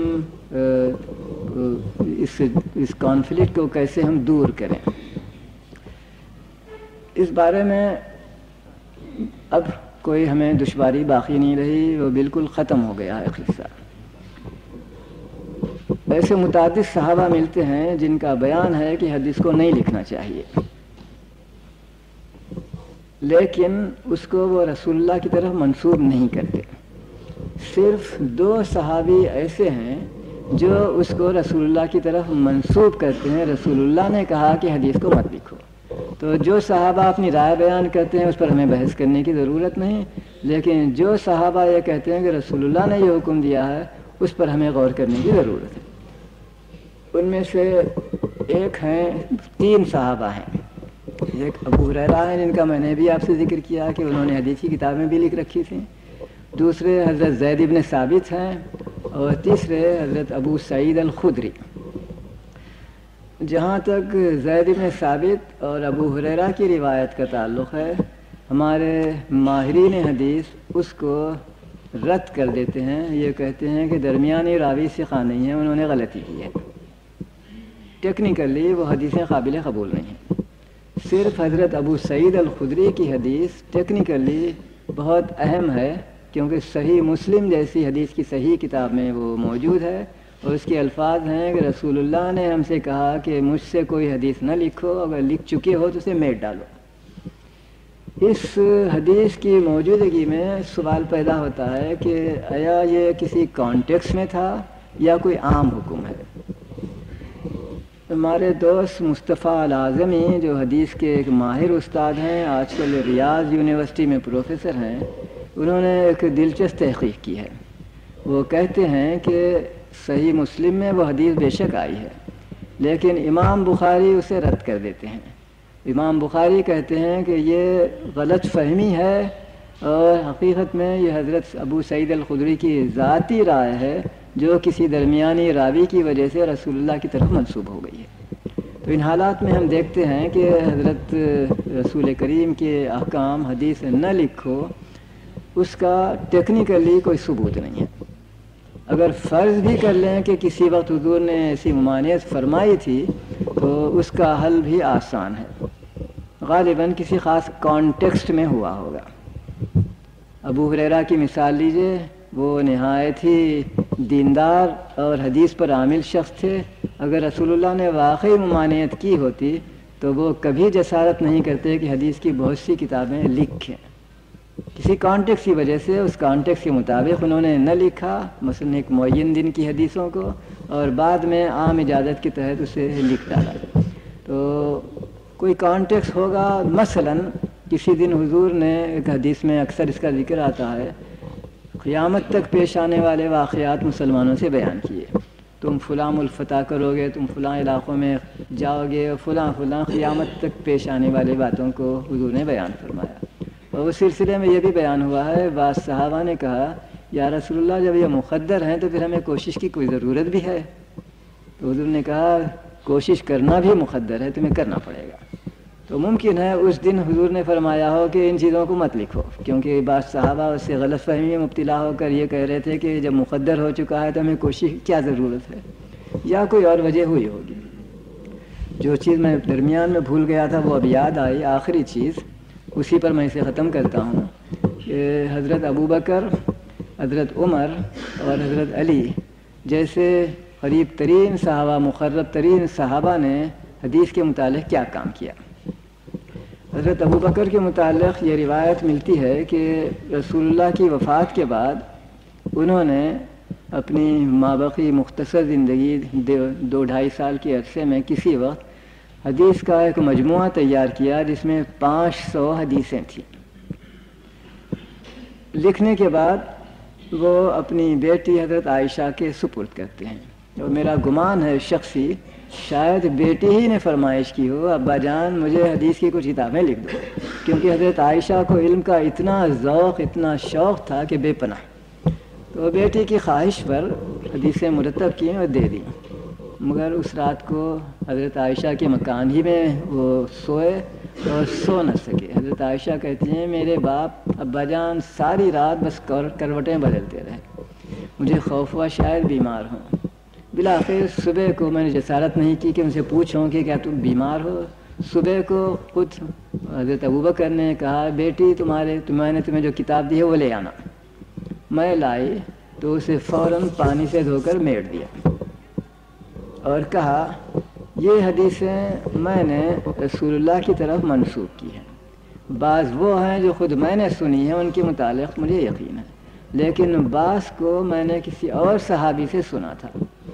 اس اس کانفلکٹ کو کیسے ہم دور کریں، اس بارے میں اب کوئی ہمیں دشواری باقی نہیں رہی، وہ بالکل ختم ہو گیا ہے قصہ۔ ایسے متعدد صحابہ ملتے ہیں جن کا بیان ہے کہ حدیث کو نہیں لکھنا چاہیے، لیکن اس کو وہ رسول اللہ کی طرف منسوب نہیں کرتے۔ صرف دو صحابی ایسے ہیں جو اس کو رسول اللہ کی طرف منسوب کرتے ہیں، رسول اللہ نے کہا کہ حدیث کو مت لکھو۔ تو جو صحابہ اپنی رائے بیان کرتے ہیں اس پر ہمیں بحث کرنے کی ضرورت نہیں، لیکن جو صحابہ یہ کہتے ہیں کہ رسول اللہ نے یہ حکم دیا ہے اس پر ہمیں غور کرنے کی ضرورت ہے۔ ان میں سے ایک ہیں، تین صحابہ ہیں، ایک ابو ہریرہ ہیں جن کا میں نے بھی آپ سے ذکر کیا کہ انہوں نے حدیث کی کتابیں بھی لکھ رکھی تھیں، دوسرے حضرت زید بن ثابت ہیں، اور تیسرے حضرت ابو سعید الخدری۔ جہاں تک زید بن ثابت اور ابو ہریرہ کی روایت کا تعلق ہے، ہمارے ماہرین حدیث اس کو رد کر دیتے ہیں، یہ کہتے ہیں کہ درمیانی راوی ثقہ نہیں ہے، انہوں نے غلطی کی ہے، ٹیکنیکلی وہ حدیثیں قابل قبول نہیں ہیں۔ صرف حضرت ابو سعید الخدری کی حدیث ٹیکنیکلی بہت اہم ہے، کیونکہ صحیح مسلم جیسی حدیث کی صحیح کتاب میں وہ موجود ہے، اور اس کے الفاظ ہیں کہ رسول اللہ نے ہم سے کہا کہ مجھ سے کوئی حدیث نہ لکھو، اگر لکھ چکے ہو تو اسے میٹ ڈالو۔ اس حدیث کی موجودگی میں سوال پیدا ہوتا ہے کہ آیا یہ کسی کانٹیکس میں تھا یا کوئی عام حکم ہے؟ ہمارے دوست مصطفیٰ العظمی جو حدیث کے ایک ماہر استاد ہیں، آج کل ریاض یونیورسٹی میں پروفیسر ہیں، انہوں نے ایک دلچسپ تحقیق کی ہے۔ وہ کہتے ہیں کہ صحیح مسلم میں وہ حدیث بے شک آئی ہے، لیکن امام بخاری اسے رد کر دیتے ہیں۔ امام بخاری کہتے ہیں کہ یہ غلط فہمی ہے، اور حقیقت میں یہ حضرت ابو سعید الخدری کی ذاتی رائے ہے جو کسی درمیانی راوی کی وجہ سے رسول اللہ کی طرف منسوب ہو گئی ہے۔ تو ان حالات میں ہم دیکھتے ہیں کہ حضرت رسول کریم کے احکام حدیث نہ لکھو، اس کا ٹیکنیکلی کوئی ثبوت نہیں ہے۔ اگر فرض بھی کر لیں کہ کسی وقت حضور نے ایسی ممانعت فرمائی تھی تو اس کا حل بھی آسان ہے، غالباً کسی خاص کانٹیکسٹ میں ہوا ہوگا۔ ابو ہریرہ کی مثال لیجئے، وہ نہایت ہی دیندار اور حدیث پر عامل شخص تھے، اگر رسول اللہ نے واقعی ممانعت کی ہوتی تو وہ کبھی جسارت نہیں کرتے کہ حدیث کی بہت سی کتابیں لکھیں۔ کسی کانٹیکس کی وجہ سے اس کانٹیکس کے مطابق انہوں نے نہ لکھا، مثلا ایک معین دن کی حدیثوں کو، اور بعد میں عام اجازت کے تحت اسے لکھ ڈالا۔ تو کوئی کانٹیکس ہوگا، مثلا کسی دن حضور نے ایک حدیث میں اکثر اس کا ذکر آتا ہے، قیامت تک پیش آنے والے واقعات مسلمانوں سے بیان کیے، تم فلاں الفتح کرو گے، تم فلاں علاقوں میں جاؤ گے، فلاں فلاں قیامت تک پیش آنے والی باتوں کو حضور نے بیان فرمایا۔ اور اس سلسلے میں یہ بھی بیان ہوا ہے، بعض صحابہ نے کہا یا رسول اللہ جب یہ مقدر ہیں تو پھر ہمیں کوشش کی کوئی ضرورت بھی ہے؟ تو حضور نے کہا کوشش کرنا بھی مقدر ہے، تمہیں کرنا پڑے گا۔ تو ممکن ہے اس دن حضور نے فرمایا ہو کہ ان چیزوں کو مت لکھو، کیونکہ بعض صحابہ اس سے غلط فہمی میں مبتلا ہو کر یہ کہہ رہے تھے کہ جب مقدر ہو چکا ہے تو ہمیں کوشش کی کیا ضرورت ہے، یا کوئی اور وجہ ہوئی ہوگی۔ جو چیز میں درمیان میں بھول گیا تھا وہ اب یاد آئی، آخری چیز اسی پر میں اسے ختم کرتا ہوں کہ حضرت ابو بکر، حضرت عمر اور حضرت علی جیسے قریب ترین صحابہ، مقرب ترین صحابہ نے حدیث کے متعلق کیا کام کیا۔ حضرت ابو بکر کے متعلق یہ روایت ملتی ہے کہ رسول اللہ کی وفات کے بعد انہوں نے اپنی مابقی مختصر زندگی دو ڈھائی سال کے عرصے میں کسی وقت حدیث کا ایک مجموعہ تیار کیا جس میں پانچ سو حدیثیں تھیں۔ لکھنے کے بعد وہ اپنی بیٹی حضرت عائشہ کے سپرد کرتے ہیں، اور میرا گمان ہے شخصی شاید بیٹی ہی نے فرمائش کی ہو، ابا جان مجھے حدیث کی کچھ کتابیں لکھ دو، کیونکہ حضرت عائشہ کو علم کا اتنا ذوق اتنا شوق تھا کہ بے پناہ۔ تو بیٹی کی خواہش پر حدیثیں مرتب کیں اور دے دیں، مگر اس رات کو حضرت عائشہ کے مکان ہی میں وہ سوئے اور سو نہ سکے۔ حضرت عائشہ کہتی ہیں میرے باپ ابا جان ساری رات بس کروٹیں بدلتے رہے، مجھے خوف ہوا شاید بیمار ہوں۔ بالآخر صبح کو میں نے جسارت نہیں کی کہ ان سے پوچھوں کہ کیا تم بیمار ہو۔ صبح کو خود حضرت ابوبکر نے کہا بیٹی تمہارے میں نے تمہیں جو کتاب دی ہے وہ لے آنا۔ میں لائی تو اسے فوراً پانی سے دھو کر میٹ دیا اور کہا یہ حدیثیں میں نے رسول اللہ کی طرف منسوب کی ہیں، بعض وہ ہیں جو خود میں نے سنی ہیں ان کے متعلق مجھے یقین ہے، لیکن بعض کو میں نے کسی اور صحابی سے سنا تھا،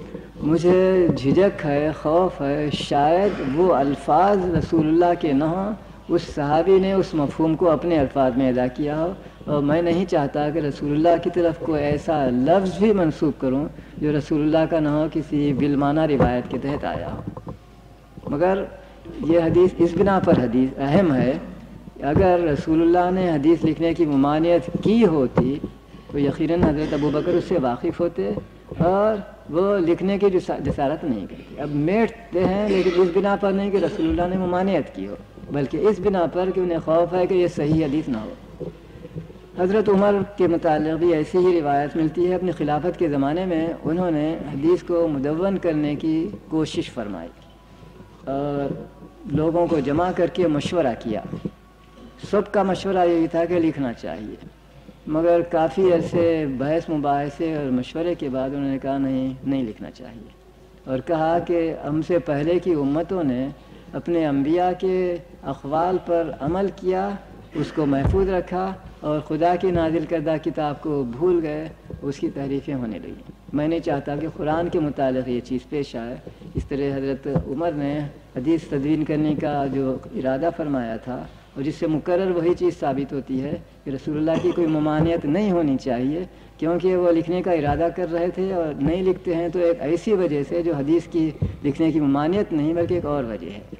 مجھے جھجک ہے خوف ہے شاید وہ الفاظ رسول اللہ کے نہ ہوں، اس صحابی نے اس مفہوم کو اپنے الفاظ میں ادا کیا ہو، اور میں نہیں چاہتا کہ رسول اللہ کی طرف کوئی ایسا لفظ بھی منسوب کروں جو رسول اللہ کا نہ ہو، کسی بالمعنی روایت کے تحت آیا ہو۔ مگر یہ حدیث اس بنا پر حدیث اہم ہے، اگر رسول اللہ نے حدیث لکھنے کی ممانعت کی ہوتی تو یقیناً حضرت ابوبکر اس سے واقف ہوتے اور وہ لکھنے کی جسارت نہیں کرتے۔ اب میٹتے ہیں لیکن اس بنا پر نہیں کہ رسول اللہ نے ممانعت کی ہو، بلکہ اس بنا پر کہ انہیں خوف ہے کہ یہ صحیح حدیث نہ ہو۔ حضرت عمر کے متعلق بھی ایسی ہی روایت ملتی ہے، اپنی خلافت کے زمانے میں انہوں نے حدیث کو مدون کرنے کی کوشش فرمائی اور لوگوں کو جمع کر کے مشورہ کیا۔ سب کا مشورہ یہی تھا کہ لکھنا چاہیے، مگر کافی عرصے بحث مباحثے اور مشورے کے بعد انہوں نے کہا نہیں نہیں لکھنا چاہیے، اور کہا کہ ہم سے پہلے کی امتوں نے اپنے انبیاء کے اقوال پر عمل کیا، اس کو محفوظ رکھا، اور خدا کی نازل کردہ کتاب کو بھول گئے، اس کی تحریفیں ہونے لگیں۔ میں نہیں چاہتا کہ قرآن کے متعلق یہ چیز پیش آئے۔ اس طرح حضرت عمر نے حدیث تدوین کرنے کا جو ارادہ فرمایا تھا، اور جس سے مقرر وہی چیز ثابت ہوتی ہے کہ رسول اللہ کی کوئی ممانعت نہیں ہونی چاہیے، کیونکہ وہ لکھنے کا ارادہ کر رہے تھے اور نہیں لکھتے ہیں تو ایک ایسی وجہ سے جو حدیث کی لکھنے کی ممانعت نہیں بلکہ ایک اور وجہ ہے۔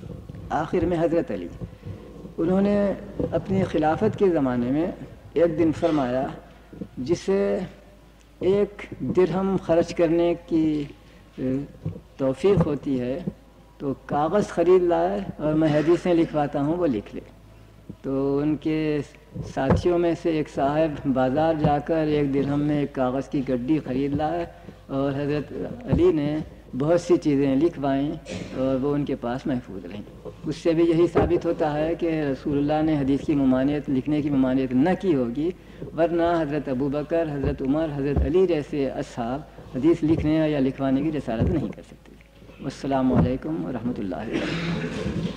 آخر میں حضرت علی انہوں نے اپنی خلافت کے زمانے میں ایک دن فرمایا جسے ایک درہم خرچ کرنے کی توفیق ہوتی ہے تو کاغذ خرید لائے اور میں حدیثیں لکھواتا ہوں وہ لکھ لے۔ تو ان کے ساتھیوں میں سے ایک صاحب بازار جا کر ایک درہم میں ایک کاغذ کی گڈی خرید لائے اور حضرت علی نے بہت سی چیزیں لکھوائیں اور وہ ان کے پاس محفوظ رہیں۔ اس سے بھی یہی ثابت ہوتا ہے کہ رسول اللہ نے حدیث کی ممانعت لکھنے کی ممانعت نہ کی ہوگی، ورنہ حضرت ابوبکر، حضرت عمر، حضرت علی جیسے اصحاب حدیث لکھنے یا لکھوانے کی جسارت نہیں کر سکتے۔ السلام علیکم ورحمۃ اللہ وبرکاتہ۔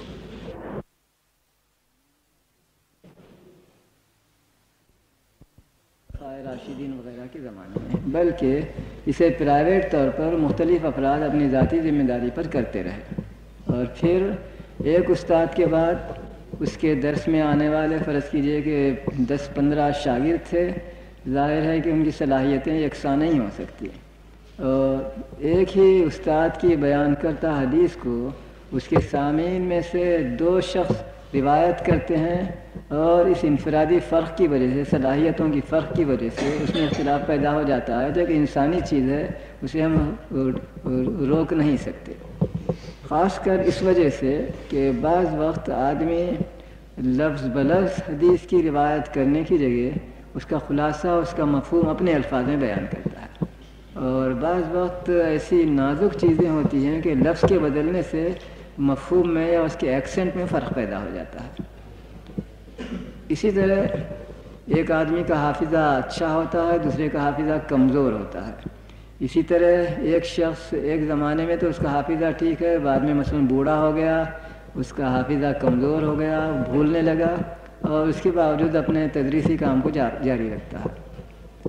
راشدین وغیرہ کے زمانے میں، بلکہ اسے پرائیویٹ طور پر مختلف افراد اپنی ذاتی ذمہ داری پر کرتے رہے، اور پھر ایک استاد کے بعد اس کے درس میں آنے والے فرض کیجئے کہ دس پندرہ شاگرد تھے، ظاہر ہے کہ ان کی صلاحیتیں یکساں نہیں ہو سکتی، اور ایک ہی استاد کی بیان کرتا حدیث کو اس کے سامعین میں سے دو شخص روایت کرتے ہیں، اور اس انفرادی فرق کی وجہ سے، صلاحیتوں کی فرق کی وجہ سے اس میں اختلاف پیدا ہو جاتا ہے، جو کہ انسانی چیز ہے، اسے ہم روک نہیں سکتے، خاص کر اس وجہ سے کہ بعض وقت آدمی لفظ بلفظ حدیث کی روایت کرنے کی جگہ اس کا خلاصہ، اس کا مفہوم اپنے الفاظ میں بیان کرتا ہے، اور بعض وقت ایسی نازک چیزیں ہوتی ہیں کہ لفظ کے بدلنے سے مفہوم میں یا اس کے ایکسنٹ میں فرق پیدا ہو جاتا ہے۔ اسی طرح ایک آدمی کا حافظہ اچھا ہوتا ہے، دوسرے کا حافظہ کمزور ہوتا ہے۔ اسی طرح ایک شخص ایک زمانے میں تو اس کا حافظہ ٹھیک ہے، بعد میں مثلاً بوڑھا ہو گیا، اس کا حافظہ کمزور ہو گیا، بھولنے لگا، اور اس کے باوجود اپنے تدریسی کام کو جاری رکھتا ہے۔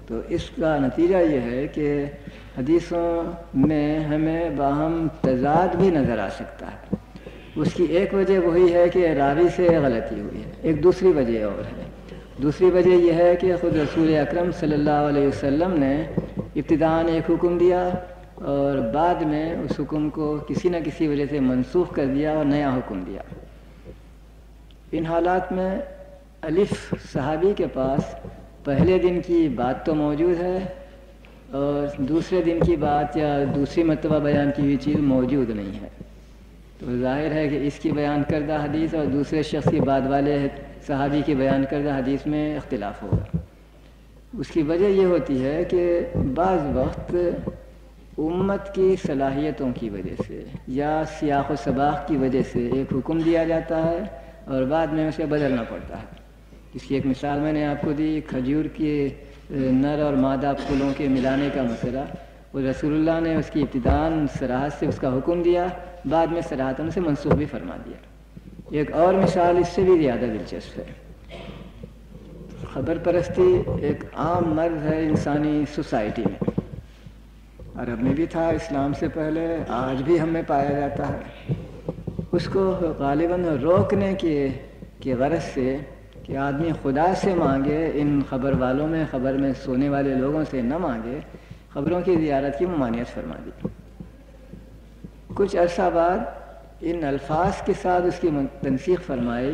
تو اس کا نتیجہ یہ ہے کہ حدیثوں میں ہمیں باہم تضاد بھی نظر آ سکتا ہے. اس کی ایک وجہ وہی ہے کہ راوی سے غلطی ہوئی ہے. ایک دوسری وجہ اور ہے. دوسری وجہ یہ ہے کہ خود رسول اکرم صلی اللہ علیہ وسلم نے ابتداءً ایک حکم دیا اور بعد میں اس حکم کو کسی نہ کسی وجہ سے منسوخ کر دیا اور نیا حکم دیا. ان حالات میں الف صحابی کے پاس پہلے دن کی بات تو موجود ہے اور دوسرے دن کی بات یا دوسری مرتبہ بیان کی ہوئی چیز موجود نہیں ہے. تو ظاہر ہے کہ اس کی بیان کردہ حدیث اور دوسرے شخص کی بعد والے صحابی کی بیان کردہ حدیث میں اختلاف ہوگا. اس کی وجہ یہ ہوتی ہے کہ بعض وقت امت کی صلاحیتوں کی وجہ سے یا سیاق و سباق کی وجہ سے ایک حکم دیا جاتا ہے اور بعد میں اسے بدلنا پڑتا ہے. اس کی ایک مثال میں نے آپ کو دی، کھجور کے نر اور مادہ پھولوں کے ملانے کا مسئلہ. وہ رسول اللہ نے اس کی ابتداءً صراحت سے اس کا حکم دیا، بعد میں صراحتاً سے منسوخ بھی فرما دیا. ایک اور مثال اس سے بھی زیادہ دلچسپ ہے. خبر پرستی ایک عام مرض ہے انسانی سوسائٹی میں. عرب میں بھی تھا اسلام سے پہلے، آج بھی ہم میں پایا جاتا ہے. اس کو غالباً روکنے کے کی غرض سے کہ آدمی خدا سے مانگے، ان خبر والوں میں خبر میں سونے والے لوگوں سے نہ مانگے، خبروں کی زیارت کی ممانعت فرما دی. کچھ عرصہ بعد ان الفاظ کے ساتھ اس کی تنسیخ فرمائی،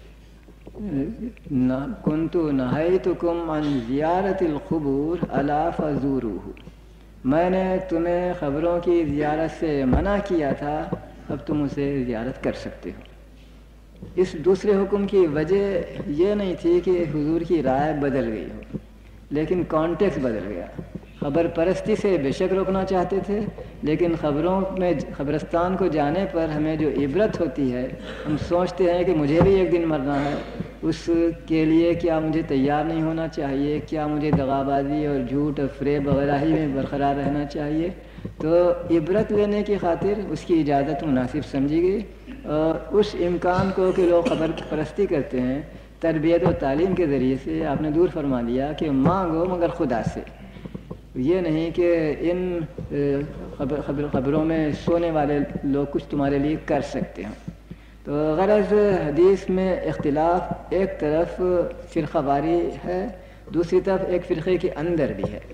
کنت نہیتکم عن زیارت القبور الا فزوروہ. میں نے تمہیں خبروں کی زیارت سے منع کیا تھا، اب تم اسے زیارت کر سکتے ہو. اس دوسرے حکم کی وجہ یہ نہیں تھی کہ حضور کی رائے بدل گئی ہو، لیکن کانٹیکس بدل گیا. خبر پرستی سے بے شک روکنا چاہتے تھے، لیکن خبروں میں خبرستان کو جانے پر ہمیں جو عبرت ہوتی ہے، ہم سوچتے ہیں کہ مجھے بھی ایک دن مرنا ہے، اس کے لیے کیا مجھے تیار نہیں ہونا چاہیے؟ کیا مجھے دغابازی اور جھوٹ اور فریب وغیرہ ہی میں برقرار رہنا چاہیے؟ تو عبرت لینے کی خاطر اس کی اجازت مناسب سمجھی گئی، اور اس امکان کو کہ لوگ خبر پرستی کرتے ہیں تربیت و تعلیم کے ذریعے سے آپ نے دور فرما دیا کہ مانگو مگر خدا سے. یہ نہیں کہ ان خبر خبر خبروں میں سونے والے لوگ کچھ تمہارے لیے کر سکتے ہیں. تو غرض حدیث میں اختلاف ایک طرف فرقہ واری ہے، دوسری طرف ایک فرقے کے اندر بھی ہے.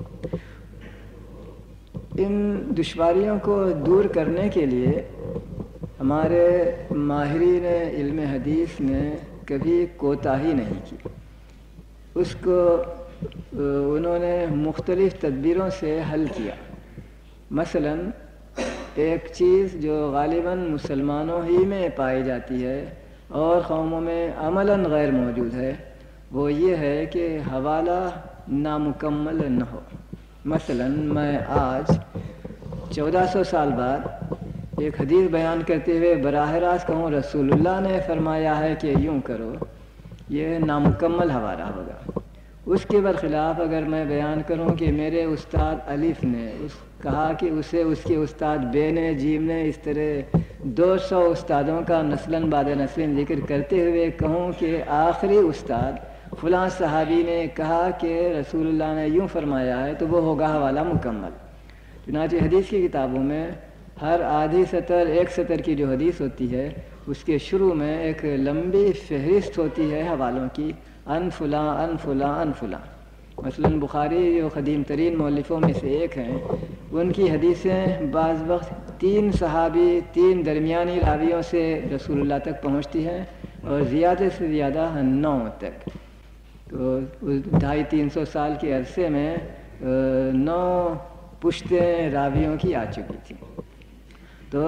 ان دشواریوں کو دور کرنے کے لیے ہمارے ماہرین علم حدیث نے کبھی کوتاہی نہیں کی. اس کو انہوں نے مختلف تدبیروں سے حل کیا. مثلا ایک چیز جو غالباً مسلمانوں ہی میں پائی جاتی ہے اور قوموں میں عملاً غیر موجود ہے، وہ یہ ہے کہ حوالہ نامکمل نہ ہو. مثلا میں آج چودہ سو سال بعد ایک حدیث بیان کرتے ہوئے براہ راست کہوں رسول اللہ نے فرمایا ہے کہ یوں کرو، یہ نامکمل حوالہ ہوگا. اس کے برخلاف اگر میں بیان کروں کہ میرے استاد الف نے اس کہا کہ اسے اس کے استاد بے نے جیم نے اس طرح دو سو استادوں کا نسلاً بعد نسلاً ذکر کرتے ہوئے کہوں کہ آخری استاد فلاں صحابی نے کہا کہ رسول اللہ نے یوں فرمایا ہے، تو وہ ہوگا حوالہ مکمل. چنانچہ حدیث کی کتابوں میں ہر آدھی سطر ایک سطر کی جو حدیث ہوتی ہے، اس کے شروع میں ایک لمبی فہرست ہوتی ہے حوالوں کی، ان فلاں ان فلاں ان فلاں. مثلا بخاری جو قدیم ترین مؤلفوں میں سے ایک ہیں، ان کی حدیثیں بعض وقت تین صحابی تین درمیانی راویوں سے رسول اللہ تک پہنچتی ہیں اور زیادہ سے زیادہ نو تک. تو ڈھائی تین سو سال کے عرصے میں نو پشتیں راویوں کی آ چکی تھیں. تو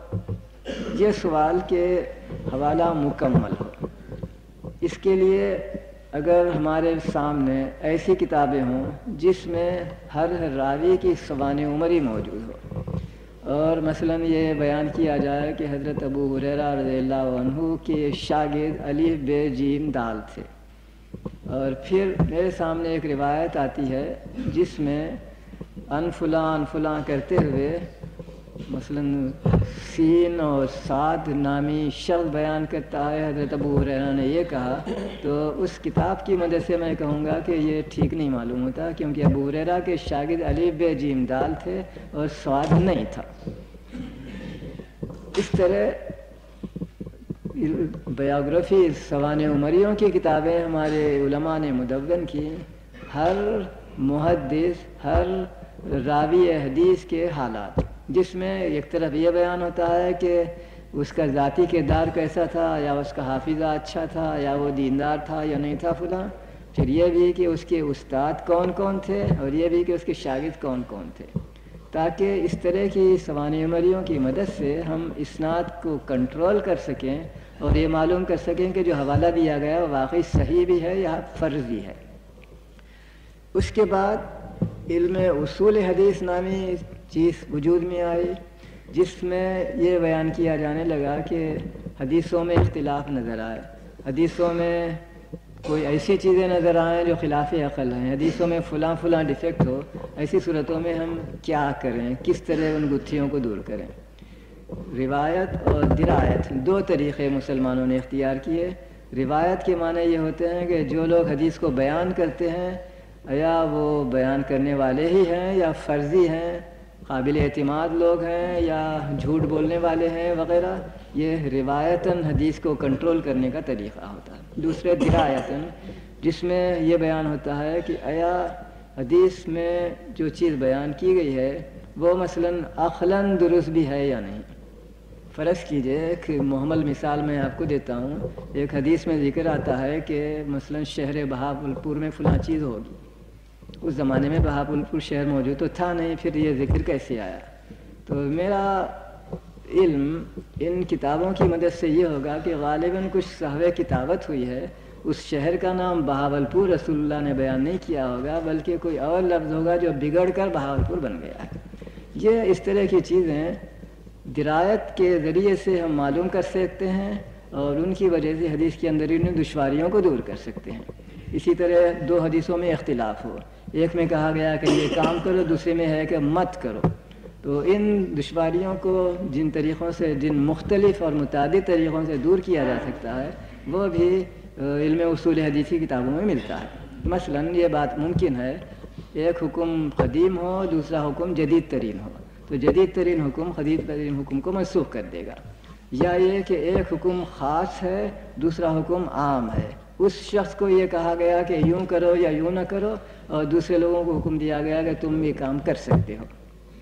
یہ سوال کہ حوالہ مکمل ہو، اس کے لیے اگر ہمارے سامنے ایسی کتابیں ہوں جس میں ہر راوی کی سوانح عمری موجود ہو، اور مثلا یہ بیان کیا جائے کہ حضرت ابو ہریرہ رضی اللہ عنہ کے شاگرد الف بے جیم دال تھے، اور پھر میرے سامنے ایک روایت آتی ہے جس میں ان فلاں ان فلاں کرتے ہوئے مثلاً سین اور سعد نامی شخص بیان کرتا ہے حضرت ابو ہریرہ نے یہ کہا، تو اس کتاب کی مدد سے میں کہوں گا کہ یہ ٹھیک نہیں معلوم ہوتا، کیونکہ ابو ہریرہ کے شاگرد الف بے جیم دال تھے اور سعد نہیں تھا۔ اس طرح بایوگرافی سوانح عمریوں کی کتابیں ہمارے علماء نے مدون کی، ہر محدث، ہر راوی حدیث کے حالات، جس میں ایک طرف یہ بیان ہوتا ہے کہ اس کا ذاتی کردار کیسا تھا، یا اس کا حافظہ اچھا تھا، یا وہ دیندار تھا یا نہیں تھا فلاں، پھر یہ بھی کہ اس کے استاد کون کون تھے، اور یہ بھی کہ اس کے شاگرد کون کون تھے، تاکہ اس طرح کی سوانح عمریوں کی مدد سے ہم اسناد کو کنٹرول کر سکیں اور یہ معلوم کر سکیں کہ جو حوالہ دیا گیا وہ واقعی صحیح بھی ہے یا فرضی ہے۔ اس کے بعد علم اصول حدیث نامی چیز وجود میں آئی، جس میں یہ بیان کیا جانے لگا کہ حدیثوں میں اختلاف نظر آئے، حدیثوں میں کوئی ایسی چیزیں نظر آئیں جو خلاف عقل ہیں، حدیثوں میں فلاں فلاں ڈیفیکٹ ہو، ایسی صورتوں میں ہم کیا کریں، کس طرح ان گتھیوں کو دور کریں۔ روایت اور درایت دو طریقے مسلمانوں نے اختیار کیے۔ روایت کے معنی یہ ہوتے ہیں کہ جو لوگ حدیث کو بیان کرتے ہیں، یا وہ بیان کرنے والے ہی ہیں یا فرضی ہیں، قابل اعتماد لوگ ہیں یا جھوٹ بولنے والے ہیں وغیرہ، یہ روایتاً حدیث کو کنٹرول کرنے کا طریقہ ہوتا ہے۔ دوسرے درایتاً، جس میں یہ بیان ہوتا ہے کہ آیا حدیث میں جو چیز بیان کی گئی ہے وہ مثلاً عقلاً درست بھی ہے یا نہیں۔ فرض کیجئے ایک محمل مثال میں آپ کو دیتا ہوں، ایک حدیث میں ذکر آتا ہے کہ مثلاً شہر بہاولپور میں فلاں چیز ہوگی۔ اس زمانے میں بہاولپور شہر موجود تو تھا نہیں، پھر یہ ذکر کیسے آیا؟ تو میرا علم ان کتابوں کی مدد سے یہ ہوگا کہ غالباً کچھ صحوہ کتابت ہوئی ہے، اس شہر کا نام بہاولپور رسول اللہ نے بیان نہیں کیا ہوگا، بلکہ کوئی اور لفظ ہوگا جو بگڑ کر بہاولپور بن گیا ہے۔ یہ اس طرح کی چیزیں درایت کے ذریعے سے ہم معلوم کر سکتے ہیں، اور ان کی وجہ سے حدیث کے اندر ان دشواریوں کو دور کر سکتے ہیں۔ اسی طرح دو حدیثوں میں اختلاف ہو، ایک میں کہا گیا کہ یہ کام کرو، دوسرے میں ہے کہ مت کرو، تو ان دشواریوں کو جن طریقوں سے، جن مختلف اور متعدد طریقوں سے دور کیا جا سکتا ہے، وہ بھی علم اصول حدیث کی کتابوں میں ملتا ہے۔ مثلاً یہ بات ممکن ہے ایک حکم قدیم ہو، دوسرا حکم جدید ترین ہو، تو جدید ترین حکم قدیم ترین حکم کو منسوخ کر دے گا، یا یہ کہ ایک حکم خاص ہے، دوسرا حکم عام ہے، اس شخص کو یہ کہا گیا کہ یوں کرو یا یوں نہ کرو، اور دوسرے لوگوں کو حکم دیا گیا کہ تم یہ کام کر سکتے ہو۔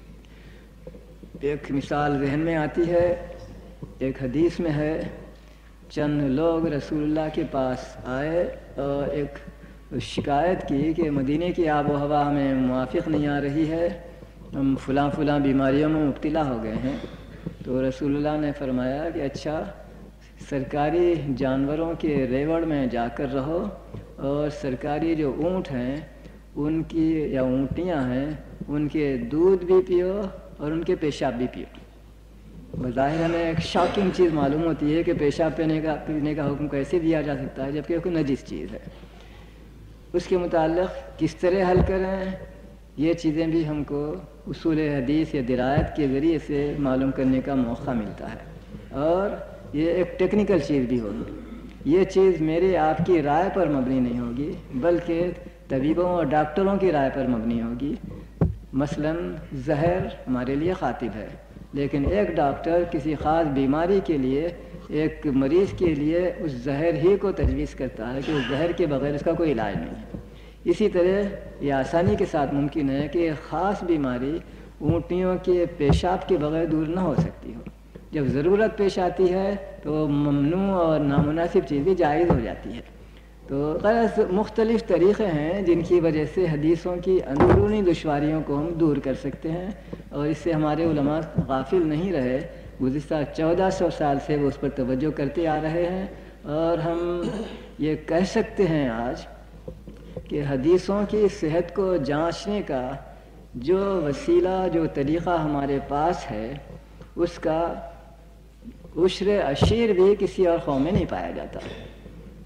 ایک مثال ذہن میں آتی ہے، ایک حدیث میں ہے چند لوگ رسول اللہ کے پاس آئے اور ایک شکایت کی کہ مدینے کی آب و ہوا ہمیں موافق نہیں آ رہی ہے، ہم فلاں فلاں بیماریوں میں مبتلا ہو گئے ہیں۔ تو رسول اللہ نے فرمایا کہ اچھا، سرکاری جانوروں کے ریوڑ میں جا کر رہو، اور سرکاری جو اونٹ ہیں ان کی یا اونٹیاں ہیں ان کے دودھ بھی پیو اور ان کے پیشاب بھی پیو۔ بظاہر ہمیں ایک شاکنگ چیز معلوم ہوتی ہے کہ پیشاب پینے کا پینے کا حکم کیسے دیا جا سکتا ہے جبکہ کوئی نجس چیز ہے۔ اس کے متعلق کس طرح حل کریں، یہ چیزیں بھی ہم کو اصول حدیث یا درایت کے ذریعے سے معلوم کرنے کا موقع ملتا ہے، اور یہ ایک ٹیکنیکل چیز بھی ہوگی۔ یہ چیز میری آپ کی رائے پر مبنی نہیں ہوگی، بلکہ طبیبوں اور ڈاکٹروں کی رائے پر مبنی ہوگی۔ مثلاً زہر ہمارے لیے خاطب ہے، لیکن ایک ڈاکٹر کسی خاص بیماری کے لیے ایک مریض کے لیے اس زہر ہی کو تجویز کرتا ہے کہ اس زہر کے بغیر اس کا کوئی علاج نہیں ہے۔ اسی طرح یہ آسانی کے ساتھ ممکن ہے کہ ایک خاص بیماری اونٹیوں کے پیشاب کے بغیر دور نہ ہو سکتی ہو، جب ضرورت پیش آتی ہے تو ممنوع اور نامناسب چیز بھی جائز ہو جاتی ہے۔ تو غرض مختلف طریقے ہیں جن کی وجہ سے حدیثوں کی اندرونی دشواریوں کو ہم دور کر سکتے ہیں، اور اس سے ہمارے علماء غافل نہیں رہے، گزشتہ چودہ سو سال سے وہ اس پر توجہ کرتے آ رہے ہیں، اور ہم یہ کہہ سکتے ہیں آج کہ حدیثوں کی صحت کو جانچنے کا جو وسیلہ، جو طریقہ ہمارے پاس ہے، اس کا عشر عشیر بھی کسی اور قوم میں نہیں پایا جاتا۔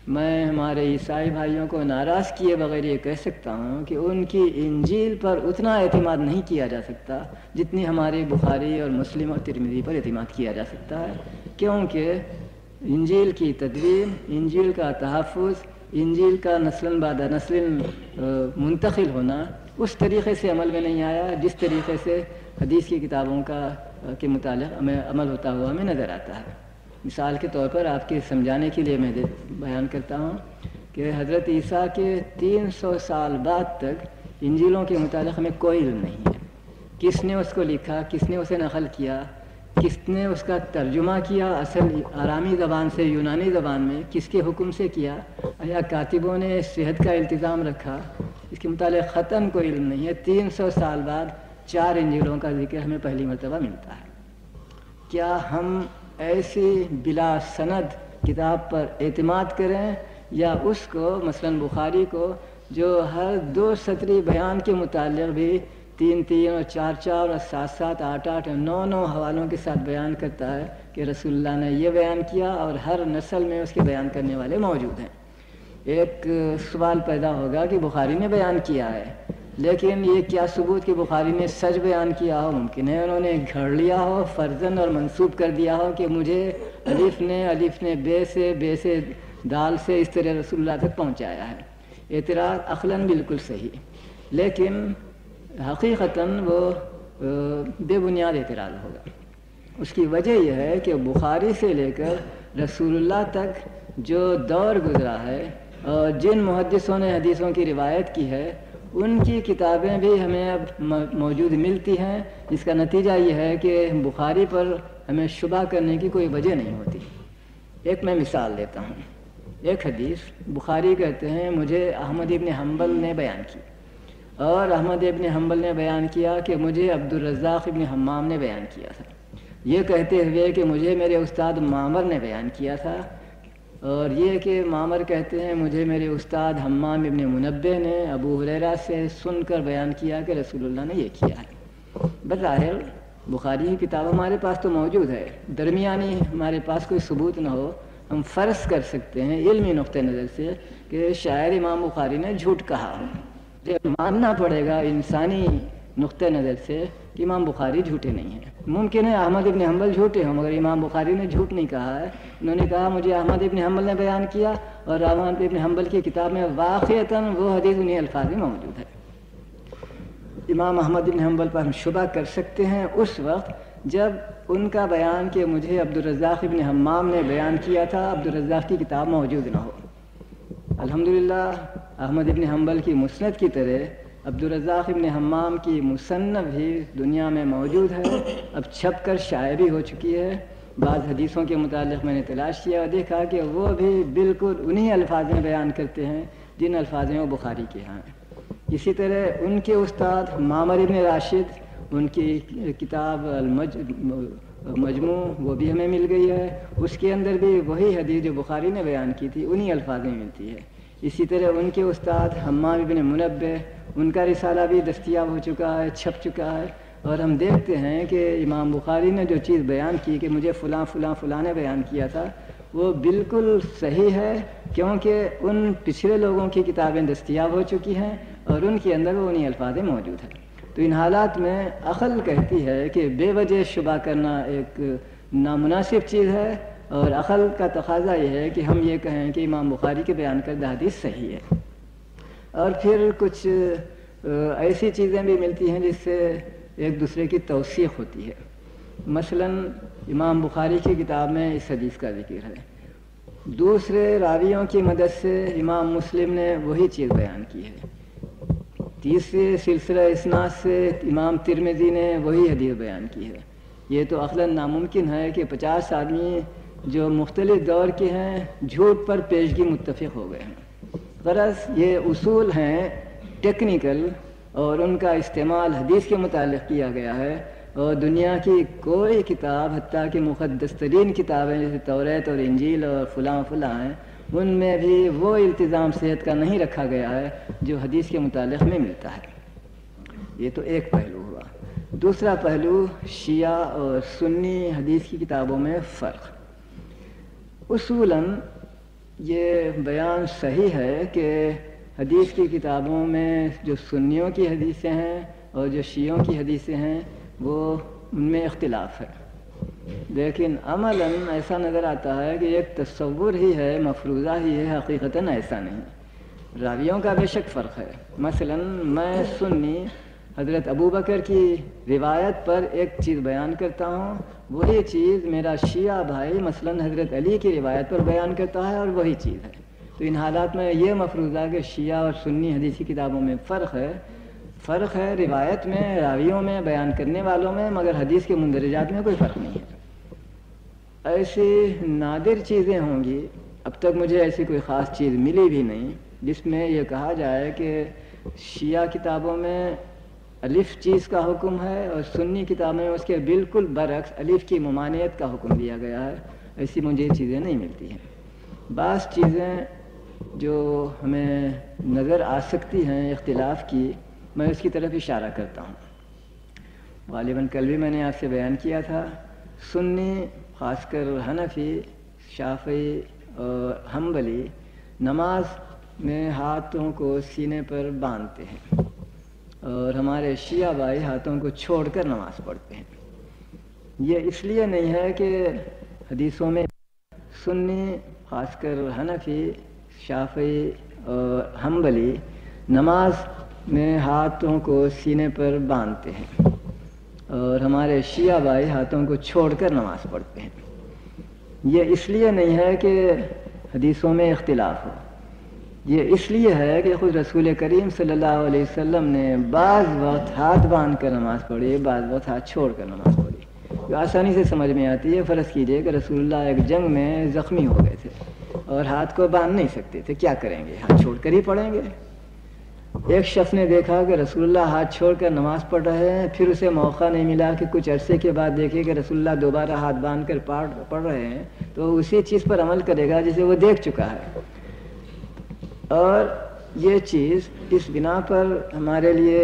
میں ہمارے عیسائی بھائیوں کو ناراض کیے بغیر یہ کہہ سکتا ہوں کہ ان کی انجیل پر اتنا اعتماد نہیں کیا جا سکتا جتنی ہماری بخاری اور مسلم اور ترمذی پر اعتماد کیا جا سکتا ہے، کیونکہ انجیل کی تدوین، انجیل کا تحفظ، انجیل کا نسل بعد نسل منتقل ہونا اس طریقے سے عمل میں نہیں آیا جس طریقے سے حدیث کی کتابوں کا کے متعلق ہمیں عمل ہوتا ہوا ہمیں نظر آتا ہے۔ مثال کے طور پر آپ کے سمجھانے کے لیے میں بیان کرتا ہوں کہ حضرت عیسیٰ کے تین سو سال بعد تک انجیلوں کے متعلق ہمیں کوئی علم نہیں ہے۔ کس نے اس کو لکھا، کس نے اسے نقل کیا، کس نے اس کا ترجمہ کیا اصل آرامی زبان سے یونانی زبان میں، کس کے حکم سے کیا، یا کاتبوں نے صحت کا التزام رکھا، اس کے متعلق خطاً کوئی علم نہیں ہے۔ تین سو سال بعد چار انجیلوں کا ذکر ہمیں پہلی مرتبہ ملتا ہے۔ کیا ہم ایسی بلا سند کتاب پر اعتماد کریں یا اس کو مثلاً بخاری کو جو ہر دو سطری بیان کے متعلق بھی تین تین اور چار چار اور سات سات آٹھ آٹھ اور نو نو حوالوں کے ساتھ بیان کرتا ہے کہ رسول اللہ نے یہ بیان کیا اور ہر نسل میں اس کے بیان کرنے والے موجود ہیں۔ ایک سوال پیدا ہوگا کہ بخاری نے بیان کیا ہے، لیکن یہ کیا ثبوت کہ بخاری نے سچ بیان کیا ہو؟ ممکن ہے انہوں نے گھڑ لیا ہو، فرضاً اور منسوب کر دیا ہو کہ مجھے الف نے الف نے بے سے بے سے دال سے اس طرح رسول اللہ تک پہنچایا ہے۔ اعتراض عقلاً بالکل صحیح، لیکن حقیقتاً وہ بے بنیاد اعتراض ہوگا۔ اس کی وجہ یہ ہے کہ بخاری سے لے کر رسول اللہ تک جو دور گزرا ہے اور جن محدثوں نے حدیثوں کی روایت کی ہے ان کی کتابیں بھی ہمیں اب موجود ملتی ہیں، جس کا نتیجہ یہ ہے کہ بخاری پر ہمیں شبہ کرنے کی کوئی وجہ نہیں ہوتی۔ ایک میں مثال دیتا ہوں۔ ایک حدیث بخاری کہتے ہیں مجھے احمد ابن حنبل نے بیان کی، اور احمد ابن حنبل نے بیان کیا کہ مجھے عبد الرزاق ابن حمام نے بیان کیا تھا، یہ کہتے ہوئے کہ مجھے میرے استاد معمر نے بیان کیا تھا، اور یہ کہ معمر کہتے ہیں مجھے میرے استاد حمام ابن منبہ نے ابو ہریرہ سے سن کر بیان کیا کہ رسول اللہ نے یہ کیا ہے۔ بظاہر بخاری کی کتاب ہمارے پاس تو موجود ہے، درمیانی ہمارے پاس کوئی ثبوت نہ ہو، ہم فرض کر سکتے ہیں علمی نقطہ نظر سے کہ شاعر امام بخاری نے جھوٹ کہا ہو۔ یہ ماننا پڑے گا انسانی نقطہ نظر سے کہ امام بخاری جھوٹے نہیں ہیں۔ ممکن ہے احمد ابن حنبل جھوٹے ہوں، مگر امام بخاری نے جھوٹ نہیں کہا ہے۔ انہوں نے کہا مجھے احمد ابن حنبل نے بیان کیا، اور احمد ابن حنبل کی کتاب میں واقعتاً وہ حدیث انہیں الفاظ میں موجود ہے۔ امام احمد ابن حنبل پر ہم شبہ کر سکتے ہیں اس وقت جب ان کا بیان کہ مجھے عبد الرزاق ابن حمام نے بیان کیا تھا عبد الرزاق کی کتاب موجود نہ ہو۔ الحمدللہ احمد ابن حنبل کی مسند کی طرح عبد الرزاق ابن حمام کی مصنف بھی دنیا میں موجود ہے، اب چھپ کر شائع بھی ہو چکی ہے۔ بعض حدیثوں کے متعلق میں نے تلاش کیا اور دیکھا کہ وہ بھی بالکل انہی الفاظ میں بیان کرتے ہیں جن الفاظ میں وہ بخاری کے ہاں ہیں۔ اسی طرح ان کے استاد معمر ابن راشد، ان کی کتاب المج مجموع وہ بھی ہمیں مل گئی ہے، اس کے اندر بھی وہی حدیث جو بخاری نے بیان کی تھی انہی الفاظ میں ملتی ہے۔ اسی طرح ان کے استاد حمام ابن منبہ، ان کا رسالہ بھی دستیاب ہو چکا ہے، چھپ چکا ہے، اور ہم دیکھتے ہیں کہ امام بخاری نے جو چیز بیان کی کہ مجھے فلاں فلاں فلاں نے بیان کیا تھا وہ بالکل صحیح ہے، کیونکہ ان پچھلے لوگوں کی کتابیں دستیاب ہو چکی ہیں اور ان کے اندر وہ انہی الفاظ موجود ہیں۔ تو ان حالات میں عقل کہتی ہے کہ بے وجہ شبہ کرنا ایک نامناسب چیز ہے، اور عقل کا تقاضا یہ ہے کہ ہم یہ کہیں کہ امام بخاری کے بیان کردہ حدیث صحیح ہے۔ اور پھر کچھ ایسی چیزیں بھی ملتی ہیں جس سے ایک دوسرے کی توثیق ہوتی ہے۔ مثلاً امام بخاری کی کتاب میں اس حدیث کا ذکر ہے، دوسرے راویوں کی مدد سے امام مسلم نے وہی چیز بیان کی ہے، تیسرے سلسلہ اسناد سے امام ترمذی نے وہی حدیث بیان کی ہے۔ یہ تو عقلاً ناممکن ہے کہ پچاس آدمی جو مختلف دور کے ہیں جھوٹ پر پیشگی متفق ہو گئے ہیں۔ غرض یہ اصول ہیں ٹیکنیکل، اور ان کا استعمال حدیث کے متعلق کیا گیا ہے، اور دنیا کی کوئی کتاب حتیٰ کہ مقدس ترین کتابیں جیسے توریت اور انجیل اور فلاں فلاں ہیں ان میں بھی وہ التزام صحت کا نہیں رکھا گیا ہے جو حدیث کے متعلق میں ملتا ہے۔ یہ تو ایک پہلو ہوا۔ دوسرا پہلو شیعہ اور سنی حدیث کی کتابوں میں فرق۔ اصولاً یہ بیان صحیح ہے کہ حدیث کی کتابوں میں جو سنیوں کی حدیثیں ہیں اور جو شیعوں کی حدیثیں ہیں وہ ان میں اختلاف ہے، لیکن عملاً ایسا نظر آتا ہے کہ ایک تصور ہی ہے، مفروضہ ہی ہے، حقیقتاً ایسا نہیں۔ راویوں کا بے شک فرق ہے۔ مثلاً میں سنی حضرت ابو بکر کی روایت پر ایک چیز بیان کرتا ہوں، وہی چیز میرا شیعہ بھائی مثلاً حضرت علی کی روایت پر بیان کرتا ہے اور وہی چیز ہے۔ تو ان حالات میں یہ مفروضہ کہ شیعہ اور سنی حدیثی کتابوں میں فرق ہے، فرق ہے روایت میں، راویوں میں، بیان کرنے والوں میں، مگر حدیث کے مندرجات میں کوئی فرق نہیں ہے۔ ایسی نادر چیزیں ہوں گی، اب تک مجھے ایسی کوئی خاص چیز ملی بھی نہیں جس میں یہ کہا جائے کہ شیعہ کتابوں میں الف چیز کا حکم ہے اور سنی کتابوں میں اس کے بالکل برعکس الف کی ممانعت کا حکم دیا گیا ہے۔ ایسی مجھے چیزیں نہیں ملتی ہیں۔ بعض چیزیں جو ہمیں نظر آ سکتی ہیں اختلاف کی، میں اس کی طرف اشارہ کرتا ہوں۔ غالباً کل بھی میں نے آپ سے بیان کیا تھا، سنی خاص کر حنفی، شافعی اور حنبلی نماز میں ہاتھوں کو سینے پر باندھتے ہیں، اور ہمارے شیعہ بھائی ہاتھوں کو چھوڑ کر نماز پڑھتے ہیں۔ یہ اس لیے نہیں ہے کہ حدیثوں میں سنی خاص کر حنفی، شافعی اور حنبلی نماز میں ہاتھوں کو سینے پر باندھتے ہیں، اور ہمارے شیعہ بھائی ہاتھوں کو چھوڑ کر نماز پڑھتے ہیں۔ یہ اس لیے نہیں ہے کہ حدیثوں میں اختلاف ہو، یہ اس لیے ہے کہ خود رسول کریم صلی اللہ علیہ وسلم نے بعض وقت ہاتھ باندھ کر نماز پڑھی، بعض وقت ہاتھ چھوڑ کر نماز پڑھی، جو آسانی سے سمجھ میں آتی ہے۔ فرض کیجئے کہ رسول اللہ ایک جنگ میں زخمی ہو گئے تھے اور ہاتھ کو باندھ نہیں سکتے تھے، کیا کریں گے؟ ہاتھ چھوڑ کر ہی پڑھیں گے۔ ایک شخص نے دیکھا کہ رسول اللہ ہاتھ چھوڑ کر نماز پڑھ رہے ہیں، پھر اسے موقع نہیں ملا کہ کچھ عرصے کے بعد دیکھے کہ رسول اللہ دوبارہ ہاتھ باندھ کر پڑھ رہے ہیں، تو اسی چیز پر عمل کرے گا جسے وہ دیکھ چکا ہے۔ اور یہ چیز اس بنا پر ہمارے لیے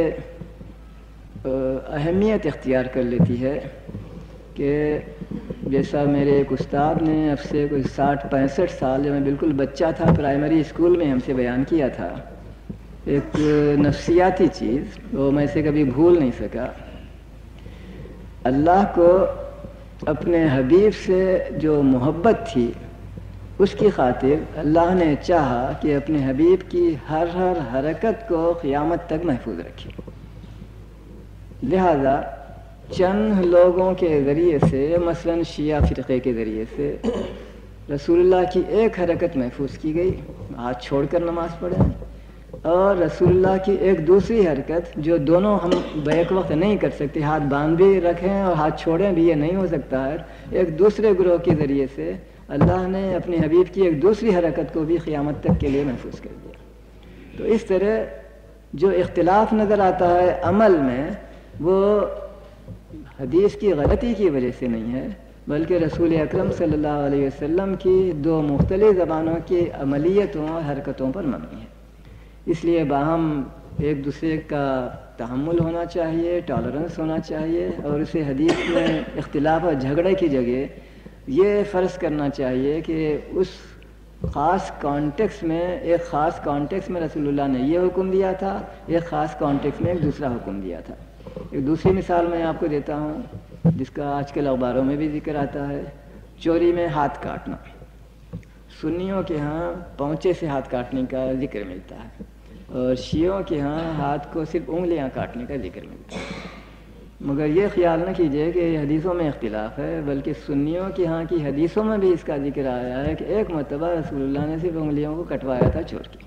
اہمیت اختیار کر لیتی ہے کہ جیسا میرے ایک استاد نے اب سے کوئی ساٹھ پینسٹھ سال، جب میں بالکل بچہ تھا، پرائمری اسکول میں ہم سے بیان کیا تھا، ایک نفسیاتی چیز وہ میں سے کبھی بھول نہیں سکا۔ اللہ کو اپنے حبیب سے جو محبت تھی، اس کی خاطر اللہ نے چاہا کہ اپنے حبیب کی ہر ہر حرکت کو قیامت تک محفوظ رکھے، لہذا چند لوگوں کے ذریعے سے، مثلاً شیعہ فرقے کے ذریعے سے، رسول اللہ کی ایک حرکت محفوظ کی گئی، ہاتھ چھوڑ کر نماز پڑھیں، اور رسول اللہ کی ایک دوسری حرکت جو دونوں ہم بیک وقت نہیں کر سکتے، ہاتھ باندھ بھی رکھیں اور ہاتھ چھوڑیں بھی، یہ نہیں ہو سکتا ہے، ایک دوسرے گروہ کے ذریعے سے اللہ نے اپنے حبیب کی ایک دوسری حرکت کو بھی قیامت تک کے لیے محفوظ کر دیا۔ تو اس طرح جو اختلاف نظر آتا ہے عمل میں، وہ حدیث کی غلطی کی وجہ سے نہیں ہے، بلکہ رسول اکرم صلی اللہ علیہ وسلم کی دو مختلف زبانوں کی عملیتوں اور حرکتوں پر مبنی ہے۔ اس لیے باہم ایک دوسرے کا تحمل ہونا چاہیے، ٹالرنس ہونا چاہیے، اور اسے حدیث میں اختلاف اور جھگڑے کی جگہ یہ فرض کرنا چاہیے کہ اس خاص کانٹیکس میں، ایک خاص کانٹیکس میں رسول اللہ نے یہ حکم دیا تھا، ایک خاص کانٹیکس میں ایک دوسرا حکم دیا تھا۔ ایک دوسری مثال میں آپ کو دیتا ہوں جس کا آج کل اخباروں میں بھی ذکر آتا ہے، چوری میں ہاتھ کاٹنا۔ سنیوں کے ہاں پونچے سے ہاتھ کاٹنے کا ذکر ملتا ہے، اور شیعوں کے ہاں ہاتھ کو صرف انگلیاں کاٹنے کا ذکر ملتا ہے۔ مگر یہ خیال نہ کیجیے کہ حدیثوں میں اختلاف ہے، بلکہ سنیوں کے ہاں کی حدیثوں میں بھی اس کا ذکر آیا ہے کہ ایک مرتبہ رسول اللہ نے صرف انگلیوں کو کٹوایا تھا چور کی۔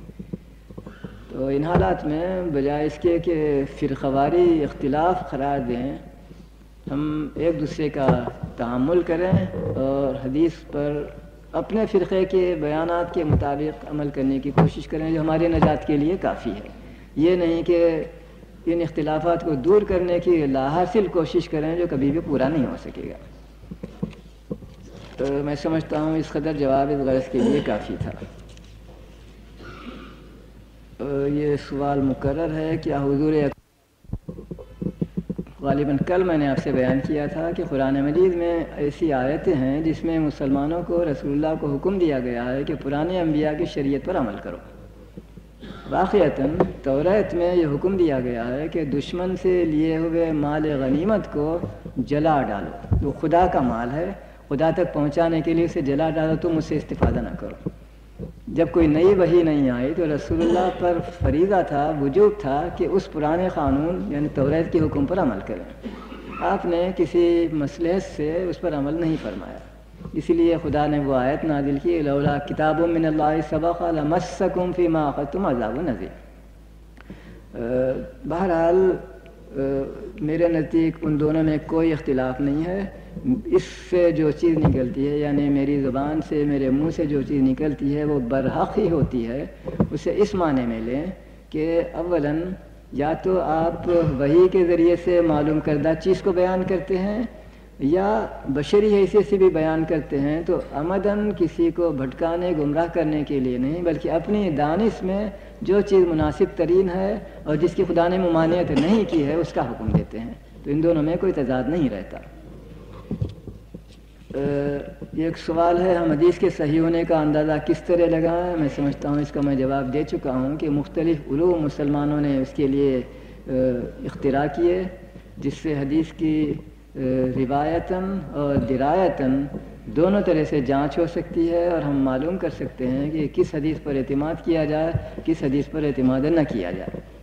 تو ان حالات میں بجائے اس کے کہ فرقواری اختلاف قرار دیں، ہم ایک دوسرے کا تحمل کریں اور حدیث پر اپنے فرقے کے بیانات کے مطابق عمل کرنے کی کوشش کریں، جو ہماری نجات کے لیے کافی ہے۔ یہ نہیں کہ ان اختلافات کو دور کرنے کی لاحاصل کوشش کریں جو کبھی بھی پورا نہیں ہو سکے گا۔ تو میں سمجھتا ہوں اس قدر جواب اس غرض کے لیے کافی تھا۔ یہ سوال مکرر ہے، کیا حضور غالباً کل میں نے آپ سے بیان کیا تھا کہ قرآن مجید میں ایسی آیتیں ہیں جس میں مسلمانوں کو رسول اللہ کو حکم دیا گیا ہے کہ پرانے انبیاء کی شریعت پر عمل کرو۔ واقعتاً توریت میں یہ حکم دیا گیا ہے کہ دشمن سے لیے ہوئے مال غنیمت کو جلا ڈالو، وہ خدا کا مال ہے، خدا تک پہنچانے کے لیے اسے جلا ڈالو، تم اس سے استفادہ نہ کرو۔ جب کوئی نئی وحی نہیں آئی تو رسول اللہ پر فریضہ تھا، وجوب تھا کہ اس پرانے قانون یعنی توریت کے حکم پر عمل کریں۔ آپ نے کسی مصلحت سے اس پر عمل نہیں فرمایا، اسی لیے خدا نے وہ آیت نازل کی لولا کتاب من اللہ سبق لمسکم فیما اخذتم عذاب عظیم۔ بہرحال میرے نزدیک ان دونوں میں کوئی اختلاف نہیں ہے۔ اس سے جو چیز نکلتی ہے یعنی میری زبان سے میرے منہ سے جو چیز نکلتی ہے وہ برحق ہی ہوتی ہے۔ اسے اس معنی میں لیں کہ اولاً یا تو آپ وحی کے ذریعے سے معلوم کردہ چیز کو بیان کرتے ہیں یا بشری حیثیت سے بھی بیان کرتے ہیں، تو عمداً کسی کو بھٹکانے گمراہ کرنے کے لیے نہیں بلکہ اپنی دانش میں جو چیز مناسب ترین ہے اور جس کی خدا نے ممانعت نہیں کی ہے اس کا حکم دیتے ہیں۔ تو ان دونوں میں کوئی تضاد نہیں رہتا۔ یہ ایک سوال ہے، ہم حدیث کے صحیح ہونے کا اندازہ کس طرح لگائیں؟ میں سمجھتا ہوں اس کا میں جواب دے چکا ہوں کہ مختلف علوم مسلمانوں نے اس کے لیے اختراع کیے جس سے حدیث کی روایتاً اور درایتاً دونوں طرح سے جانچ ہو سکتی ہے اور ہم معلوم کر سکتے ہیں کہ کس حدیث پر اعتماد کیا جائے، کس حدیث پر اعتماد نہ کیا جائے۔